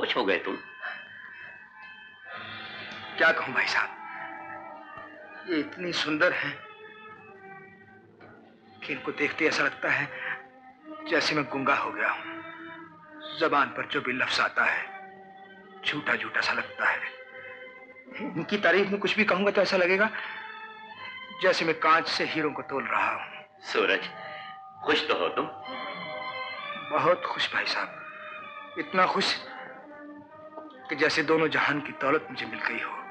खामोश हो गए तुम। क्या कहूं भाई साहब, ये इतनी सुंदर है कि इनको देखते ऐसा लगता है जैसे मैं गुंगा हो गया हूं। जबान पर जो भी लफ्ज आता है झूठा झूठा सा लगता है। इनकी तारीफ में कुछ भी कहूंगा तो ऐसा लगेगा जैसे मैं कांच से हीरों को तोल रहा हूं। सूरज, खुश तो हो तुम? बहुत खुश भाई साहब, इतना खुश कि जैसे दोनों जहान की दौलत मुझे मिल गई हो।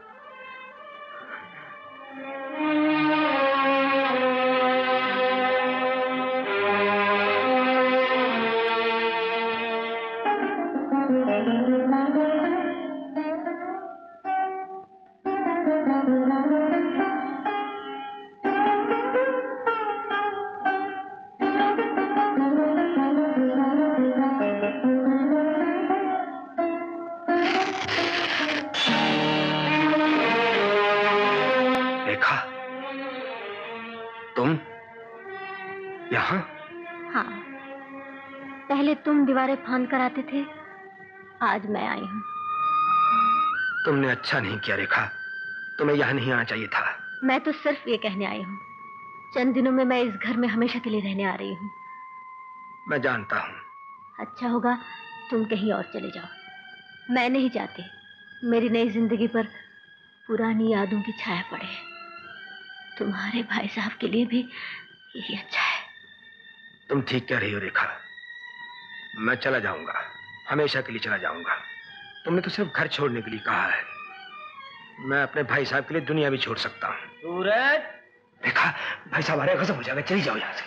दीवारें फांद कर आते थे, आज मैं आई हूँ। तुमने अच्छा नहीं किया रेखा, तुम्हें यहाँ नहीं आना चाहिए था। मैं तो सिर्फ ये कहने आई हूँ, चंद दिनों में मैं इस घर में हमेशा के लिए रहने आ रही हूँ। मैं जानता हूँ। अच्छा होगा तुम कहीं और चले जाओ। मैं नहीं चाहती मेरी नई जिंदगी पर पुरानी यादों की छाया पड़े। तुम्हारे भाई साहब के लिए भी यही अच्छा है। तुम ठीक कह रही हो रेखा, मैं चला जाऊंगा, हमेशा के लिए चला जाऊंगा। तुमने तो सिर्फ घर छोड़ने के लिए कहा है, मैं अपने भाई साहब के लिए दुनिया भी छोड़ सकता हूँ। सूरज, देखा भाई साहब आ रहे, खत्म हो जाएगा, चली जाओ यहाँ से।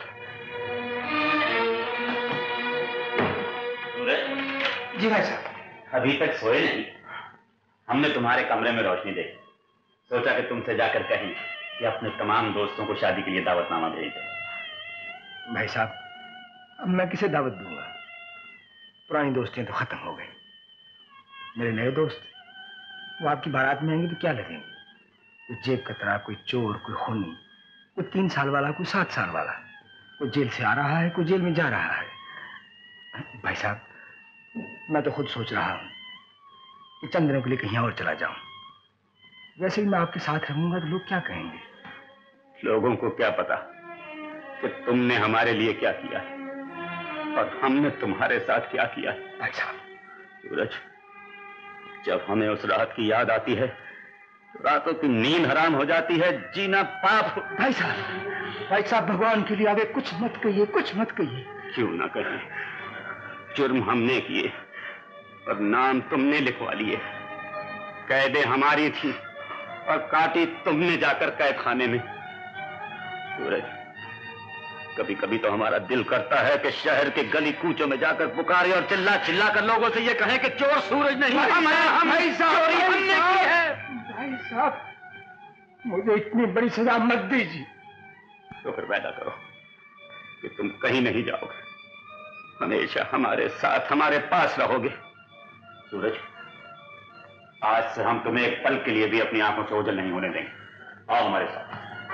सूरज जी भाई साहब। अभी तक सोए नहीं? हमने तुम्हारे कमरे में रोशनी देखी, सोचा कि तुमसे जाकर कहीं कि अपने तमाम दोस्तों को शादी के लिए दावतनामा भेज दे। भाई साहब, अब मैं किसे दावत दूंगा? पुरानी दोस्तियां तो खत्म हो गई। मेरे नए दोस्त वो आपकी बारात में आएंगे तो क्या लगेंगे? कोई जेब कतरा, कोई चोर, कोई खूनी, कोई तीन साल वाला, कोई सात साल वाला, कोई जेल से आ रहा है, कोई जेल में जा रहा है। भाई साहब, मैं तो खुद सोच रहा हूँ कि चंद दिनों के लिए कहीं और चला जाऊं। वैसे भी मैं आपके साथ रहूंगा तो लोग क्या कहेंगे? लोगों को क्या पता कि तुमने हमारे लिए क्या किया है और हमने तुम्हारे साथ क्या किया है। भाई साहब, सूरज, जब हमें उस रात की याद आती है तो रातों की नींद हराम हो जाती है, जीना पाप। भाई साहब, भाई साहब, भगवान के लिए आगे कुछ मत कहिए, कुछ मत कहिए। क्यों ना कहें? जुर्म हमने किए और नाम तुमने लिखवा लिए, कैदे हमारी थी और काटी तुमने जाकर कैद खाने में। सूरज, कभी कभी तो हमारा दिल करता है कि शहर के गली कूचों में जाकर पुकारे और चिल्ला चिल्ला कर लोगों से ये कहें कि चोर सूरज नहीं, हम हैं, हम भाई साहब, चोरी हमने की है। भाई साहब, मुझे इतनी बड़ी सजा मत दीजिए। तो फिर वादा करो कि तुम कहीं नहीं जाओगे, हमेशा हमारे साथ, हमारे पास रहोगे। सूरज, आज से हम तुम्हें एक पल के लिए भी अपनी आंखों से ओझल नहीं होने देंगे। आओ हमारे साथ।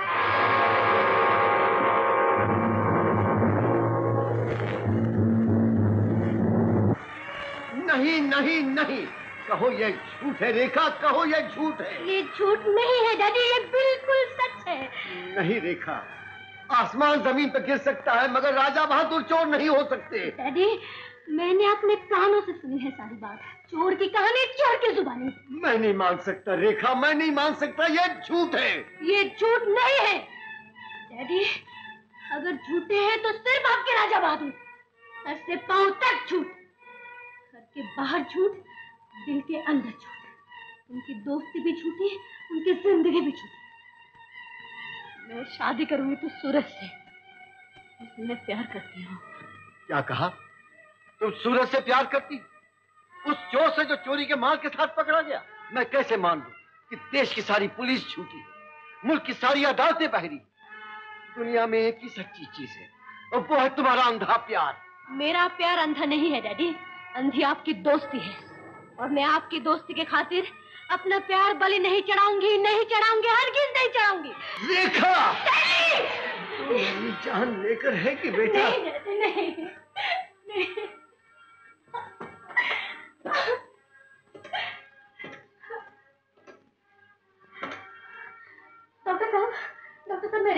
नहीं नहीं नहीं, कहो ये झूठ है रेखा, कहो ये झूठ है। ये झूठ नहीं है डैडी, ये बिल्कुल सच है। नहीं रेखा, आसमान जमीन पर गिर सकता है मगर राजा बहादुर चोर नहीं हो सकते। डैडी, मैंने अपने कानों से सुनी है सारी बात। चोर की कहानी चोर की जुबानी। मैं नहीं मान सकता रेखा, मैं नहीं मान सकता, ये झूठ है। ये झूठ नहीं है डैडी, अगर झूठे हैं तो सिर्फ आपके राजा बहादुर। सर से पांव तक झूठ, घर के बाहर झूठ, दिल के अंदर झूठ। उनकी दोस्ती भी झूठी, उनकी जिंदगी भी झूठी। मैं शादी करूंगी तो सूरज से, जिससे प्यार करती हूँ। क्या कहा? तुम सूरज से प्यार करती? उस चोर से जो चोरी के माल के साथ पकड़ा गया? मैं कैसे मान लूं कि देश की सारी पुलिस झूठी है, मुल्क की सारी अदालतें बहरी। दुनिया में एक ही सच्ची चीज है और वो है तुम्हारा अंधा प्यार। मेरा प्यार अंधा नहीं है डैडी, अंधी आपकी दोस्ती है। और मैं आपकी दोस्ती के खातिर अपना प्यार बलि नहीं चढ़ाऊंगी, नहीं चढ़ाऊंगी, हरगिज़ नहीं चढ़ाऊंगी। रेखा, तू मेरी जान लेकर है कि बेटा? नहीं, नहीं, नहीं।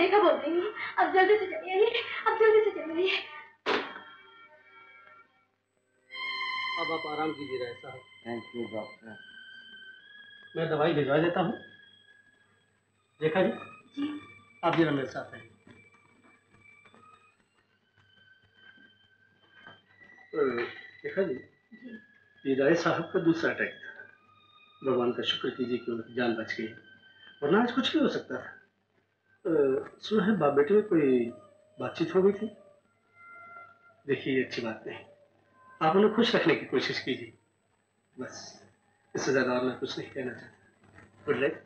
का बोल रही हूँ, अब जल्दी से चले आइए, अब जल्दी से चले आइए। अब आप आराम कीजिए राय साहब। Thank you doctor. मैं दवाई भिजवा देता हूँ। देखा जी? जी। आप जरा मेरे साथ आइए। देखा जी? जी। ये राय साहब का दूसरा अटैक था। भगवान का शुक्र कीजिए कि उनकी जान बच गई, वरना आज कुछ नहीं हो सकता था। सुना है बाप बेटे में कोई बातचीत हो गई थी। देखिए ये अच्छी बात नहीं, आप उन्हें खुश रखने की कोशिश कीजिए बस, इससे ज्यादा और मैं कुछ नहीं कहना चाहता। Good night.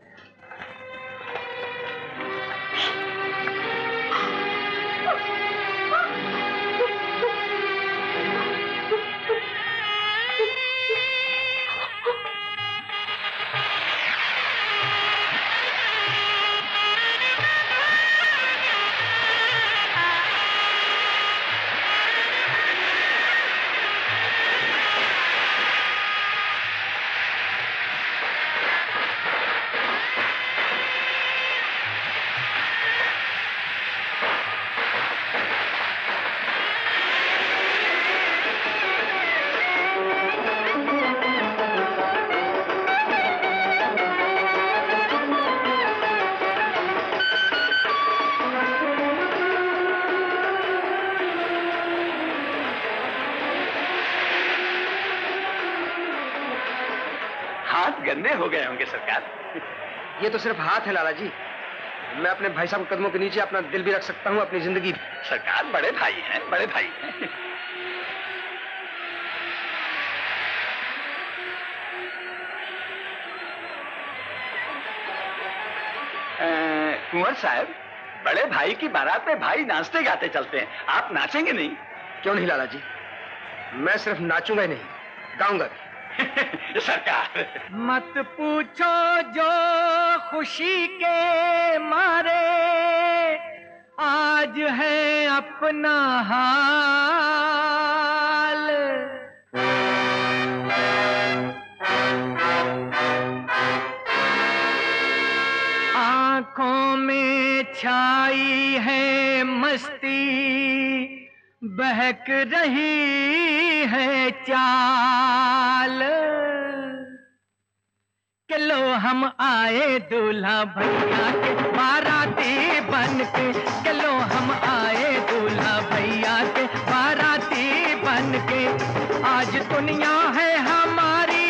गंदे हो गए होंगे सरकार। ये तो सिर्फ हाथ है लाला जी, मैं अपने भाई साहब के कदमों के नीचे अपना दिल भी रख सकता हूँ, अपनी जिंदगी। सरकार बड़े भाई हैं, बड़े भाई हैं। कुंवर साहब, बड़े भाई की बारात में भाई नाचते गाते चलते हैं, आप नाचेंगे नहीं? क्यों नहीं लाला जी, मैं सिर्फ नाचूंगा ही नहीं, गाऊंगा भी। सरकार मत पूछो जो खुशी के मारे आज है अपना हाल, आंखों में छाई है मस्ती, बहक रही है चाल, कि लो हम आए दूल्हा भैया के बाराती बन के, कि लो हम आए दूल्हा भैया के बाराती बन के, आज दुनिया है हमारी,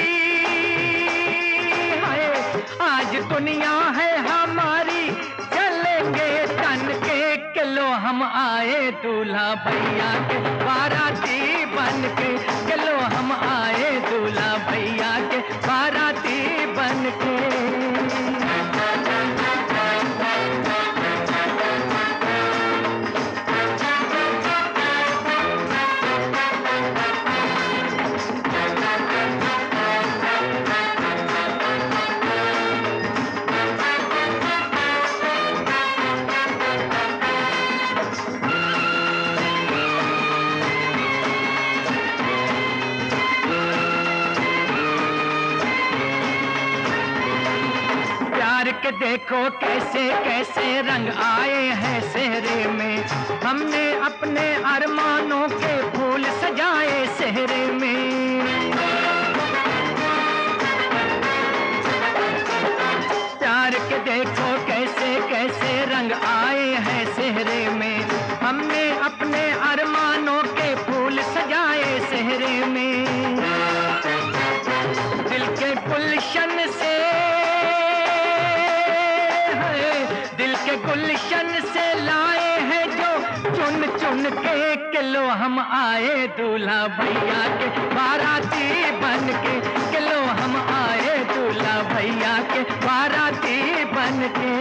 हाय आज दुनिया है हमारी, चलेंगे तन के, कि लो हम आए दूल्हा भैया के बाराती बन के, कि लो हम आए दूल्हा भैया के बाराती बन के। के देखो कैसे कैसे रंग आए हैं सेहरे में, हमने अपने अरमानों के फूल सजाए सेहरे में। प्यार के देखो कैसे कैसे रंग आए हैं सेहरे में, हमने अपने अरमानों के फूल सजाए सेहरे में। दिल के गुलशन से गुलशन से लाए हैं जो चुन चुन के, कि लो हम आए दूल्हा भैया के बाराती बन के, कि लो हम आए दूल्हा भैया के बाराती बन के।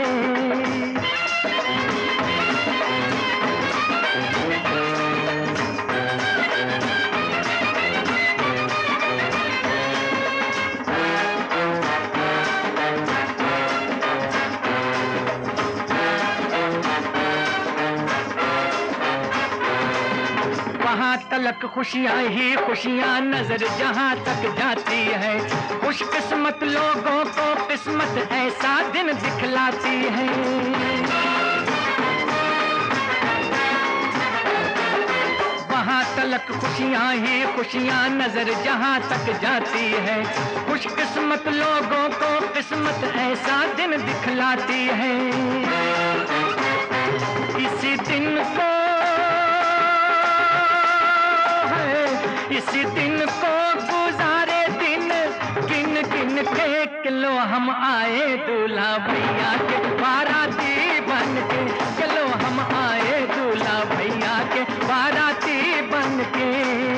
तलक खुशियाँ ही खुशियाँ नजर जहाँ तक जाती है, खुशकिस्मत लोगों को किस्मत ऐसा दिन दिखलाती है। पलक खुशियाँ ही खुशियाँ नजर जहाँ तक जाती है। खुशकिस्मत लोगों को किस्मत ऐसा दिन दिखलाती है। इसी दिन को है, इसी दिन को गुजारे दिन गिन गिन के किलो हम आए दूल्हा भैया के बाराती बन के। चलो हम आए दूल्हा भैया के बाराती बन के।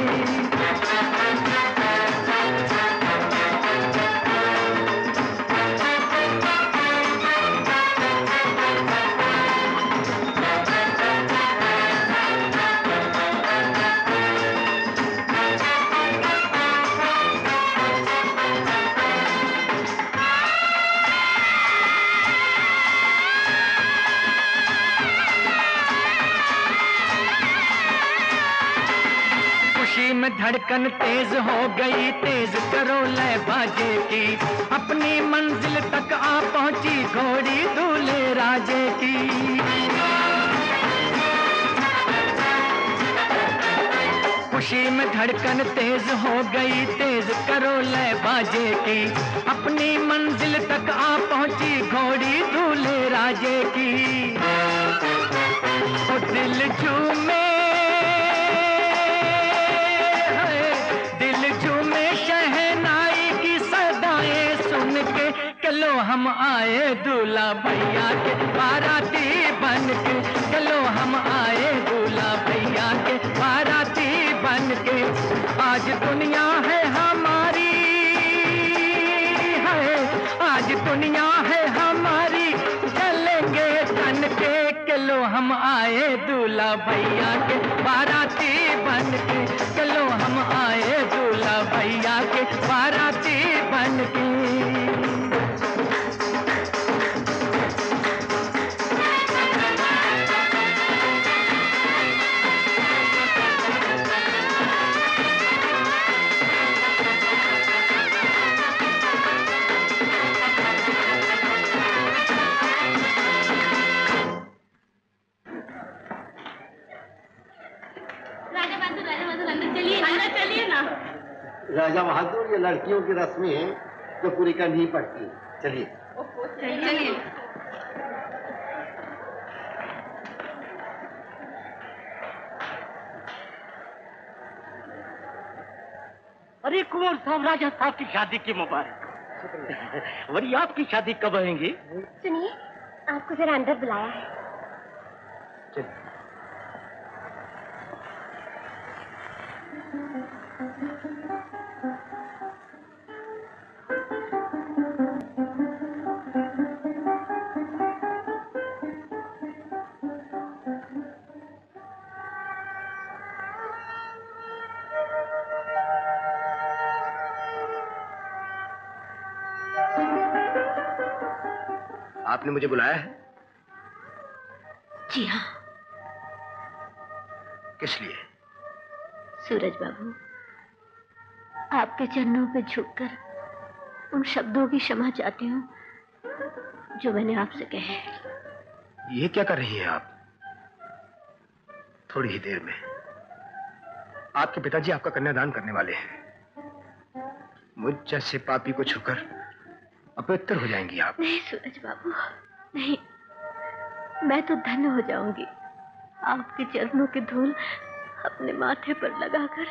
में धड़कन तेज हो गई, तेज करो लय बाजे की। अपनी मंजिल तक आ पहुंची घोड़ी दूल्हे राजे की। खुशी में धड़कन तेज हो गई, तेज करो लय बाजे की। अपनी मंजिल तक आ पहुंची घोड़ी दूल्हे राजे की। ओ दिल झूमे चलो हम आए दूल्हा भैया के बाराती बन के। चलो हम आए दूल्हा भैया के बाराती बन के। आज दुनिया है हमारी है, आज दुनिया है हमारी चलेंगे तन के। चलो हम आए दूल्हा भैया के बाराती बन के। चलो हम आए दूल्हा भैया के बाराती बन के। राजा बहादुर, ये लड़कियों की रस्में हैं जो पूरी करनी पड़ती है। चलिए चलिए। अरे कुंवर साहब, राजा साहब की शादी की मुबारक। वही आपकी शादी कब आएंगी? सुनिए, आपको जरा अंदर बुलाया है। चलिए। आपने मुझे बुलाया है? जी हाँ। किस लिए? सूरज बाबू, आपके चरणों पे झुककर उन शब्दों की क्षमा चाहती हूँ जो मैंने आपसे कहे। ये क्या कर रही हैं आप? थोड़ी ही देर में आपके पिताजी आपका कन्यादान करने वाले हैं। मुझ जैसे पापी को छूकर अपवित्र हो जाएंगी आप। नहीं सूरज बाबू, नहीं, मैं तो धन्य हो जाऊंगी आपके चरणों की धूल अपने माथे पर लगाकर।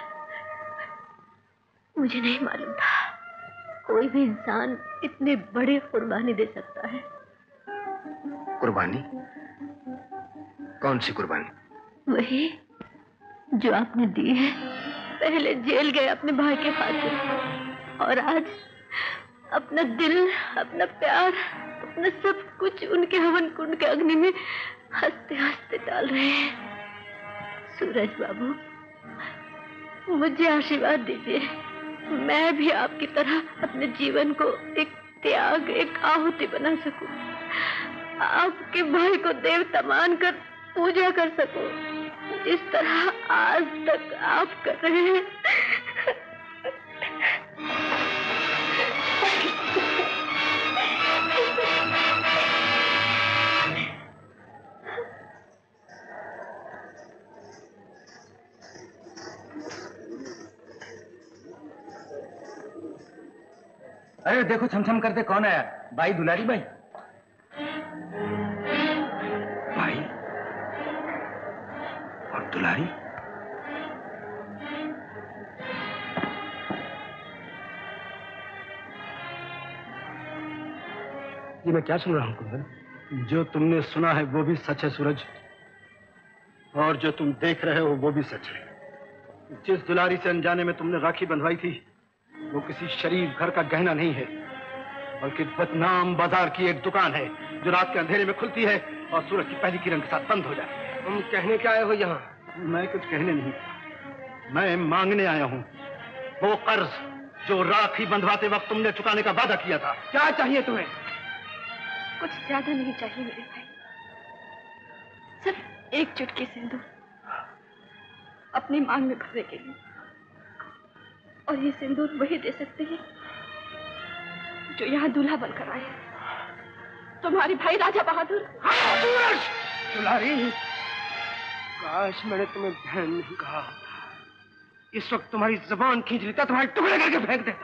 मुझे नहीं मालूम था कोई भी इंसान इतने बड़े कुर्बानी दे सकता है। कुर्बानी? कौन सी कुर्बानी? वही जो आपने दी है। पहले जेल गए अपने भाई के खातिर, और आज अपना दिल, अपना प्यार, अपना सब कुछ उनके हवन कुंड के अग्नि में हंसते हंसते डाल रहे हैं। सूरज बाबू, मुझे आशीर्वाद दीजिए, मैं भी आपकी तरह अपने जीवन को एक त्याग, एक आहुति बना सकूं, आपके भाई को देवता मानकर पूजा कर सकूं, जिस तरह आज तक आप कर रहे हैं। अरे देखो छमछम करते कौन आया? भाई दुलारी भाई। भाई और दुलारी? ये मैं क्या सुन रहा हूँ कुंदन? जो तुमने सुना है वो भी सच है सूरज, और जो तुम देख रहे हो वो भी सच है। जिस दुलारी से अनजाने में तुमने राखी बंधवाई थी वो किसी शरीफ घर का गहना नहीं है, बल्कि बदनाम बाजार की एक दुकान है जो रात के अंधेरे में खुलती है और सूरज की पहली किरण के साथ बंद हो जाती है। तुम कहने क्या आए हो यहाँ? मैं कुछ कहने नहीं, मैं मांगने आया हूँ वो कर्ज जो राखी बंधवाते वक्त तुमने चुकाने का वादा किया था। क्या चाहिए तुम्हें? कुछ ज्यादा नहीं चाहिए मेरे भाई, सिर्फ एक चुटकी सिंदूर अपनी मांग में भरने के लिए। और ये सिंदूर वही दे सकते हैं जो यहाँ दूल्हा बनकर आए, तुम्हारी भाई राजा बहादुर। दुलारी, काश मैंने तुम्हें बहन नहीं कहा। इस वक्त तुम्हारी जबान खींच लेता, तुम्हारे टुकड़े करके फेंक देता।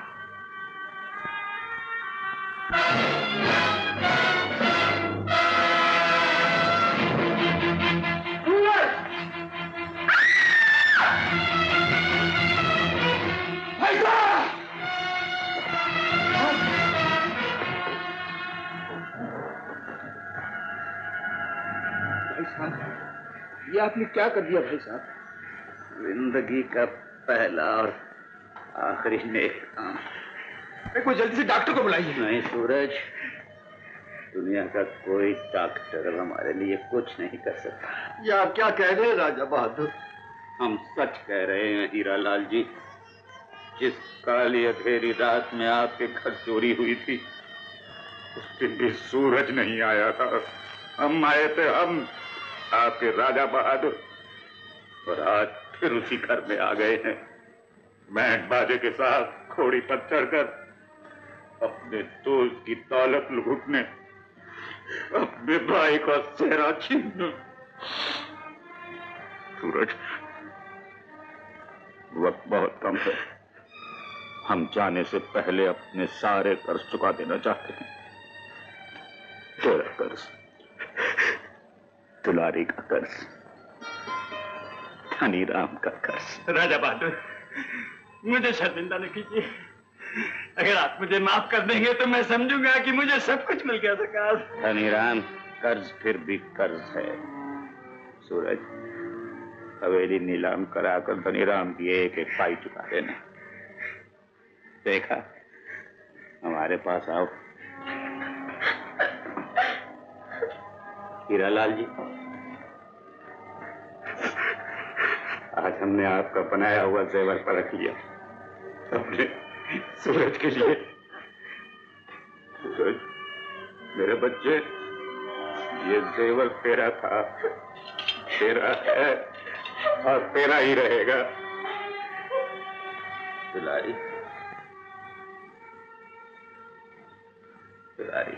ये आपने क्या कर दिया भाई साहब? जिंदगी का पहला और आखिरी नेक काम। कोई जल्दी से डॉक्टर को बुलाइए। नहीं सूरज, दुनिया का कोई डॉक्टर हमारे लिए कुछ नहीं कर सकता। ये आप क्या कह रहे हैं राजा बहादुर? हम सच कह रहे हैं हीरा लाल जी। जिस काली अंधेरी रात में आपके घर चोरी हुई थी उस दिन भी सूरज नहीं आया था। हम आए थे, हम आपके राजा बहादुर, और आज फिर उसी घर में आ गए हैं। बैंड बाजे के साथ घोड़ी पर चढ़कर अपने दोस्त की दौलत लूटने, अपने भाई का सेहरा छीनने। सूरज, वक्त बहुत कम है। हम जाने से पहले अपने सारे कर्ज चुका देना चाहते हैं। तेरा कर्ज, दुलारी का कर्ज, धनी राम का कर्ज। राजा बहादुर, मुझे शर्मिंदा न कीजिए। अगर आप मुझे माफ कर देंगे तो मैं समझूंगा कि मुझे सब कुछ मिल गया सरकार। धनी राम, कर्ज फिर भी कर्ज है। सूरज, हवेली नीलाम कराकर धनी राम की एक एक पाई चुका देना। देखा, हमारे पास आओ। हीरालाल जी, आज हमने आपका बनाया हुआ जेवर परख लिया अपने सूरज के लिए। सूरज, मेरे बच्चे, ये जेवर तेरा था, तेरा है और तेरा ही रहेगा। दुलारी, दुलारी,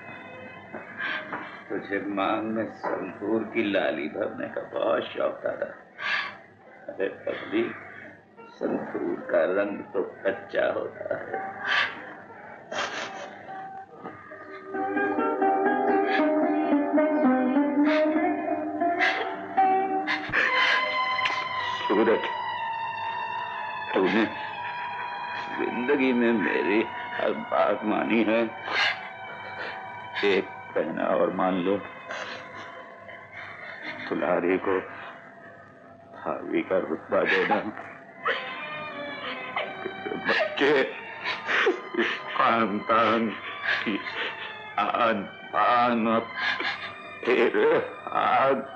तुझे मांग में संतूर की लाली भरने का बहुत शौक था। अरे पगली, संतूर का रंग तो कच्चा होता है। सूरज, तूने जिंदगी में मेरी हर बात मानी है। एक कहना और मान लो, दुलारी को भाभी का रुतबा देना। बच्चे इस खानदान की आन बान तेरे हाथ